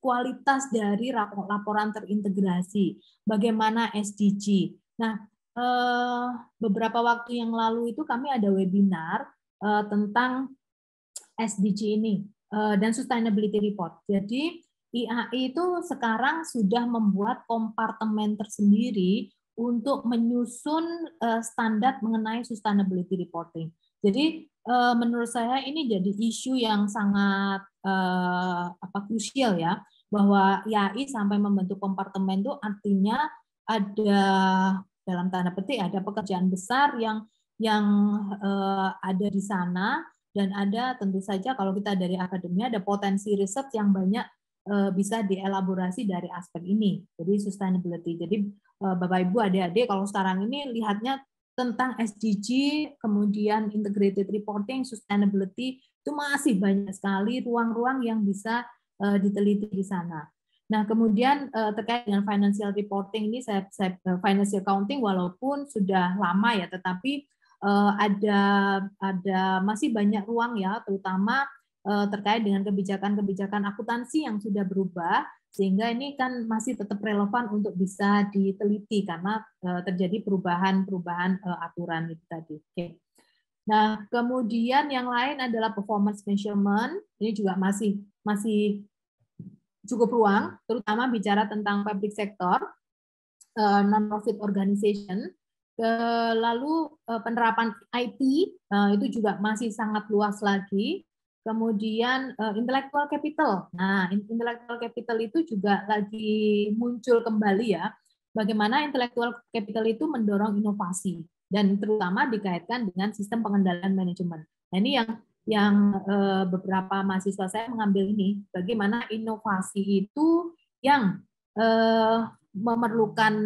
S2: kualitas dari laporan terintegrasi, bagaimana SDG. Nah, beberapa waktu yang lalu itu kami ada webinar tentang SDG ini dan Sustainability Report. Jadi IAI itu sekarang sudah membuat kompartemen tersendiri untuk menyusun standar mengenai sustainability reporting. Jadi menurut saya ini jadi isu yang sangat krusial ya, bahwa IAI sampai membentuk kompartemen itu artinya ada dalam tanda petik ada pekerjaan besar yang ada di sana, dan ada tentu saja kalau kita dari akademia ada potensi riset yang banyak bisa dielaborasi dari aspek ini. Jadi sustainability. Jadi Bapak Ibu adik-adik kalau sekarang ini lihatnya tentang SDG, kemudian integrated reporting, sustainability, itu masih banyak sekali ruang-ruang yang bisa diteliti di sana. Nah, kemudian terkait dengan financial reporting ini, saya financial accounting walaupun sudah lama ya, tetapi ada masih banyak ruang ya, terutama terkait dengan kebijakan-kebijakan akuntansi yang sudah berubah, sehingga ini kan masih tetap relevan untuk bisa diteliti karena terjadi perubahan aturan itu tadi. Oke. Nah, kemudian yang lain adalah performance measurement. Ini juga masih cukup ruang, terutama bicara tentang public sector, non-profit organization. Lalu penerapan IT itu juga masih sangat luas lagi. Kemudian intellectual capital. Nah, intellectual capital itu juga lagi muncul kembali ya. Bagaimana intellectual capital itu mendorong inovasi dan terutama dikaitkan dengan sistem pengendalian manajemen. Nah, ini yang beberapa mahasiswa saya mengambil ini, bagaimana inovasi itu yang memerlukan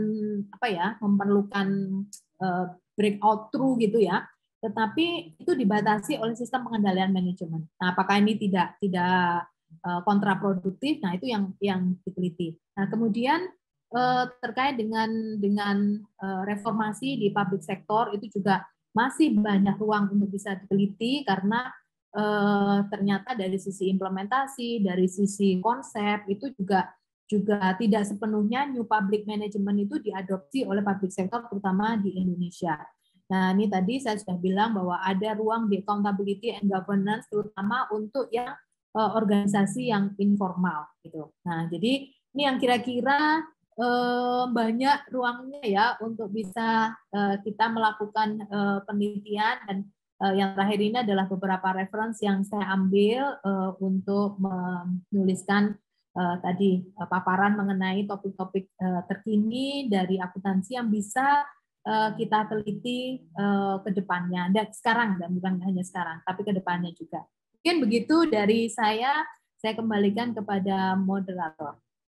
S2: breakout through gitu ya, tetapi itu dibatasi oleh sistem pengendalian manajemen. Nah, apakah ini tidak kontraproduktif? Nah, itu yang diteliti. Nah, kemudian terkait dengan reformasi di public sector itu juga masih banyak ruang untuk bisa diteliti karena ternyata dari sisi implementasi, dari sisi konsep itu juga tidak sepenuhnya new public management itu diadopsi oleh public sector terutama di Indonesia. Nah, ini tadi saya sudah bilang bahwa ada ruang di accountability and governance terutama untuk yang organisasi yang informal gitu. Nah, jadi ini yang kira-kira banyak ruangnya ya untuk bisa kita melakukan penelitian, dan yang terakhir ini adalah beberapa referensi yang saya ambil untuk menuliskan tadi paparan mengenai topik-topik terkini dari akuntansi yang bisa kita teliti ke depannya, dan sekarang, dan bukan hanya sekarang, tapi ke depannya juga. Mungkin begitu dari saya kembalikan kepada moderator.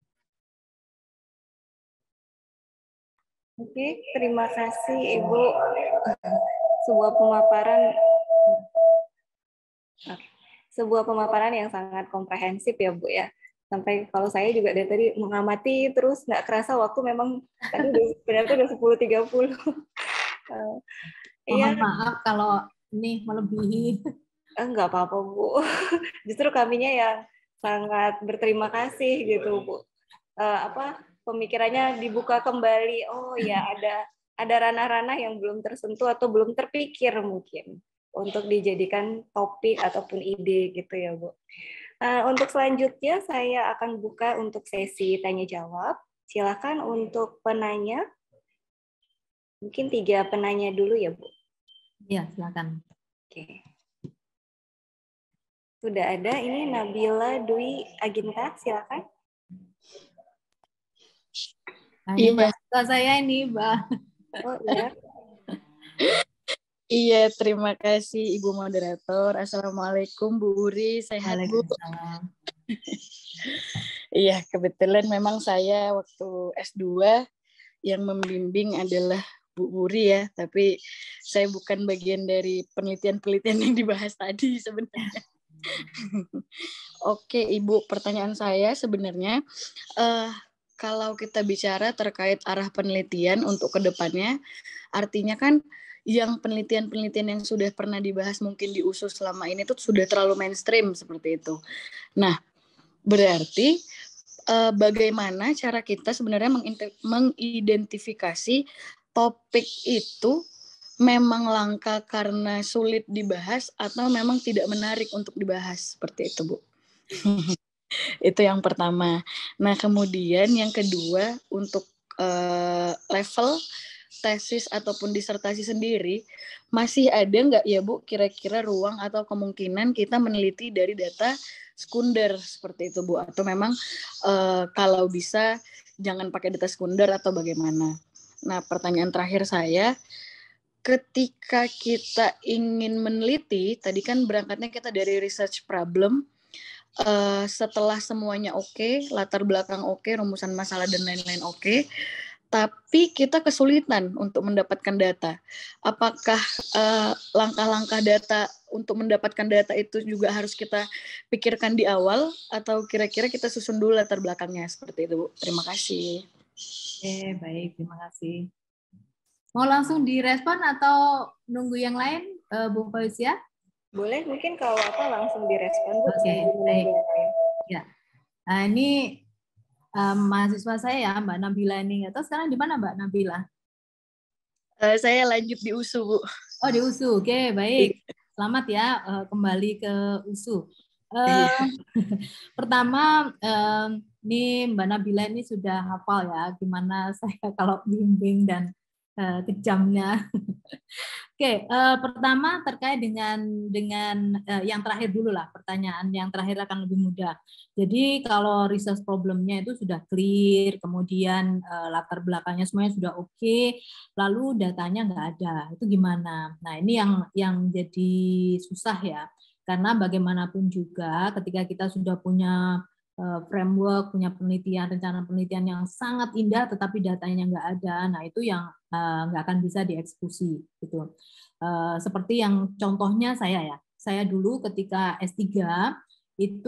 S4: Oke, terima kasih Ibu. Sebuah pemaparan yang sangat komprehensif ya Bu ya. Sampai kalau saya juga dari tadi mengamati terus nggak kerasa waktu memang tadi udah 10.30.
S2: Mohon maaf kalau ini melebihi.
S4: Enggak apa-apa Bu. Justru kaminya yang sangat berterima kasih gitu Bu. Pemikirannya dibuka kembali. Oh ya, ada ranah-ranah yang belum tersentuh atau belum terpikir mungkin untuk dijadikan topik ataupun ide gitu ya Bu. Untuk selanjutnya saya akan buka untuk sesi tanya jawab. Silakan untuk penanya. Mungkin 3 penanya dulu ya Bu.
S2: Ya, silakan.
S4: Oke. Sudah ada, ini Nabila Dwi Aginta, silakan.
S2: Iya, saya ini, Mbak.
S4: Oh iya.
S5: Iya, terima kasih Ibu Moderator. Assalamualaikum Bu Uri, sehat Bu? Iya, kebetulan memang saya waktu S2 yang membimbing adalah Bu Uri ya, tapi saya bukan bagian dari penelitian-penelitian yang dibahas tadi sebenarnya. Oke, Ibu, pertanyaan saya sebenarnya, kalau kita bicara terkait arah penelitian untuk kedepannya, artinya kan yang penelitian-penelitian yang sudah pernah dibahas mungkin di USUS selama ini tuh sudah terlalu mainstream seperti itu. Nah, berarti bagaimana cara kita sebenarnya mengidentifikasi topik itu memang langka karena sulit dibahas atau memang tidak menarik untuk dibahas, seperti itu, Bu. Itu yang pertama. Nah, kemudian yang kedua, untuk level tesis ataupun disertasi sendiri, masih ada nggak ya, Bu, kira-kira ruang atau kemungkinan kita meneliti dari data sekunder seperti itu, Bu? Atau memang kalau bisa jangan pakai data sekunder atau bagaimana? Nah, pertanyaan terakhir saya, ketika kita ingin meneliti, tadi kan berangkatnya kita dari research problem, setelah semuanya oke, latar belakang oke, rumusan masalah dan lain-lain oke, tapi kita kesulitan untuk mendapatkan data. Apakah langkah-langkah data untuk mendapatkan data itu juga harus kita pikirkan di awal, atau kira-kira kita susun dulu latar belakangnya, seperti itu, Bu? Terima kasih.
S2: Oke, baik, terima kasih. Mau langsung direspon atau nunggu yang lain, Bu Fauzia?
S4: Boleh, mungkin kalau langsung direspon, Bu.
S2: Oke, baik. Ya. Nah, ini mahasiswa saya ya, Mbak Nabila ini. Atau sekarang di mana Mbak Nabila?
S5: Saya lanjut di USU, Bu.
S2: Oh, di USU. Oke, baik. Selamat ya kembali ke USU. Pertama, ini Mbak Nabila ini sudah hafal ya gimana saya kalau bimbing dan kejamnya. Oke, pertama terkait dengan yang terakhir dulu lah, pertanyaan yang terakhir akan lebih mudah. Jadi kalau research problemnya itu sudah clear, kemudian latar belakangnya semuanya sudah oke, lalu datanya nggak ada, itu gimana? Nah ini yang jadi susah ya, karena bagaimanapun juga ketika kita sudah punya framework, punya penelitian, rencana penelitian yang sangat indah, tetapi datanya nggak ada, nah itu yang nggak akan bisa dieksekusi gitu. Seperti yang contohnya saya dulu ketika S3 itu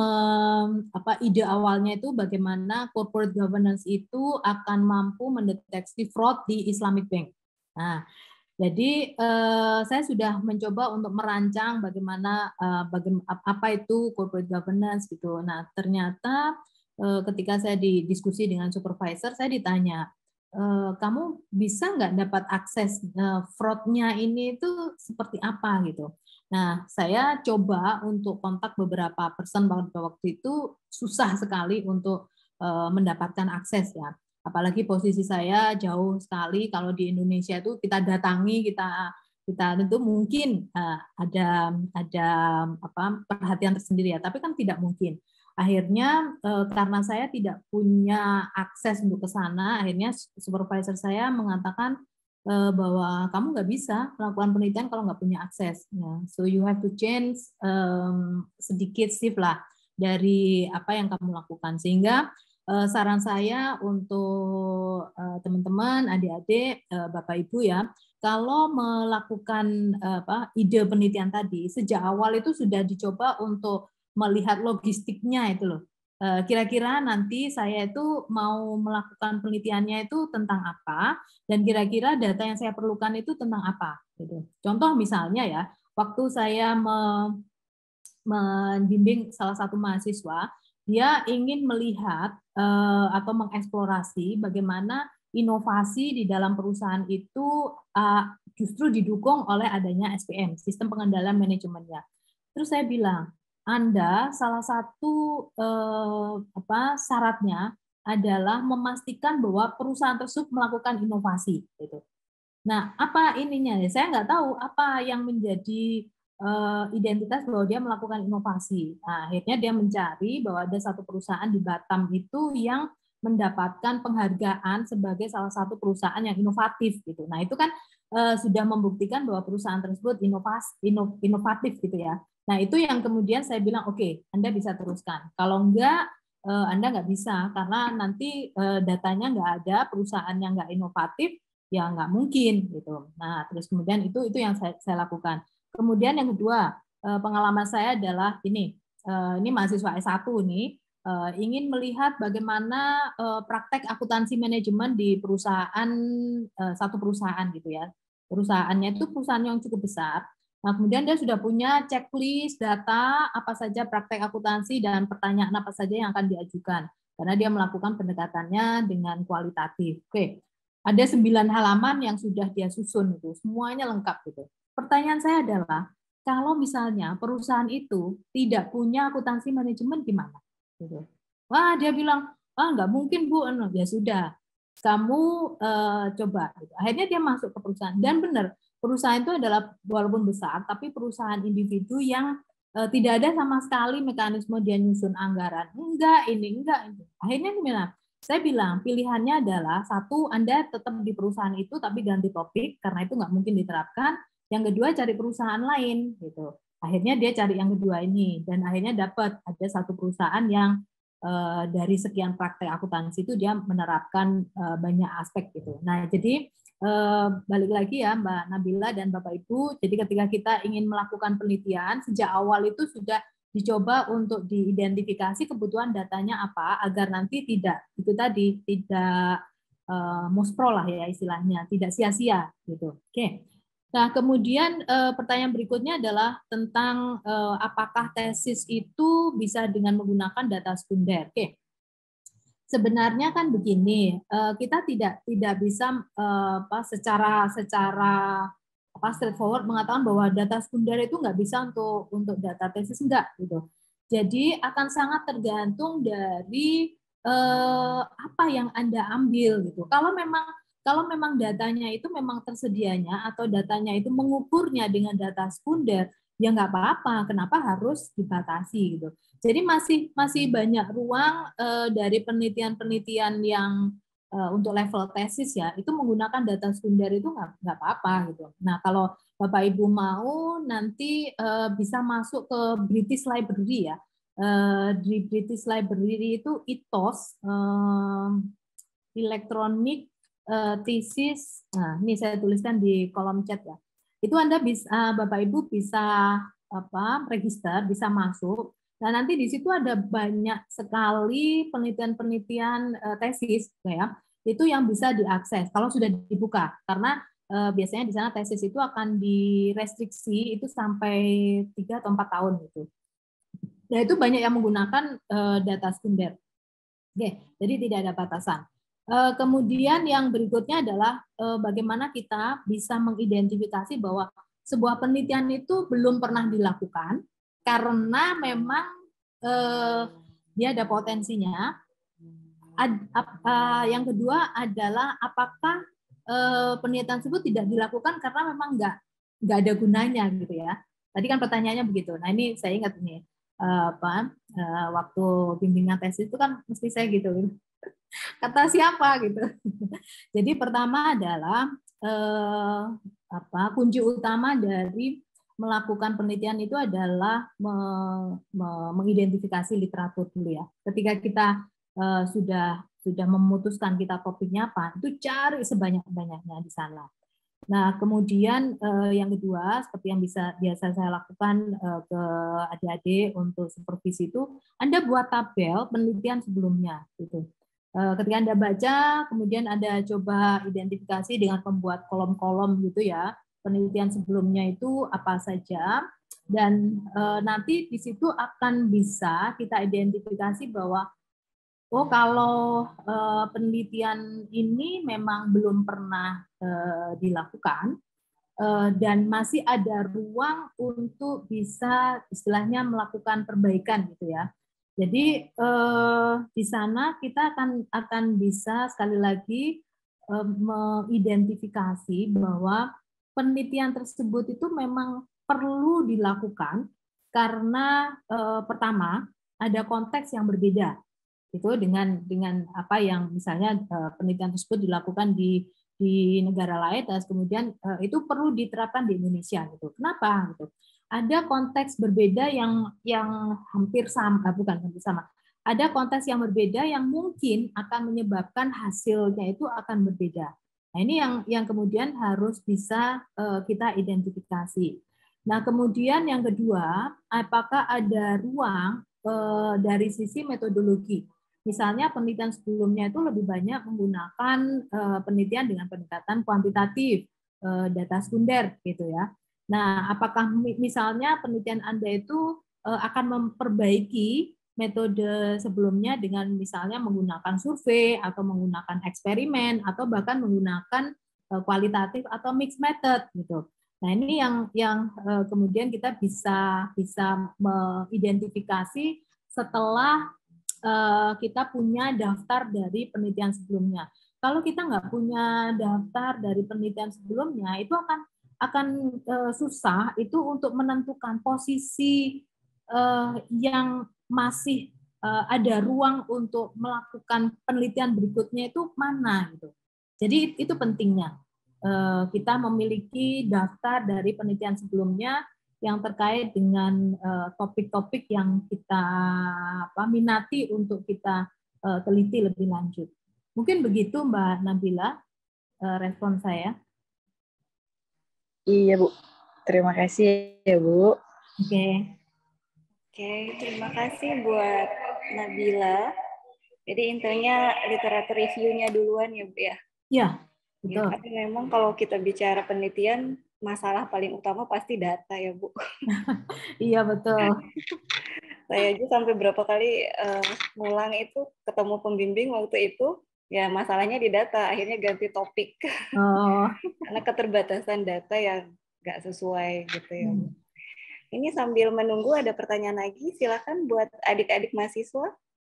S2: ide awalnya itu bagaimana corporate governance itu akan mampu mendeteksi fraud di Islamic Bank. Nah, jadi saya sudah mencoba untuk merancang bagaimana apa itu corporate governance gitu. Nah, ternyata ketika saya didiskusi dengan supervisor, saya ditanya, kamu bisa nggak dapat akses fraud-nya ini itu seperti apa gitu. Nah, saya coba untuk kontak beberapa person pada waktu itu susah sekali untuk mendapatkan akses ya. Apalagi posisi saya jauh sekali, kalau di Indonesia itu kita datangi, kita tentu mungkin ada perhatian tersendiri ya, tapi kan tidak mungkin. Akhirnya karena saya tidak punya akses untuk ke sana, akhirnya supervisor saya mengatakan bahwa kamu nggak bisa melakukan penelitian kalau nggak punya akses. Ya. So you have to change sedikit shift lah dari apa yang kamu lakukan, sehingga saran saya untuk teman-teman, adik-adik, Bapak Ibu ya, kalau melakukan ide penelitian tadi, sejak awal itu sudah dicoba untuk melihat logistiknya itu loh. Kira-kira nanti saya itu mau melakukan penelitiannya itu tentang apa, dan kira-kira data yang saya perlukan itu tentang apa. Gitu. Contoh misalnya ya, waktu saya membimbing salah satu mahasiswa, dia ingin melihat atau mengeksplorasi bagaimana inovasi di dalam perusahaan itu justru didukung oleh adanya SPM, sistem pengendalian manajemennya. Terus saya bilang, Anda salah satu syaratnya adalah memastikan bahwa perusahaan tersebut melakukan inovasi. Gitu. Nah, apa ininya? Saya nggak tahu apa yang menjadi identitas bahwa dia melakukan inovasi. Nah, akhirnya dia mencari bahwa ada satu perusahaan di Batam itu yang mendapatkan penghargaan sebagai salah satu perusahaan yang inovatif gitu. Nah, itu kan sudah membuktikan bahwa perusahaan tersebut inovatif gitu ya. Nah, itu yang kemudian saya bilang, oke, Anda bisa teruskan. Kalau enggak, Anda nggak bisa karena nanti datanya nggak ada, perusahaan yang nggak inovatif, ya nggak mungkin gitu. Nah, terus kemudian itu yang saya lakukan. Kemudian yang kedua, pengalaman saya adalah ini mahasiswa S1 nih, ingin melihat bagaimana praktek akuntansi manajemen di perusahaan, satu perusahaan gitu ya. Perusahaannya itu perusahaan yang cukup besar. Nah, kemudian dia sudah punya checklist data apa saja praktek akuntansi dan pertanyaan apa saja yang akan diajukan. karena dia melakukan pendekatannya dengan kualitatif. Oke, ada 9 halaman yang sudah dia susun itu, semuanya lengkap gitu. Pertanyaan saya adalah, kalau misalnya perusahaan itu tidak punya akuntansi manajemen gimana? Gitu. Wah, dia bilang, nggak mungkin Bu, ya sudah, kamu coba. Gitu. Akhirnya dia masuk ke perusahaan, dan benar, perusahaan itu adalah walaupun besar, tapi perusahaan individu yang tidak ada sama sekali mekanisme dia nyusun anggaran. Enggak, ini enggak. Akhirnya gimana? Saya bilang pilihannya adalah satu, Anda tetap di perusahaan itu tapi ganti topik karena itu nggak mungkin diterapkan. Yang kedua, cari perusahaan lain gitu. Akhirnya dia cari yang kedua ini dan akhirnya dapat ada satu perusahaan yang dari sekian praktek akuntansi itu dia menerapkan banyak aspek gitu. Nah, jadi balik lagi ya Mbak Nabila dan Bapak Ibu, jadi ketika kita ingin melakukan penelitian, sejak awal itu sudah dicoba untuk diidentifikasi kebutuhan datanya apa, agar nanti tidak, itu tadi, tidak muspro lah ya istilahnya, tidak sia-sia gitu. Oke. Nah, kemudian pertanyaan berikutnya adalah tentang apakah tesis itu bisa dengan menggunakan data sekunder. Oke. Sebenarnya kan begini, kita tidak bisa secara straightforward mengatakan bahwa data sekunder itu nggak bisa untuk data tesis, enggak gitu. Jadi akan sangat tergantung dari apa yang Anda ambil gitu. Kalau memang datanya itu memang tersedianya atau datanya itu mengukurnya dengan data sekunder, ya nggak apa-apa. Kenapa harus dibatasi gitu? Jadi masih banyak ruang dari penelitian-penelitian yang untuk level tesis ya, itu menggunakan data sekunder itu nggak apa-apa gitu. Nah, kalau Bapak Ibu mau nanti bisa masuk ke British Library ya. Di British Library itu ITOS, Electronic Thesis. Nah, ini saya tuliskan di kolom chat ya. Itu Anda bisa, Bapak Ibu bisa register, bisa masuk. Nah, nanti di situ ada banyak sekali penelitian-penelitian tesis ya. Itu yang bisa diakses kalau sudah dibuka, karena biasanya di sana tesis itu akan direstriksi itu sampai 3 atau 4 tahun gitu. Nah, itu banyak yang menggunakan data sekunder. Oke, jadi tidak ada batasan. Kemudian yang berikutnya adalah bagaimana kita bisa mengidentifikasi bahwa sebuah penelitian itu belum pernah dilakukan karena memang dia ada potensinya. Yang kedua adalah apakah penelitian tersebut tidak dilakukan karena memang nggak ada gunanya gitu ya. Tadi kan pertanyaannya begitu. Nah, ini saya ingat ini waktu bimbingan tesis itu kan mesti saya gitu. Kata siapa gitu. Jadi pertama adalah kunci utama dari melakukan penelitian itu adalah mengidentifikasi literatur dulu ya. Ketika kita sudah memutuskan kita topiknya apa, itu cari sebanyak-banyaknya di sana. Nah, kemudian yang kedua, seperti yang biasa saya lakukan ke adik-adik untuk supervisi itu, Anda buat tabel penelitian sebelumnya gitu. Ketika Anda baca, kemudian Anda coba identifikasi dengan membuat kolom-kolom gitu ya, penelitian sebelumnya itu apa saja, dan nanti di situ akan bisa kita identifikasi bahwa kalau penelitian ini memang belum pernah dilakukan dan masih ada ruang untuk bisa istilahnya melakukan perbaikan gitu ya. Jadi di sana kita akan bisa sekali lagi mengidentifikasi bahwa penelitian tersebut itu memang perlu dilakukan karena pertama ada konteks yang berbeda itu dengan apa yang misalnya penelitian tersebut dilakukan di negara lain dan kemudian itu perlu diterapkan di Indonesia gitu. Kenapa gitu? Ada konteks berbeda yang hampir sama, bukan hampir sama. Ada konteks yang berbeda yang mungkin akan menyebabkan hasilnya itu akan berbeda. Nah, ini yang kemudian harus bisa kita identifikasi. Nah, kemudian yang kedua, apakah ada ruang dari sisi metodologi? Misalnya penelitian sebelumnya itu lebih banyak menggunakan penelitian dengan pendekatan kuantitatif, data sekunder gitu ya. Nah, apakah misalnya penelitian Anda itu akan memperbaiki metode sebelumnya dengan misalnya menggunakan survei atau menggunakan eksperimen atau bahkan menggunakan kualitatif atau mixed method gitu. Nah, ini yang kemudian kita bisa mengidentifikasi setelah kita punya daftar dari penelitian sebelumnya. Kalau kita nggak punya daftar dari penelitian sebelumnya, itu akan susah itu untuk menentukan posisi yang masih ada ruang untuk melakukan penelitian berikutnya itu mana gitu. Jadi itu pentingnya kita memiliki daftar dari penelitian sebelumnya yang terkait dengan topik-topik yang kita minati untuk kita teliti lebih lanjut. Mungkin begitu Mbak Nabila respon saya.
S5: Iya Bu, terima kasih ya Bu.
S2: Oke.
S4: Oke, terima kasih buat Nabila. Jadi intinya literatur review-nya duluan ya Bu ya?
S2: Iya,
S4: betul. Ya, karena memang kalau kita bicara penelitian, masalah paling utama pasti data ya Bu.
S2: Iya betul.
S4: Saya aja sampai berapa kali ngulang itu ketemu pembimbing waktu itu, ya masalahnya di data, akhirnya ganti topik.
S2: Oh.
S4: Karena keterbatasan data yang nggak sesuai gitu ya Bu. Ini sambil menunggu ada pertanyaan lagi, silakan buat adik-adik mahasiswa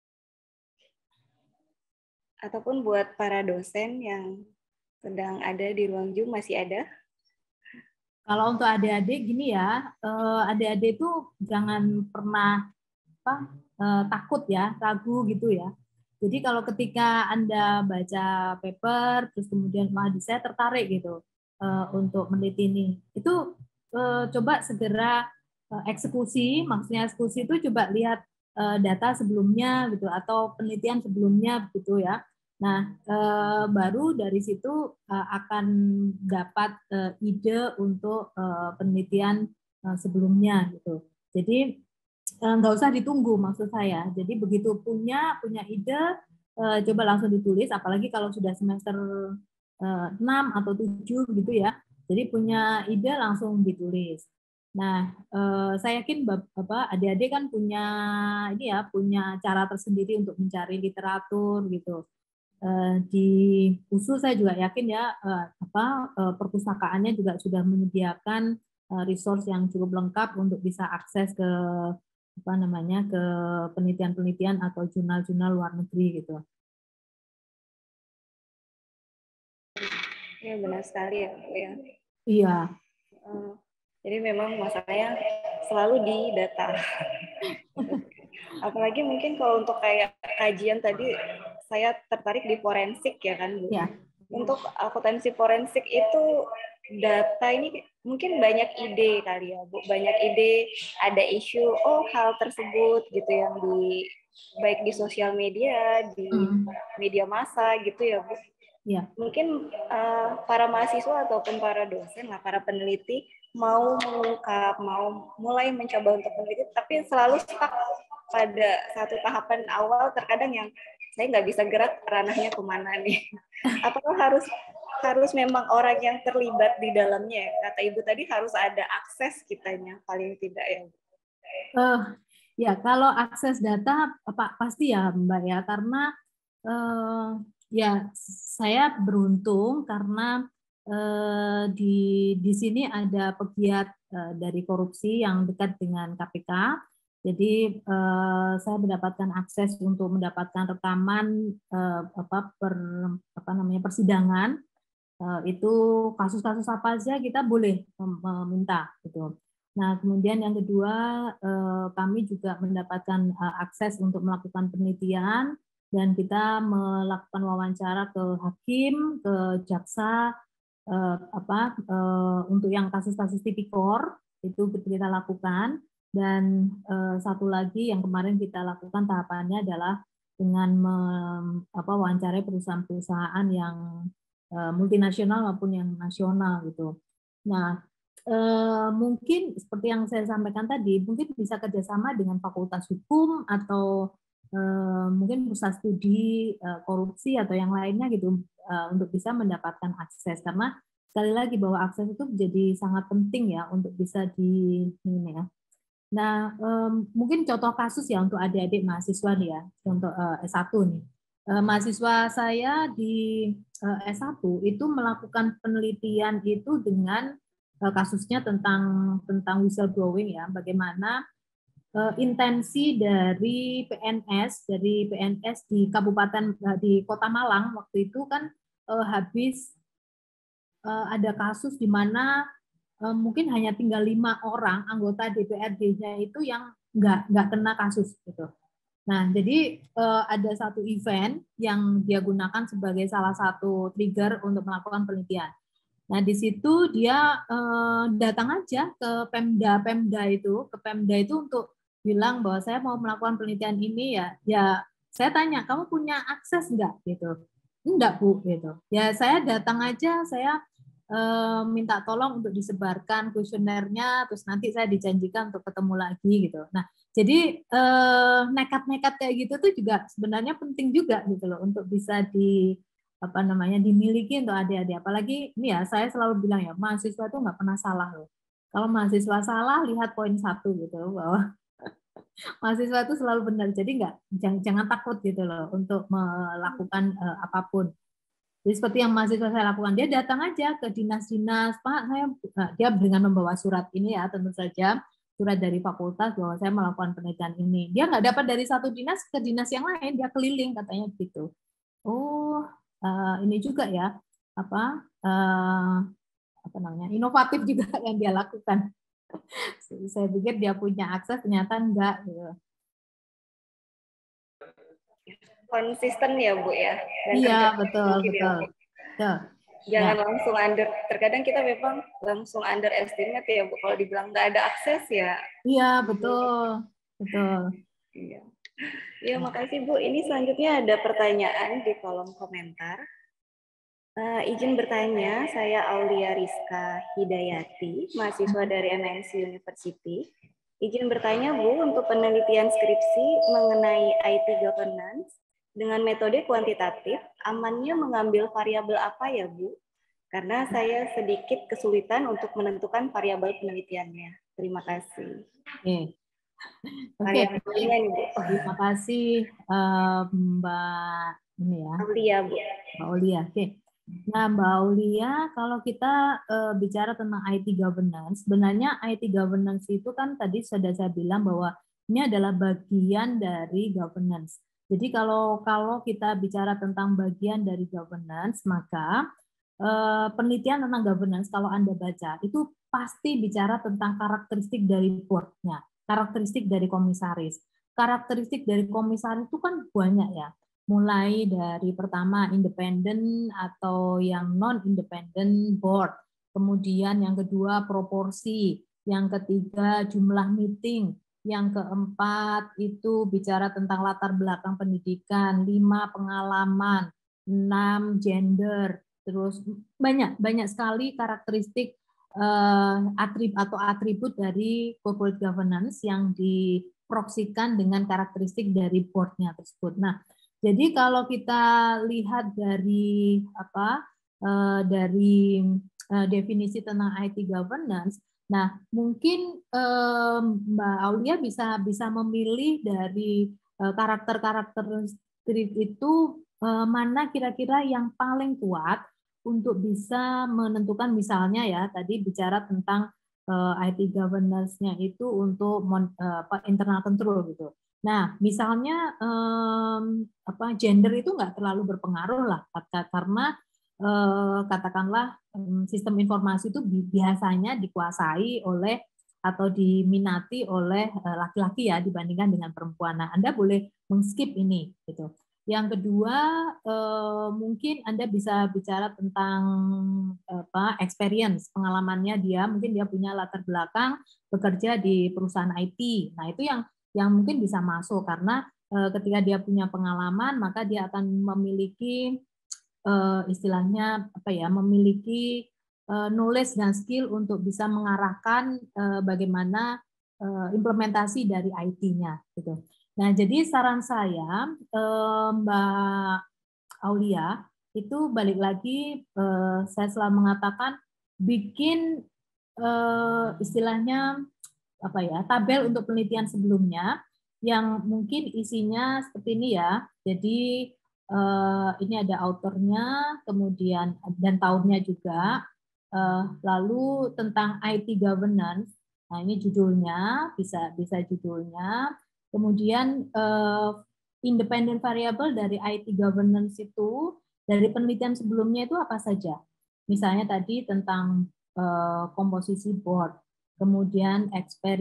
S4: ataupun buat para dosen yang sedang ada di ruang Zoom masih ada.
S2: Kalau untuk adik-adik gini ya, adik-adik itu jangan pernah takut ya, ragu gitu ya. Jadi kalau ketika Anda baca paper, terus kemudian saya tertarik gitu untuk meneliti ini, itu coba segera eksekusi, maksudnya eksekusi itu coba lihat data sebelumnya gitu atau penelitian sebelumnya gitu ya. Nah, baru dari situ akan dapat ide untuk penelitian sebelumnya gitu. Jadi nggak usah ditunggu maksud saya. Jadi begitu punya ide, coba langsung ditulis. Apalagi kalau sudah semester 6 atau 7 gitu ya. Jadi punya ide langsung ditulis. Nah, saya yakin Bapak adik-adik kan punya ini ya, punya cara tersendiri untuk mencari literatur gitu. Di USU saya juga yakin ya perpustakaannya juga sudah menyediakan resource yang cukup lengkap untuk bisa akses ke ke penelitian-penelitian atau jurnal-jurnal luar negeri gitu.
S4: Ya benar sekali ya Bu ya.
S2: Iya.
S4: Jadi memang masalahnya selalu di data. Apalagi mungkin kalau untuk kayak kajian tadi, saya tertarik di forensik ya kan Bu.
S2: Ya.
S4: Untuk akuntansi forensik itu data ini mungkin banyak ide kali ya Bu. Banyak ide, ada isu, hal tersebut gitu yang baik di sosial media, di media massa gitu ya Bu. Ya. Mungkin para mahasiswa ataupun para dosen, para peneliti mau mengungkap, mau mulai mencoba untuk meneliti, tapi selalu stuck pada satu tahapan awal. Terkadang yang saya nggak bisa gerak ranahnya kemana nih. Apakah harus memang orang yang terlibat di dalamnya? Kata Ibu tadi harus ada akses kitanya paling tidak ya.
S2: Ya kalau akses data pasti ya Mbak ya, karena ya saya beruntung karena di sini ada pegiat dari korupsi yang dekat dengan KPK. Jadi saya mendapatkan akses untuk mendapatkan rekaman persidangan. Itu kasus-kasus apa saja kita boleh meminta gitu. Nah, kemudian yang kedua kami juga mendapatkan akses untuk melakukan penelitian dan kita melakukan wawancara ke hakim, ke jaksa, untuk yang kasus-kasus tipikor itu kita lakukan. Dan satu lagi yang kemarin kita lakukan tahapannya adalah dengan wawancarai perusahaan-perusahaan yang multinasional maupun yang nasional gitu. Nah, mungkin seperti yang saya sampaikan tadi, mungkin bisa kerjasama dengan Fakultas Hukum atau mungkin pusat studi korupsi atau yang lainnya gitu untuk bisa mendapatkan akses, karena sekali lagi bahwa akses itu menjadi sangat penting ya untuk bisa Nah, mungkin contoh kasus ya untuk adik-adik mahasiswa nih ya, untuk S1 nih. Mahasiswa saya di S1 itu melakukan penelitian itu dengan kasusnya tentang whistleblowing ya, bagaimana intensi dari PNS di kabupaten di Kota Malang waktu itu kan habis ada kasus di mana mungkin hanya tinggal 5 orang anggota DPRD-nya itu yang nggak kena kasus gitu. Nah, jadi ada satu event yang dia gunakan sebagai salah satu trigger untuk melakukan penelitian. Nah, di situ dia datang aja ke Pemda itu untuk bilang bahwa saya mau melakukan penelitian ini ya saya tanya, kamu punya akses nggak gitu? Enggak, Bu, gitu. Ya saya datang aja, saya minta tolong untuk disebarkan kuesionernya, terus nanti saya dijanjikan untuk ketemu lagi gitu. Nah, jadi nekat-nekat kayak gitu tuh juga sebenarnya penting juga gitu loh untuk bisa dimiliki untuk adik-adik. Apalagi ini ya, saya selalu bilang ya, mahasiswa itu nggak pernah salah loh. Kalau mahasiswa salah, lihat poin 1 gitu bahwa mahasiswa itu selalu benar. Jadi jangan takut gitu loh untuk melakukan apapun. Jadi seperti yang mahasiswa saya lakukan, dia datang aja ke dinas-dinas, Pak, dia dengan membawa surat ini ya, tentu saja surat dari fakultas bahwa saya melakukan penelitian ini. Dia nggak dapat dari satu dinas ke dinas yang lain, dia keliling katanya gitu. Oh, ini juga ya apa namanya inovatif juga yang dia lakukan. Saya pikir dia punya akses, ternyata enggak. Gitu.
S4: Konsisten ya Bu ya. Dan
S2: iya betul.
S4: Jangan langsung terkadang kita memang langsung underestimate ya Bu. Kalau dibilang nggak ada akses ya.
S2: Iya betul.
S4: Iya. Ya, makasih Bu. Ini selanjutnya ada pertanyaan di kolom komentar. Izin bertanya, saya Aulia Rizka Hidayati, mahasiswa dari MNC University. Izin bertanya Bu, untuk penelitian skripsi mengenai IT governance dengan metode kuantitatif, amannya mengambil variabel apa ya Bu? Karena saya sedikit kesulitan untuk menentukan variabel penelitiannya. Terima kasih.
S2: Oke. Terima kasih Mbak ini ya.
S4: Aulia Bu.
S2: Mbak Aulia. Oke. Nah, Mbak Aulia, kalau kita bicara tentang IT governance, sebenarnya IT governance itu kan tadi sudah saya bilang bahwa ini adalah bagian dari governance. Jadi kalau kita bicara tentang bagian dari governance, maka penelitian tentang governance kalau Anda baca itu pasti bicara tentang karakteristik dari board-nya, karakteristik dari komisaris. Karakteristik dari komisaris itu kan banyak ya. Mulai dari pertama independen atau yang non-independen board. Kemudian yang kedua proporsi. Yang ketiga jumlah meeting. Yang keempat itu bicara tentang latar belakang pendidikan. 5 pengalaman. 6 gender. Terus banyak sekali karakteristik atribut dari corporate governance yang diproksikan dengan karakteristik dari board-nya tersebut. Nah, jadi kalau kita lihat dari definisi tentang IT governance, nah mungkin Mbak Aulia bisa memilih dari karakteristik itu mana kira-kira yang paling kuat untuk bisa menentukan, misalnya ya tadi bicara tentang IT governance-nya itu untuk internal control gitu. Nah, misalnya gender itu nggak terlalu berpengaruh lah, karena katakanlah sistem informasi itu biasanya dikuasai oleh atau diminati oleh laki-laki ya dibandingkan dengan perempuan. Nah, Anda boleh men-skip ini gitu. Yang kedua, mungkin Anda bisa bicara tentang experience, pengalamannya dia, mungkin dia punya latar belakang bekerja di perusahaan IT. Nah, itu yang mungkin bisa masuk karena ketika dia punya pengalaman, maka dia akan memiliki istilahnya memiliki knowledge dan skill untuk bisa mengarahkan bagaimana implementasi dari IT-nya gitu. Nah, jadi saran saya Mbak Aulia itu balik lagi saya selalu mengatakan bikin istilahnya tabel untuk penelitian sebelumnya yang mungkin isinya seperti ini ya. Jadi ini ada autornya, kemudian dan tahunnya juga. Lalu tentang IT governance. Nah, ini judulnya, bisa judulnya. Kemudian independent variable dari IT governance itu dari penelitian sebelumnya itu apa saja? Misalnya tadi tentang komposisi board, kemudian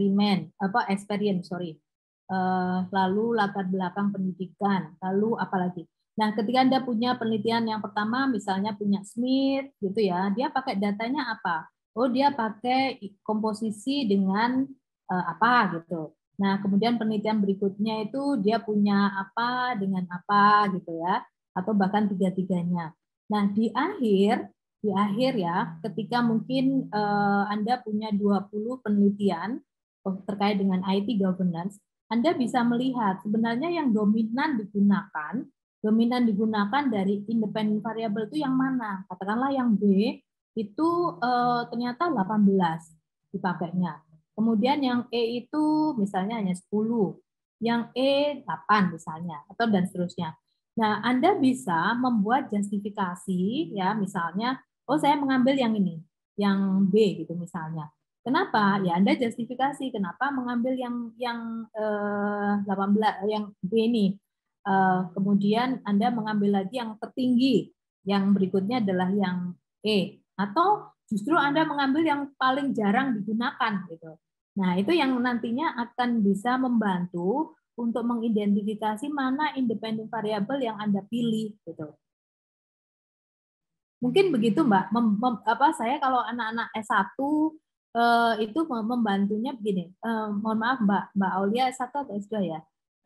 S2: lalu latar belakang pendidikan, lalu apalagi. Nah, ketika Anda punya penelitian yang pertama, misalnya punya Smith, gitu ya, dia pakai datanya apa? Oh, dia pakai komposisi dengan apa gitu. Nah, kemudian penelitian berikutnya itu dia punya apa dengan apa gitu ya, atau bahkan tiga-tiganya. Nah, di akhir ya, ketika mungkin Anda punya 20 penelitian terkait dengan IT governance, Anda bisa melihat sebenarnya yang dominan digunakan dari independent variable itu yang mana? Katakanlah yang B itu ternyata 18 dipakainya. Kemudian yang E itu misalnya hanya 10, yang E 8 misalnya, atau dan seterusnya. Nah, Anda bisa membuat justifikasi ya, misalnya, oh saya mengambil yang ini, yang B gitu misalnya. Kenapa? Ya Anda justifikasi kenapa mengambil yang 18 yang B ini. Kemudian Anda mengambil lagi yang tertinggi, yang berikutnya adalah yang E, atau justru Anda mengambil yang paling jarang digunakan gitu. Nah, itu yang nantinya akan bisa membantu untuk mengidentifikasi mana independent variable yang Anda pilih gitu. Mungkin begitu Mbak. Saya kalau anak-anak S1 itu membantunya begini. Mohon maaf Mbak Aulia S1 atau S2 ya.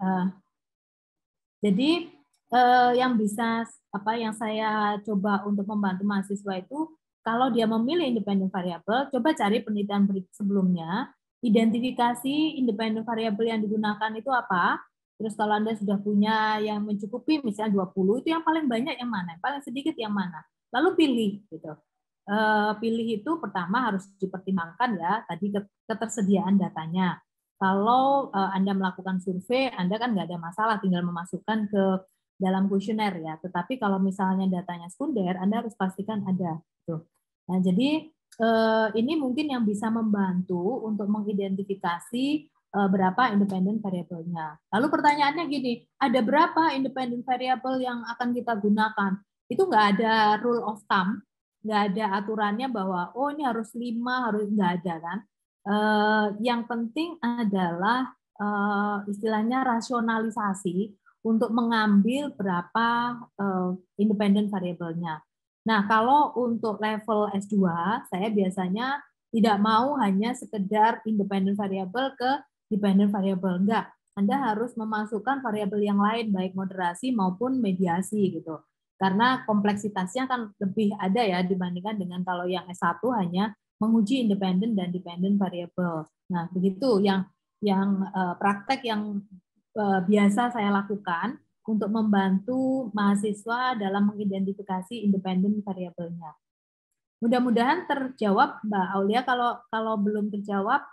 S2: Jadi yang bisa yang saya coba untuk membantu mahasiswa itu kalau dia memilih independent variable, coba cari penelitian sebelumnya, identifikasi independent variable yang digunakan itu apa. Terus kalau Anda sudah punya yang mencukupi misalnya 20, itu yang paling banyak yang mana? Yang paling sedikit yang mana? Lalu pilih gitu. Pilih itu pertama harus dipertimbangkan ya tadi ketersediaan datanya. Kalau Anda melakukan survei, Anda kan nggak ada masalah, tinggal memasukkan ke dalam kuesioner ya. Tetapi kalau misalnya datanya sekunder, Anda harus pastikan ada. Tuh. Nah, jadi ini mungkin yang bisa membantu untuk mengidentifikasi berapa independent variable-nya. Lalu pertanyaannya gini, ada berapa independent variable yang akan kita gunakan? Itu nggak ada rule of thumb, nggak ada aturannya bahwa oh ini harus 5, harus nggak ada kan. Yang penting adalah istilahnya rasionalisasi untuk mengambil berapa independent variable-nya. Nah, kalau untuk level S2, saya biasanya tidak mau hanya sekedar independent variable ke dependent variable. Enggak, Anda harus memasukkan variabel yang lain, baik moderasi maupun mediasi gitu. Karena kompleksitasnya kan lebih ada ya dibandingkan dengan kalau yang S1 hanya menguji independent dan dependent variable. Nah, begitu yang praktek yang biasa saya lakukan untuk membantu mahasiswa dalam mengidentifikasi independent variabelnya. Mudah-mudahan terjawab, Mbak Aulia. Kalau belum terjawab,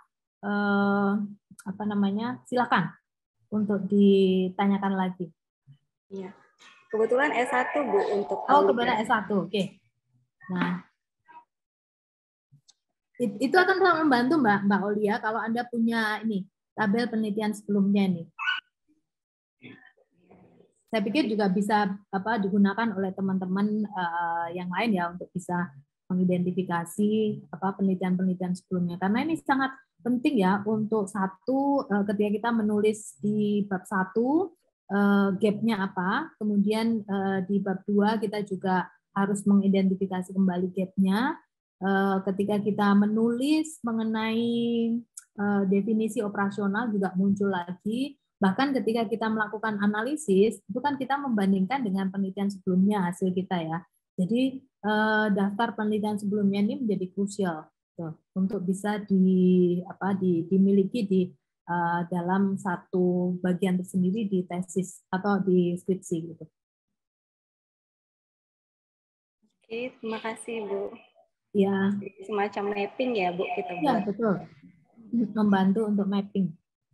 S2: silakan untuk ditanyakan lagi.
S4: Ya, kebetulan S1 Bu untuk.
S2: Oh, kebetulan S1, oke. Nah, itu akan sangat membantu Mbak Aulia kalau Anda punya ini tabel penelitian sebelumnya ini. Saya pikir juga bisa digunakan oleh teman-teman yang lain ya untuk bisa mengidentifikasi penelitian-penelitian sebelumnya, karena ini sangat penting ya untuk ketika kita menulis di bab 1 gap-nya apa, kemudian di bab 2 kita juga harus mengidentifikasi kembali gap-nya. Ketika kita menulis mengenai definisi operasional juga muncul lagi. Bahkan ketika kita melakukan analisis, itu kan kita membandingkan dengan penelitian sebelumnya hasil kita ya. Jadi daftar penelitian sebelumnya ini menjadi krusial untuk bisa dimiliki di dalam satu bagian tersendiri di tesis atau di skripsi gitu.
S4: Oke, terima kasih Bu.
S2: Ya.
S4: Semacam mapping ya Bu kita buat.
S2: Ya, betul. membantu untuk mapping.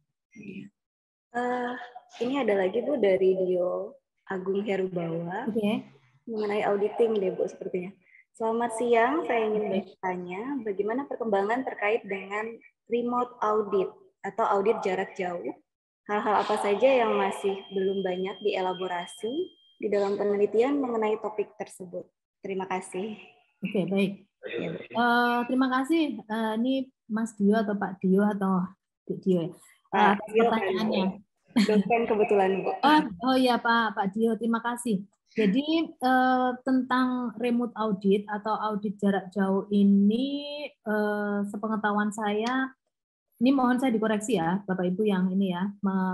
S4: Ini ada lagi Bu dari Dio Agung Herubawa mengenai auditing deh Bu sepertinya. Selamat siang, saya ingin bertanya bagaimana perkembangan terkait dengan remote audit atau audit jarak jauh. Hal-hal apa saja yang masih belum banyak dielaborasi di dalam penelitian mengenai topik tersebut. Terima kasih.
S2: Oke, baik. Terima kasih. Ini Mas Dio atau Pak Dio atau Dio ya? Atas pertanyaannya.
S4: Dosen kebetulan, Bu.
S2: Oh ya Pak Dio, terima kasih. Jadi tentang remote audit atau audit jarak jauh ini, sepengetahuan saya, ini mohon saya dikoreksi ya, Bapak Ibu yang ini ya,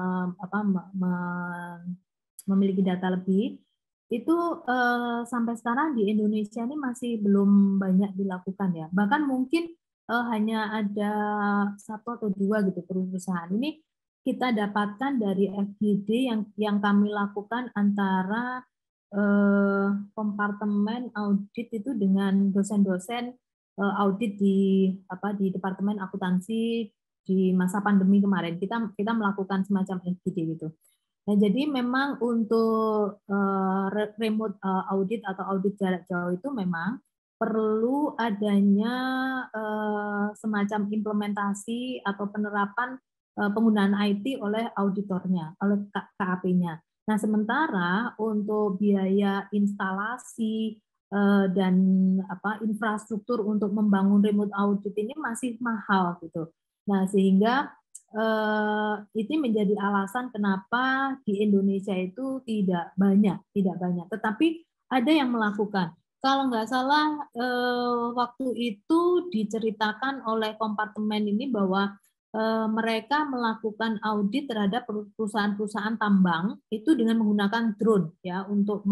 S2: memiliki data lebih, itu sampai sekarang di Indonesia ini masih belum banyak dilakukan ya. Bahkan mungkin hanya ada 1 atau 2 gitu perusahaan. Ini kita dapatkan dari FGD yang kami lakukan antara kompartemen audit itu dengan dosen-dosen audit di departemen akuntansi di masa pandemi kemarin. Kita melakukan semacam FGD gitu. Nah, jadi memang untuk remote audit atau audit jarak jauh itu memang perlu adanya semacam implementasi atau penerapan penggunaan IT oleh auditornya, oleh KAP-nya. Nah, sementara untuk biaya instalasi dan infrastruktur untuk membangun remote audit ini masih mahal gitu. Nah, sehingga ini menjadi alasan kenapa di Indonesia itu tidak banyak. Tetapi ada yang melakukan. Kalau nggak salah waktu itu diceritakan oleh kompartemen ini bahwa mereka melakukan audit terhadap perusahaan-perusahaan tambang itu dengan menggunakan drone ya untuk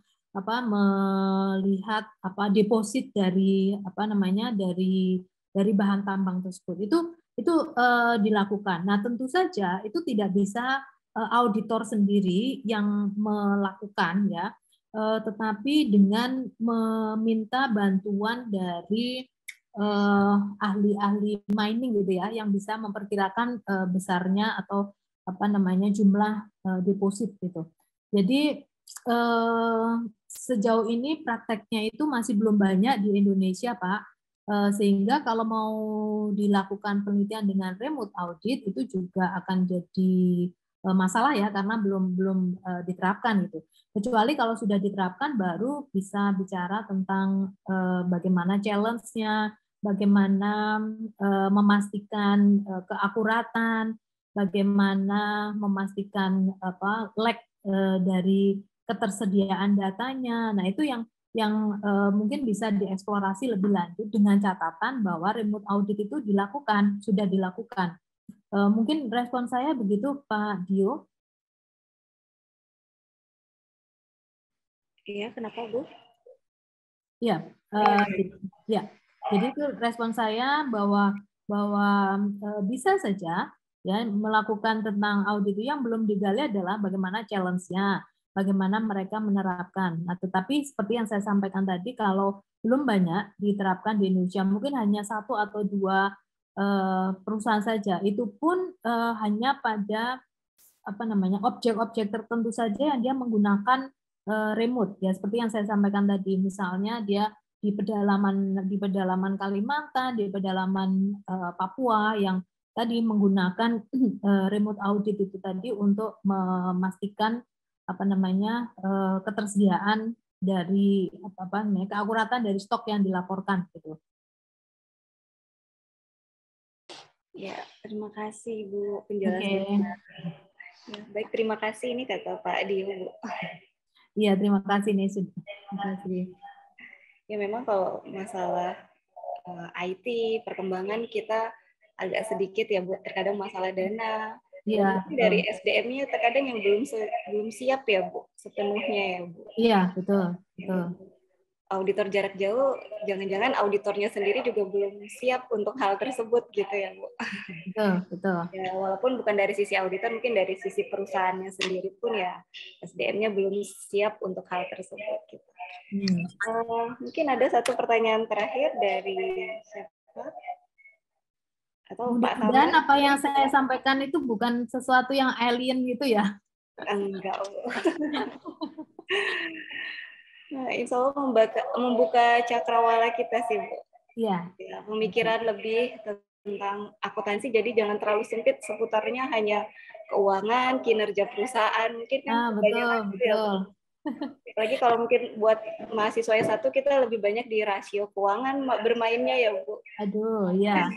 S2: melihat deposit dari dari bahan tambang tersebut. Itu dilakukan. Nah, tentu saja itu tidak bisa auditor sendiri yang melakukan ya, tetapi dengan meminta bantuan dari ahli-ahli mining gitu ya, yang bisa memperkirakan besarnya atau jumlah deposit gitu. Jadi sejauh ini prakteknya itu masih belum banyak di Indonesia, Pak. Sehingga kalau mau dilakukan penelitian dengan remote audit itu juga akan jadi masalah ya, karena belum diterapkan gitu. Kecuali kalau sudah diterapkan baru bisa bicara tentang bagaimana challenge-nya, bagaimana memastikan keakuratan, bagaimana memastikan lag dari ketersediaan datanya. Nah, itu yang mungkin bisa dieksplorasi lebih lanjut dengan catatan bahwa remote audit itu sudah dilakukan. Mungkin respon saya begitu, Pak Dio.
S4: Iya, kenapa Bu?
S2: Ya, ya. Jadi itu respon saya bahwa bisa saja ya melakukan tentang audit itu. Yang belum digali adalah bagaimana challenge-nya, bagaimana mereka menerapkan. Nah, tetapi seperti yang saya sampaikan tadi, kalau belum banyak diterapkan di Indonesia, mungkin hanya 1 atau 2 perusahaan saja. Itu pun hanya pada objek-objek tertentu saja yang dia menggunakan remote ya, seperti yang saya sampaikan tadi, misalnya dia di pedalaman Kalimantan, di pedalaman Papua yang tadi menggunakan remote audit itu tadi untuk memastikan ketersediaan dari keakuratan dari stok yang dilaporkan gitu.
S4: Ya, terima kasih Bu penjelasannya. Ya, baik, terima kasih ini kata Pak Dio, Bu.
S2: Iya, terima kasih nih sudah. Terima kasih.
S4: Ya memang kalau masalah IT perkembangan kita agak sedikit ya Bu, terkadang masalah dana.
S2: Iya.
S4: Dari SDM-nya terkadang yang belum siap ya Bu, sepenuhnya ya Bu.
S2: Iya, betul.
S4: Auditor jarak jauh, jangan-jangan auditornya sendiri juga belum siap untuk hal tersebut gitu ya Bu.
S2: Betul.
S4: Ya, walaupun bukan dari sisi auditor, mungkin dari sisi perusahaannya sendiri pun ya SDM-nya belum siap untuk hal tersebut. Gitu. Mungkin ada satu pertanyaan terakhir dari siapa? tahu Pak
S2: Dan
S4: Sambas.
S2: apa yang saya sampaikan itu bukan sesuatu yang alien gitu ya?
S4: Enggak. Nah, insya Allah membuka cakrawala kita sih, Bu.
S2: Iya.
S4: Ya, pemikiran lebih tentang akuntansi, jadi jangan terlalu sempit seputarnya hanya keuangan, kinerja perusahaan, mungkin kan kebanyakan gitu ya, Bu. Apalagi kalau mungkin buat mahasiswa S1 kita lebih banyak di rasio keuangan bermainnya ya, Bu.
S2: Aduh, ya.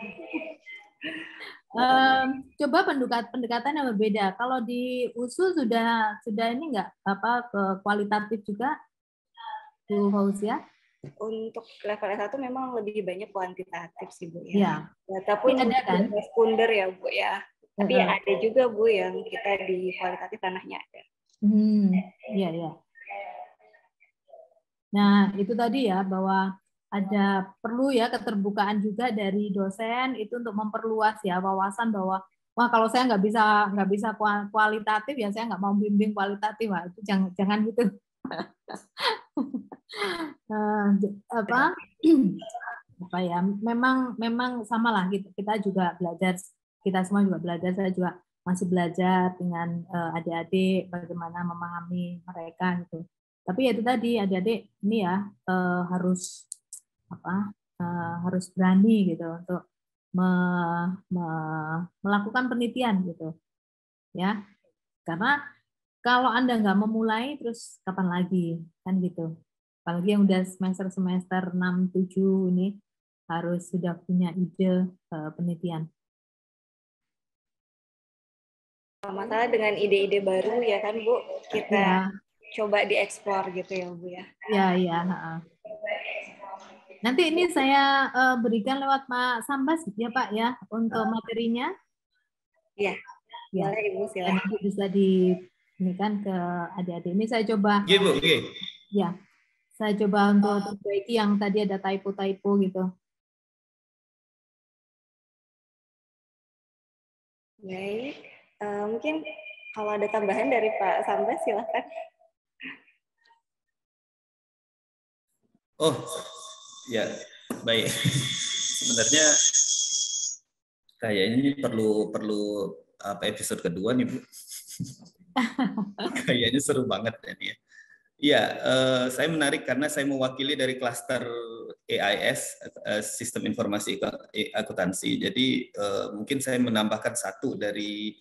S2: Coba pendekatan yang berbeda. Kalau di USU sudah ini enggak ke kualitatif juga, Bu Fauzia?
S4: Untuk level S1 memang lebih banyak kuantitatif sih, Bu ya.
S2: Ya.
S4: Data pun
S2: ada kan?
S4: sekunder ya, Bu ya. Tapi ya ada juga, Bu, yang kita di kualitatif tanahnya ada.
S2: Iya. Nah, itu tadi ya, bahwa ada perlu ya keterbukaan juga dari dosen itu untuk memperluas ya wawasan bahwa wah kalau saya nggak bisa kualitatif ya saya nggak mau bimbing kualitatif, wah itu jangan gitu. Apa ya, memang samalah gitu, kita juga belajar, kita semua juga belajar, saya juga masih belajar dengan adik-adik bagaimana memahami mereka gitu. Tapi ya itu tadi, adik-adik ini ya harus harus berani gitu untuk melakukan penelitian gitu ya, karena kalau Anda nggak memulai terus kapan lagi kan gitu. Apalagi yang udah semester 6-7 ini harus sudah punya ide penelitian.
S4: Masalah dengan ide-ide baru ya kan, Bu, kita coba dieksplor gitu ya, Bu ya.
S2: Iya. Nanti ini saya berikan lewat Pak Sambas ya Pak ya untuk materinya.
S4: Iya. Ya. Boleh Ibu, silakan.
S2: Nanti bisa ini kan ke adik-adik. Ini saya coba.
S6: Iya, Bu.
S2: Ya. Saya coba untuk perbaiki yang tadi ada typo-typo gitu.
S4: Baik. Mungkin kalau ada tambahan dari Pak Sambas, silakan.
S6: Oh, ya, baik. Sebenarnya kayaknya ini perlu episode kedua nih, Bu. Kayaknya seru banget ini ya. Iya, saya menarik karena saya mewakili dari klaster AIS, Sistem Informasi Akuntansi. Jadi mungkin saya menambahkan satu dari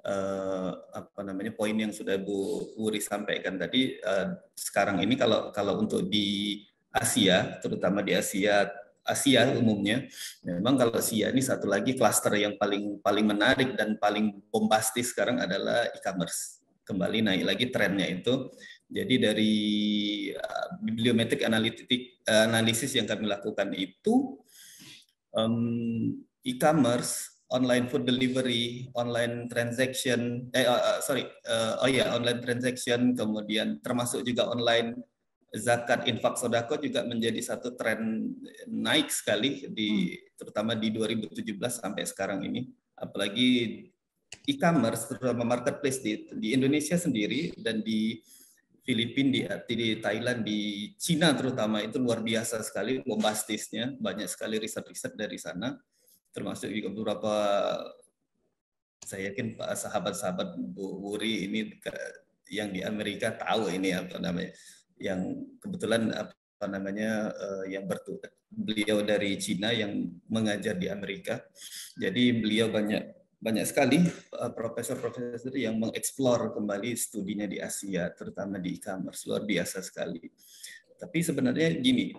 S6: poin yang sudah Bu Wuri sampaikan tadi. Sekarang ini kalau untuk di Asia, terutama di Asia umumnya, memang kalau Asia ini satu lagi klaster yang paling menarik dan paling bombastis sekarang adalah e-commerce. Kembali naik lagi trennya itu. Jadi dari bibliometrik analisis yang kami lakukan itu e-commerce, online food delivery, online transaction, online transaction, kemudian termasuk juga online zakat, infak, sodako juga menjadi satu tren naik sekali terutama di 2017 sampai sekarang ini. Apalagi e-commerce, terutama marketplace di Indonesia sendiri dan di Filipina, di Thailand, di Cina terutama itu luar biasa sekali bombastisnya, banyak sekali riset-riset dari sana, termasuk juga beberapa, saya yakin sahabat-sahabat Bu Wuri ini yang di Amerika tahu ini yang kebetulan yang beliau dari Cina yang mengajar di Amerika, jadi beliau banyak sekali profesor-profesor yang mengeksplor kembali studinya di Asia, terutama di e-commerce, luar biasa sekali. Tapi sebenarnya gini,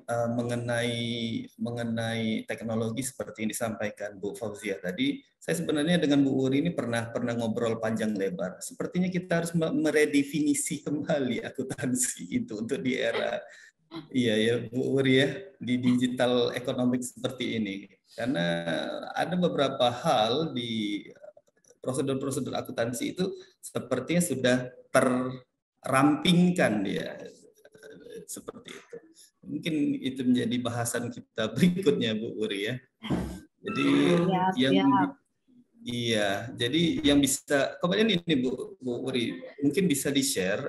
S6: mengenai teknologi seperti yang disampaikan Bu Fauzia tadi, saya sebenarnya dengan Bu Wuri ini pernah ngobrol panjang lebar. Sepertinya kita harus meredefinisi kembali akuntansi itu untuk di era Bu Wuri ya, di digital economic seperti ini. Karena ada beberapa hal di prosedur-prosedur akuntansi itu sepertinya sudah terrampingkan dia. Seperti itu. Mungkin itu menjadi bahasan kita berikutnya, Bu Wuri ya. Jadi jadi yang bisa kemudian ini Bu Wuri mungkin bisa di-share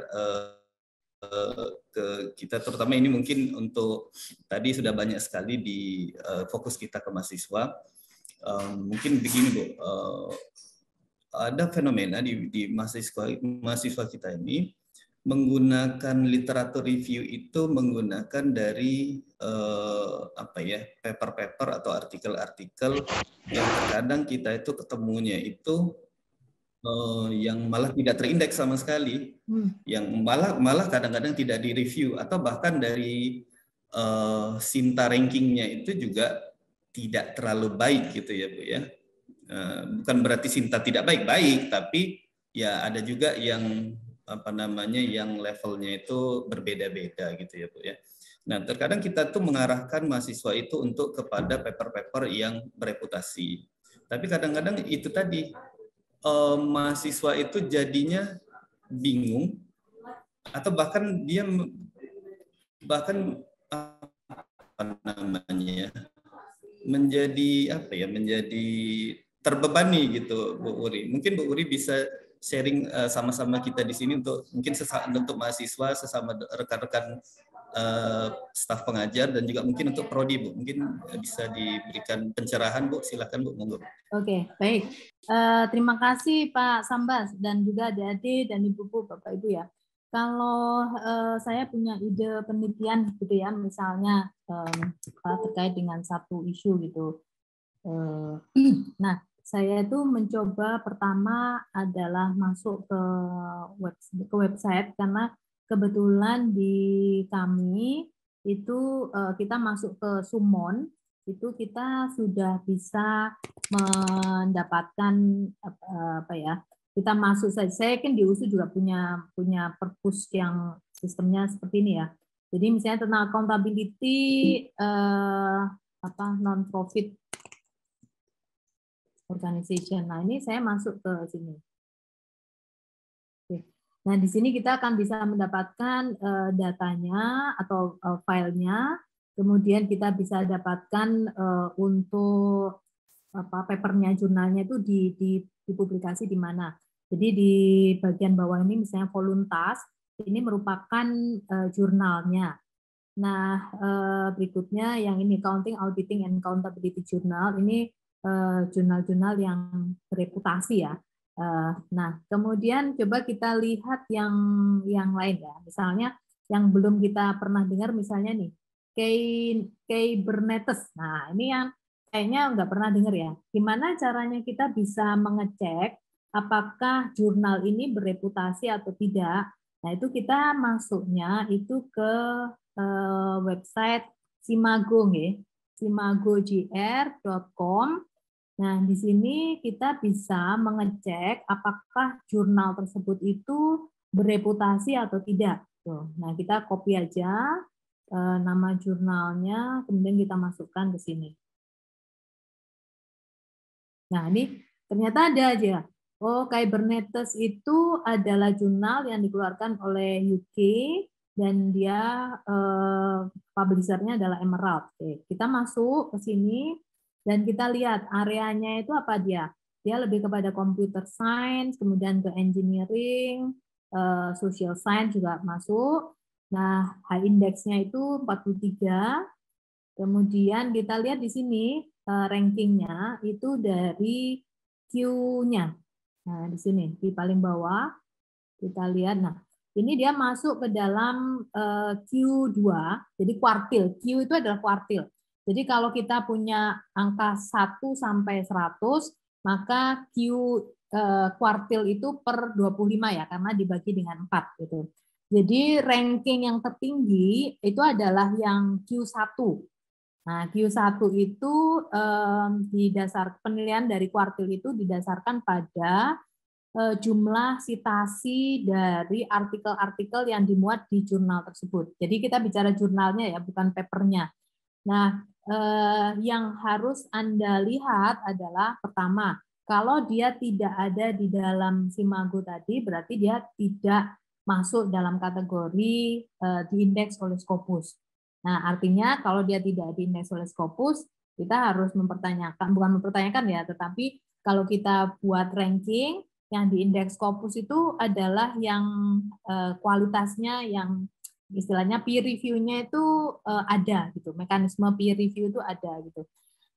S6: ke kita, terutama ini mungkin untuk tadi sudah banyak sekali di fokus kita ke mahasiswa. Mungkin begini Bu, ada fenomena di mahasiswa kita ini menggunakan literatur review itu menggunakan dari paper-paper atau artikel-artikel yang terkadang kita itu ketemunya itu yang malah tidak terindeks sama sekali, yang malah kadang-kadang tidak direview atau bahkan dari Sinta rankingnya itu juga tidak terlalu baik gitu ya Bu ya. Bukan berarti Sinta tidak baik-baik, tapi ya ada juga yang yang levelnya itu berbeda-beda gitu ya Bu ya. Nah, terkadang kita tuh mengarahkan mahasiswa itu untuk kepada paper-paper yang bereputasi. Tapi kadang-kadang itu tadi mahasiswa itu jadinya bingung atau bahkan dia menjadi terbebani gitu Bu Uri. Mungkin Bu Uri bisa sharing sama-sama kita di sini untuk untuk mahasiswa sesama rekan-rekan staf pengajar dan juga mungkin untuk prodi Bu. Mungkin bisa diberikan pencerahan Bu, silakan Bu, monggo.
S2: Oke, baik. Terima kasih Pak Sambas dan juga adik-adik dan ibu-ibu, Bapak Ibu ya. Kalau saya punya ide penelitian gitu ya, misalnya terkait dengan satu isu gitu. Nah, saya itu mencoba pertama adalah masuk ke website karena kebetulan di kami itu kita masuk ke Sumon itu kita sudah bisa mendapatkan kita masuk saya kan di USU juga punya perpus yang sistemnya seperti ini ya. Jadi misalnya tentang accountability non profit organization. Nah, ini saya masuk ke sini. Oke. Nah, di sini kita akan bisa mendapatkan datanya atau filenya. Kemudian kita bisa dapatkan untuk papernya, jurnalnya itu dipublikasi di mana. Jadi di bagian bawah ini misalnya voluntas, ini merupakan jurnalnya. Nah, berikutnya yang ini Counting, Auditing, and Accountability Journal, ini jurnal-jurnal yang bereputasi ya. Nah, kemudian coba kita lihat yang lain ya. Misalnya yang belum kita pernah dengar misalnya nih, Kubernetes. Nah, ini yang kayaknya nggak pernah dengar ya. Gimana caranya kita bisa mengecek apakah jurnal ini bereputasi atau tidak? Nah, itu kita masuknya itu ke website Simago ya. simagogr.com. Nah, di sini kita bisa mengecek apakah jurnal tersebut itu bereputasi atau tidak. Nah, kita copy aja nama jurnalnya, kemudian kita masukkan ke sini. Nah, ini ternyata ada aja. Oh, Kubernetes itu adalah jurnal yang dikeluarkan oleh UK dan dia publisher-nya adalah Emerald. Oke, kita masuk ke sini. Dan kita lihat areanya itu apa dia. Dia lebih kepada computer science, kemudian ke engineering, social science juga masuk. Nah, high index-nya itu 43. Kemudian kita lihat di sini rankingnya itu dari Q-nya. Nah, di sini di paling bawah kita lihat. Nah, ini dia masuk ke dalam Q2. Jadi kuartil. Q itu adalah kuartil. Jadi kalau kita punya angka 1 sampai 100, maka Q kuartil itu per 25 ya, karena dibagi dengan 4 gitu. Jadi ranking yang tertinggi itu adalah yang Q1. Nah, Q1 itu penilaian dari kuartil itu didasarkan pada jumlah citasi dari artikel-artikel yang dimuat di jurnal tersebut. Jadi kita bicara jurnalnya ya, bukan papernya. Nah, yang harus Anda lihat adalah pertama, kalau dia tidak ada di dalam Simago tadi, berarti dia tidak masuk dalam kategori diindeks oleh Scopus. Nah, artinya kalau dia tidak diindeks oleh Scopus, kita harus bukan mempertanyakan ya, tetapi kalau kita buat ranking, yang diindeks Scopus itu adalah yang kualitasnya yang istilahnya peer review-nya itu ada gitu, mekanisme peer review itu ada gitu.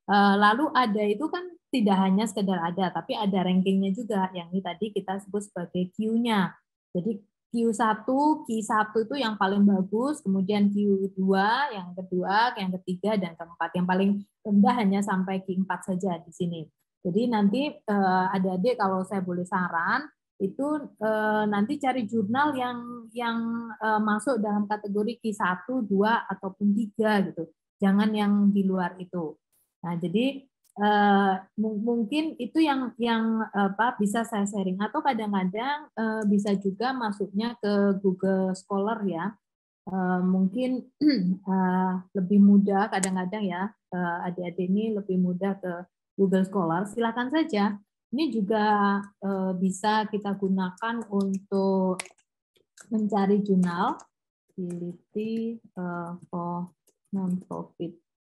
S2: Lalu ada itu kan tidak hanya sekedar ada, tapi ada rankingnya juga, yang ini tadi kita sebut sebagai Q-nya. Jadi Q1, Q1 itu yang paling bagus, kemudian Q2, yang kedua, yang ketiga, dan keempat. Yang paling rendah hanya sampai Q4 saja di sini. Jadi nanti adik-adik kalau saya boleh saran, itu nanti cari jurnal yang masuk dalam kategori Q1, 2, ataupun 3 gitu. Jangan yang di luar itu. Nah, jadi mungkin itu yang bisa saya sharing, atau kadang-kadang bisa juga masuknya ke Google Scholar ya. Mungkin lebih mudah kadang-kadang ya, adik-adik ini lebih mudah ke Google Scholar. Silakan saja. Ini juga bisa kita gunakan untuk mencari jurnal Ability for Non-Profit.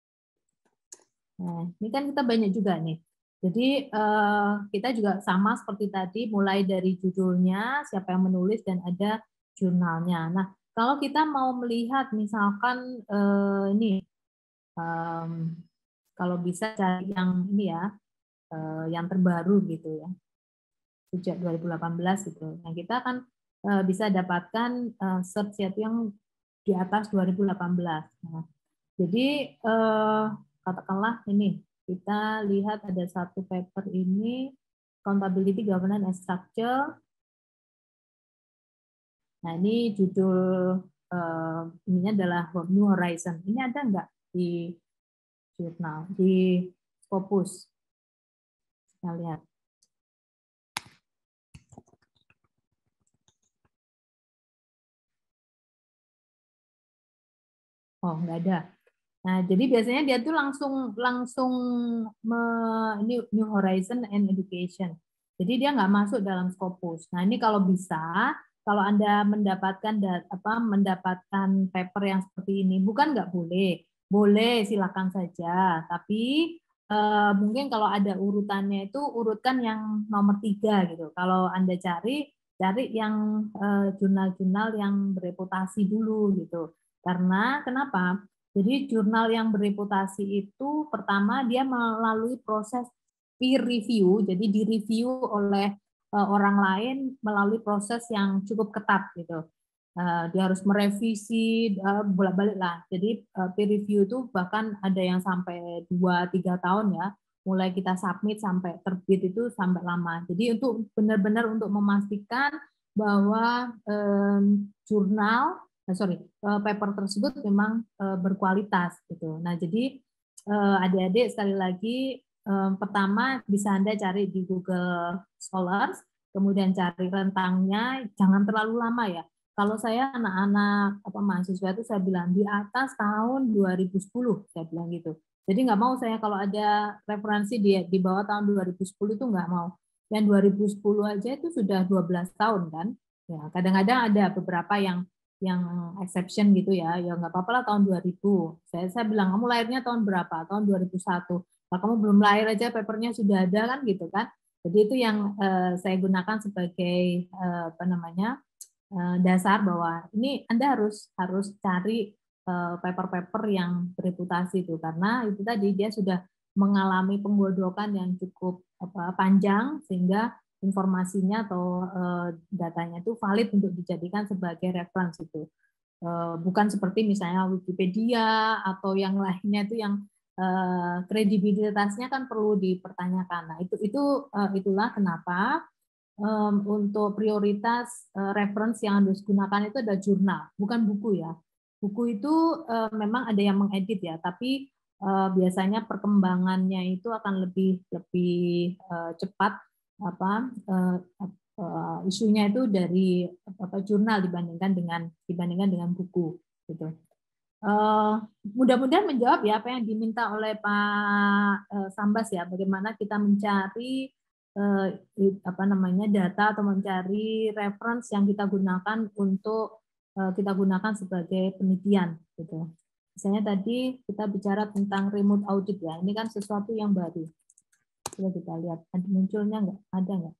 S2: Nah, ini kan kita banyak juga nih. Jadi kita juga sama seperti tadi, mulai dari judulnya, siapa yang menulis, dan ada jurnalnya. Nah, kalau kita mau melihat misalkan ini, kalau bisa cari yang ini ya, yang terbaru gitu ya, sejak 2018 gitu. Nah, kita akan bisa dapatkan search yang di atas 2018. Nah, jadi katakanlah ini, kita lihat ada satu paper ini, Accountability, Governance, and Structure. Nah, ini judul ininya adalah New Horizon. Ini ada nggak di jurnal, di Scopus? Kita lihat. Oh, nggak ada. Nah, jadi biasanya dia tuh langsung ini New Horizon and Education. Jadi dia nggak masuk dalam Scopus. Nah, ini kalau bisa, kalau Anda mendapatkan mendapatkan paper yang seperti ini, bukan nggak boleh, boleh silakan saja. Tapi mungkin kalau ada urutannya itu urutkan yang nomor 3 gitu. Kalau Anda cari yang jurnal-jurnal yang bereputasi dulu gitu. Karena kenapa? Jadi jurnal yang bereputasi itu pertama dia melalui proses peer review, jadi direview oleh orang lain melalui proses yang cukup ketat gitu. Dia harus merevisi bolak-balik lah. Jadi peer review itu bahkan ada yang sampai 2-3 tahun ya. Mulai kita submit sampai terbit itu sampai lama. Jadi untuk benar-benar untuk memastikan bahwa jurnal paper tersebut memang berkualitas gitu. Nah, jadi adik-adik sekali lagi pertama bisa Anda cari di Google Scholars, kemudian cari rentangnya, jangan terlalu lama ya. Kalau saya anak-anak mahasiswa itu saya bilang di atas tahun 2010 saya bilang gitu. Jadi nggak mau saya kalau ada referensi di bawah tahun 2010 itu nggak mau. Yang 2010 aja itu sudah 12 tahun kan. Ya, kadang-kadang ada beberapa yang exception gitu ya nggak apa-apa lah tahun 2000. Saya bilang, kamu lahirnya tahun berapa? Tahun 2001. Nah, kamu belum lahir aja papernya sudah ada kan gitu kan. Jadi itu yang saya gunakan sebagai dasar bahwa ini Anda harus cari paper-paper yang bereputasi itu, karena itu tadi dia sudah mengalami penggodokan yang cukup panjang sehingga informasinya atau datanya itu valid untuk dijadikan sebagai reference itu. Bukan seperti misalnya Wikipedia atau yang lainnya itu yang kredibilitasnya kan perlu dipertanyakan. Nah, itulah kenapa untuk prioritas reference yang harus digunakan itu ada jurnal, bukan buku ya. Buku itu memang ada yang mengedit ya, tapi biasanya perkembangannya itu akan lebih cepat isunya itu dari jurnal dibandingkan dengan buku gitu. Mudah-mudahan menjawab ya apa yang diminta oleh Pak Sambas ya, bagaimana kita mencari data atau mencari reference yang kita gunakan untuk kita gunakan sebagai penelitian gitu. Misalnya tadi kita bicara tentang remote audit ya, ini kan sesuatu yang baru. Coba kita lihat, munculnya nggak? Ada nggak?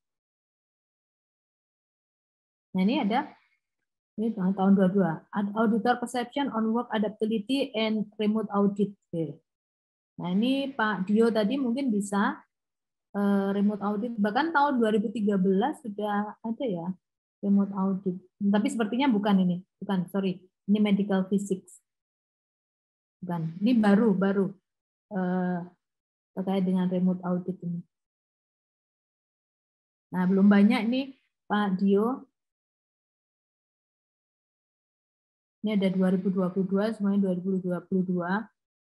S2: Nah ini ada, ini tahun 22. Auditor Perception on Work Adaptability and Remote Audit. Nah ini Pak Dio tadi mungkin bisa remote audit, bahkan tahun 2013 sudah ada ya remote audit. Tapi sepertinya bukan ini, sorry, ini medical physics. Bukan, ini baru terkait dengan remote audit ini. Nah belum banyak nih Pak Dio. Ini ada 2022, semuanya 2022.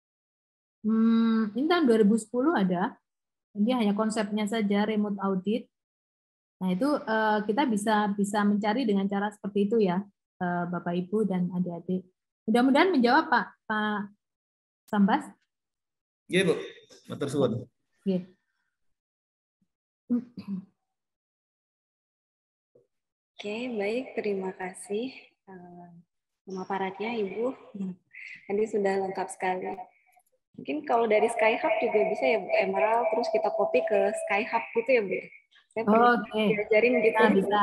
S2: Ini tahun 2010 ada. Ini hanya konsepnya saja remote audit. Nah itu kita bisa mencari dengan cara seperti itu ya, Bapak Ibu dan adik-adik. Mudah-mudahan menjawab Pak Sambas.
S6: Iya Bu, matur suwun.
S2: Oke.
S4: Oke, baik, terima kasih pemaparannya Ibu. Tadi sudah lengkap sekali. Mungkin kalau dari Skyhub juga bisa ya Bu, Emerald, terus kita copy ke Skyhub gitu ya Bu. Saya pernah diajarin gitu.
S2: Bisa.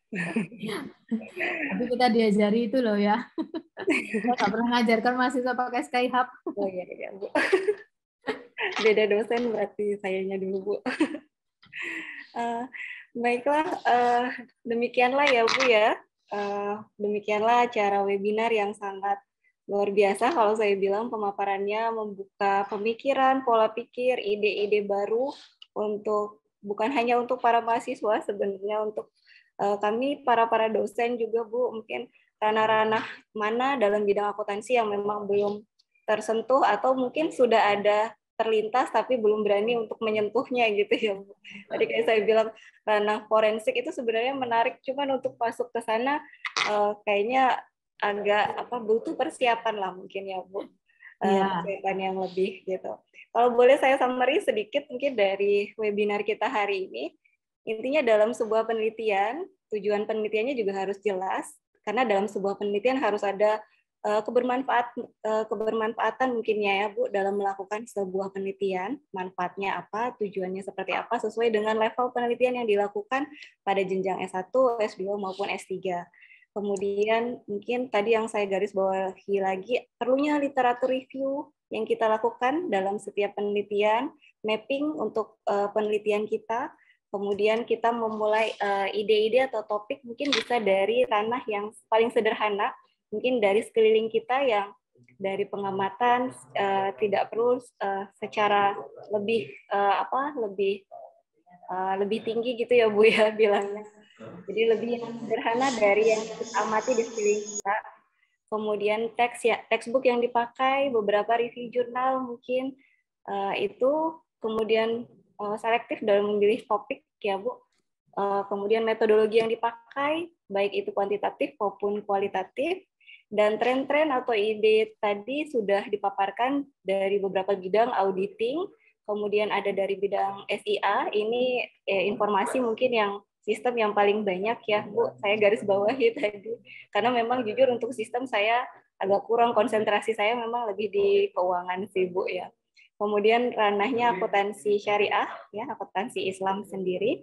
S2: Tapi kita diajari itu loh ya. Saya nggak pernah ngajarkan mahasiswa pakai Skyhub.
S4: Oh iya Bu. Beda dosen berarti sayanya dulu Bu. Baiklah, demikianlah ya Bu ya. Demikianlah acara webinar yang sangat luar biasa kalau saya bilang, pemaparannya membuka pemikiran, pola pikir, ide-ide baru untuk bukan hanya untuk para mahasiswa, sebenarnya untuk kami para dosen juga Bu, mungkin ranah-ranah mana dalam bidang akuntansi yang memang belum tersentuh atau mungkin sudah ada terlintas tapi belum berani untuk menyentuhnya gitu ya Bu. Tadi kayak saya bilang ranah forensik itu sebenarnya menarik, cuman untuk masuk ke sana kayaknya agak butuh persiapan lah mungkin ya Bu. Persiapan yang lebih gitu. Kalau boleh saya summary sedikit mungkin dari webinar kita hari ini. Intinya dalam sebuah penelitian, tujuan penelitiannya juga harus jelas, karena dalam sebuah penelitian harus ada kebermanfaatan mungkinnya ya Bu dalam melakukan sebuah penelitian, manfaatnya apa, tujuannya seperti apa, sesuai dengan level penelitian yang dilakukan pada jenjang S1, S2 maupun S3. Kemudian mungkin tadi yang saya garis bawahi lagi, perlunya literatur review yang kita lakukan dalam setiap penelitian, mapping untuk penelitian kita, kemudian kita memulai ide-ide atau topik mungkin bisa dari ranah yang paling sederhana, mungkin dari sekeliling kita yang dari pengamatan tidak perlu secara lebih lebih tinggi gitu ya Bu ya bilangnya. Jadi lebih sederhana dari yang kita amati di sekeliling kita. Kemudian textbook yang dipakai, beberapa review jurnal mungkin itu, kemudian selektif dalam memilih topik ya Bu. Kemudian metodologi yang dipakai, baik itu kuantitatif maupun kualitatif, dan tren-tren atau ide tadi sudah dipaparkan dari beberapa bidang auditing, kemudian ada dari bidang SIA, ini informasi mungkin yang sistem yang paling banyak ya Bu, saya garis bawahi tadi, karena memang jujur untuk sistem saya agak kurang, konsentrasi saya memang lebih di keuangan sih Bu ya. Kemudian ranahnya akuntansi syariah, ya akuntansi Islam sendiri.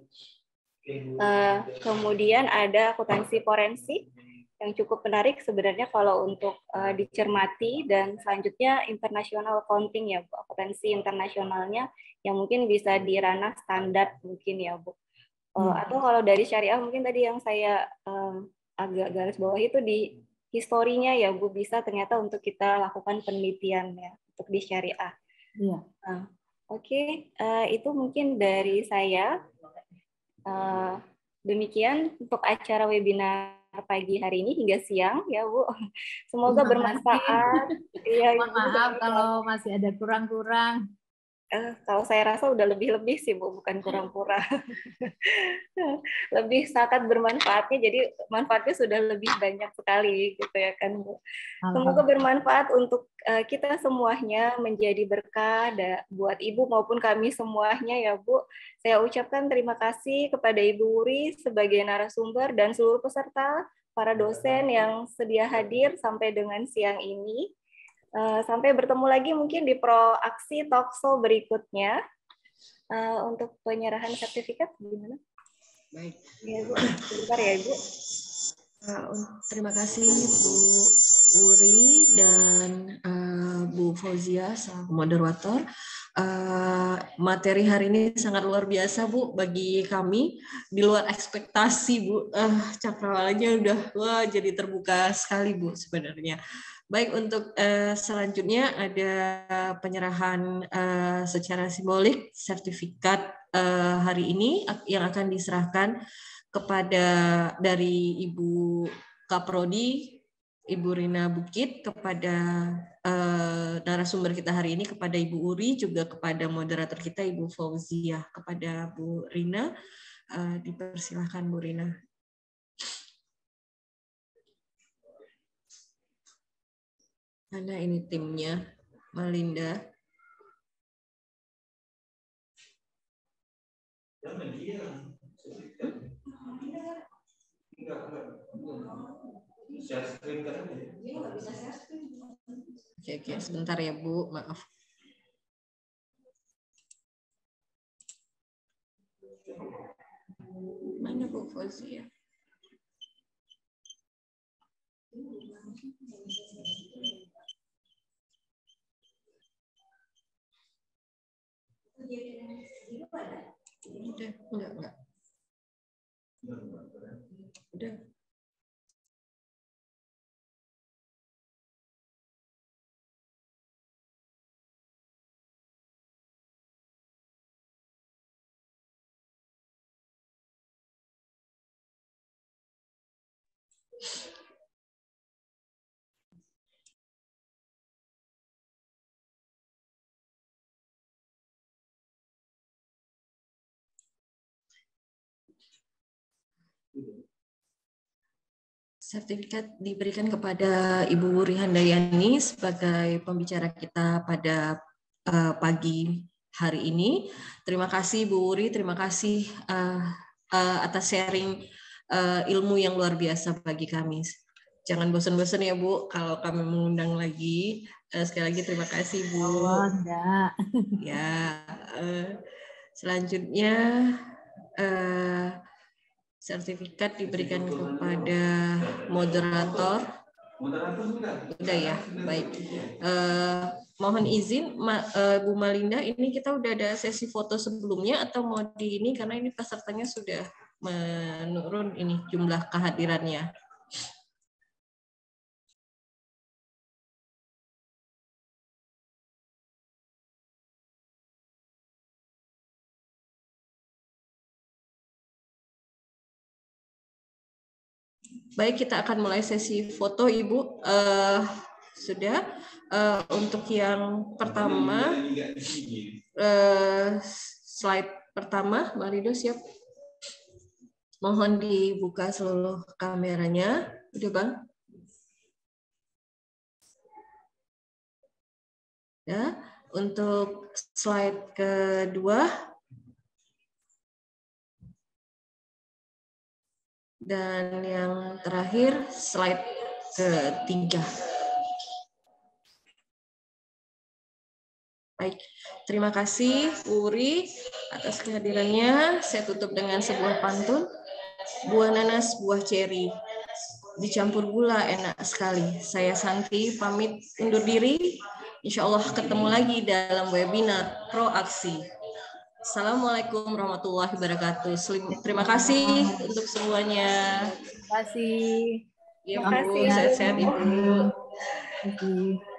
S4: Kemudian ada akuntansi forensik yang cukup menarik sebenarnya kalau untuk dicermati, dan selanjutnya international accounting ya Bu, akuntansi internasionalnya yang mungkin bisa di ranah standar mungkin ya Bu. Atau kalau dari syariah mungkin tadi yang saya agak garis bawah itu di historinya ya Bu, bisa ternyata untuk kita lakukan penelitian ya untuk di syariah.
S2: Iya.
S4: Oke, itu mungkin dari saya. Demikian untuk acara webinar pagi hari ini hingga siang ya Bu. Semoga bermanfaat. Ya,
S2: mohon maaf kalau masih ada kurang-kurang.
S4: Kalau saya rasa udah lebih-lebih sih Bu, bukan kurang-kurang. Lebih sangat bermanfaatnya, jadi manfaatnya sudah lebih banyak sekali gitu ya kan Bu. Semoga bermanfaat untuk kita semuanya, menjadi berkah buat Ibu maupun kami semuanya ya Bu. Saya ucapkan terima kasih kepada Ibu Wuri sebagai narasumber dan seluruh peserta, para dosen yang sedia hadir sampai dengan siang ini. Sampai bertemu lagi mungkin di Proaksi Talkshow berikutnya. Untuk penyerahan sertifikat gimana?
S3: Baik.
S4: Ya, Bu. Sebentar ya, Bu.
S3: Terima kasih Bu Uri dan Bu Ibu Fauzia selaku moderator. Materi hari ini sangat luar biasa Bu bagi kami, di luar ekspektasi Bu. Cakrawalanya udah jadi terbuka sekali Bu sebenarnya. Baik, untuk selanjutnya ada penyerahan secara simbolik sertifikat hari ini yang akan diserahkan kepada dari Ibu Kaprodi, Ibu Rina Bukit, kepada narasumber kita hari ini, kepada Ibu Uri, juga kepada moderator kita Ibu Fauzia. Kepada Bu Rina, dipersilahkan Bu Rina. Mana ini timnya? Malinda. Oke, sebentar ya Bu, maaf. Mana Bu Fauzia? Udah, enggak. Udah. Sertifikat diberikan kepada Ibu Wuri Handayani sebagai pembicara kita pada pagi hari ini. Terima kasih Bu Wuri, terima kasih atas sharing ilmu yang luar biasa bagi kami. Jangan bosan-bosan ya Bu, kalau kami mengundang lagi. Sekali lagi terima kasih Bu.
S2: Oh, enggak.
S3: Ya, selanjutnya sertifikat diberikan kepada moderator. Udah ya, baik. Mohon izin, Bu Malinda, ini kita udah ada sesi foto sebelumnya atau mau di ini, karena ini pesertanya sudah menurun ini jumlah kehadirannya. Baik, kita akan mulai sesi foto, Ibu. Sudah. Untuk yang pertama, slide pertama, Mbak Rido siap? Mohon dibuka seluruh kameranya. Udah, Bang? Ya. Untuk slide kedua, dan yang terakhir slide ketiga. Baik, terima kasih Bu Wuri atas kehadirannya. Saya tutup dengan sebuah pantun. Buah nanas, buah ceri, dicampur gula enak sekali. Saya Santi pamit undur diri. Insya Allah ketemu lagi dalam webinar Proaksi. Assalamualaikum warahmatullahi wabarakatuh. Terima kasih untuk semuanya.
S2: Terima kasih.
S3: Ya, Bu, sehat-sehat Ibu.
S2: Terima kasih.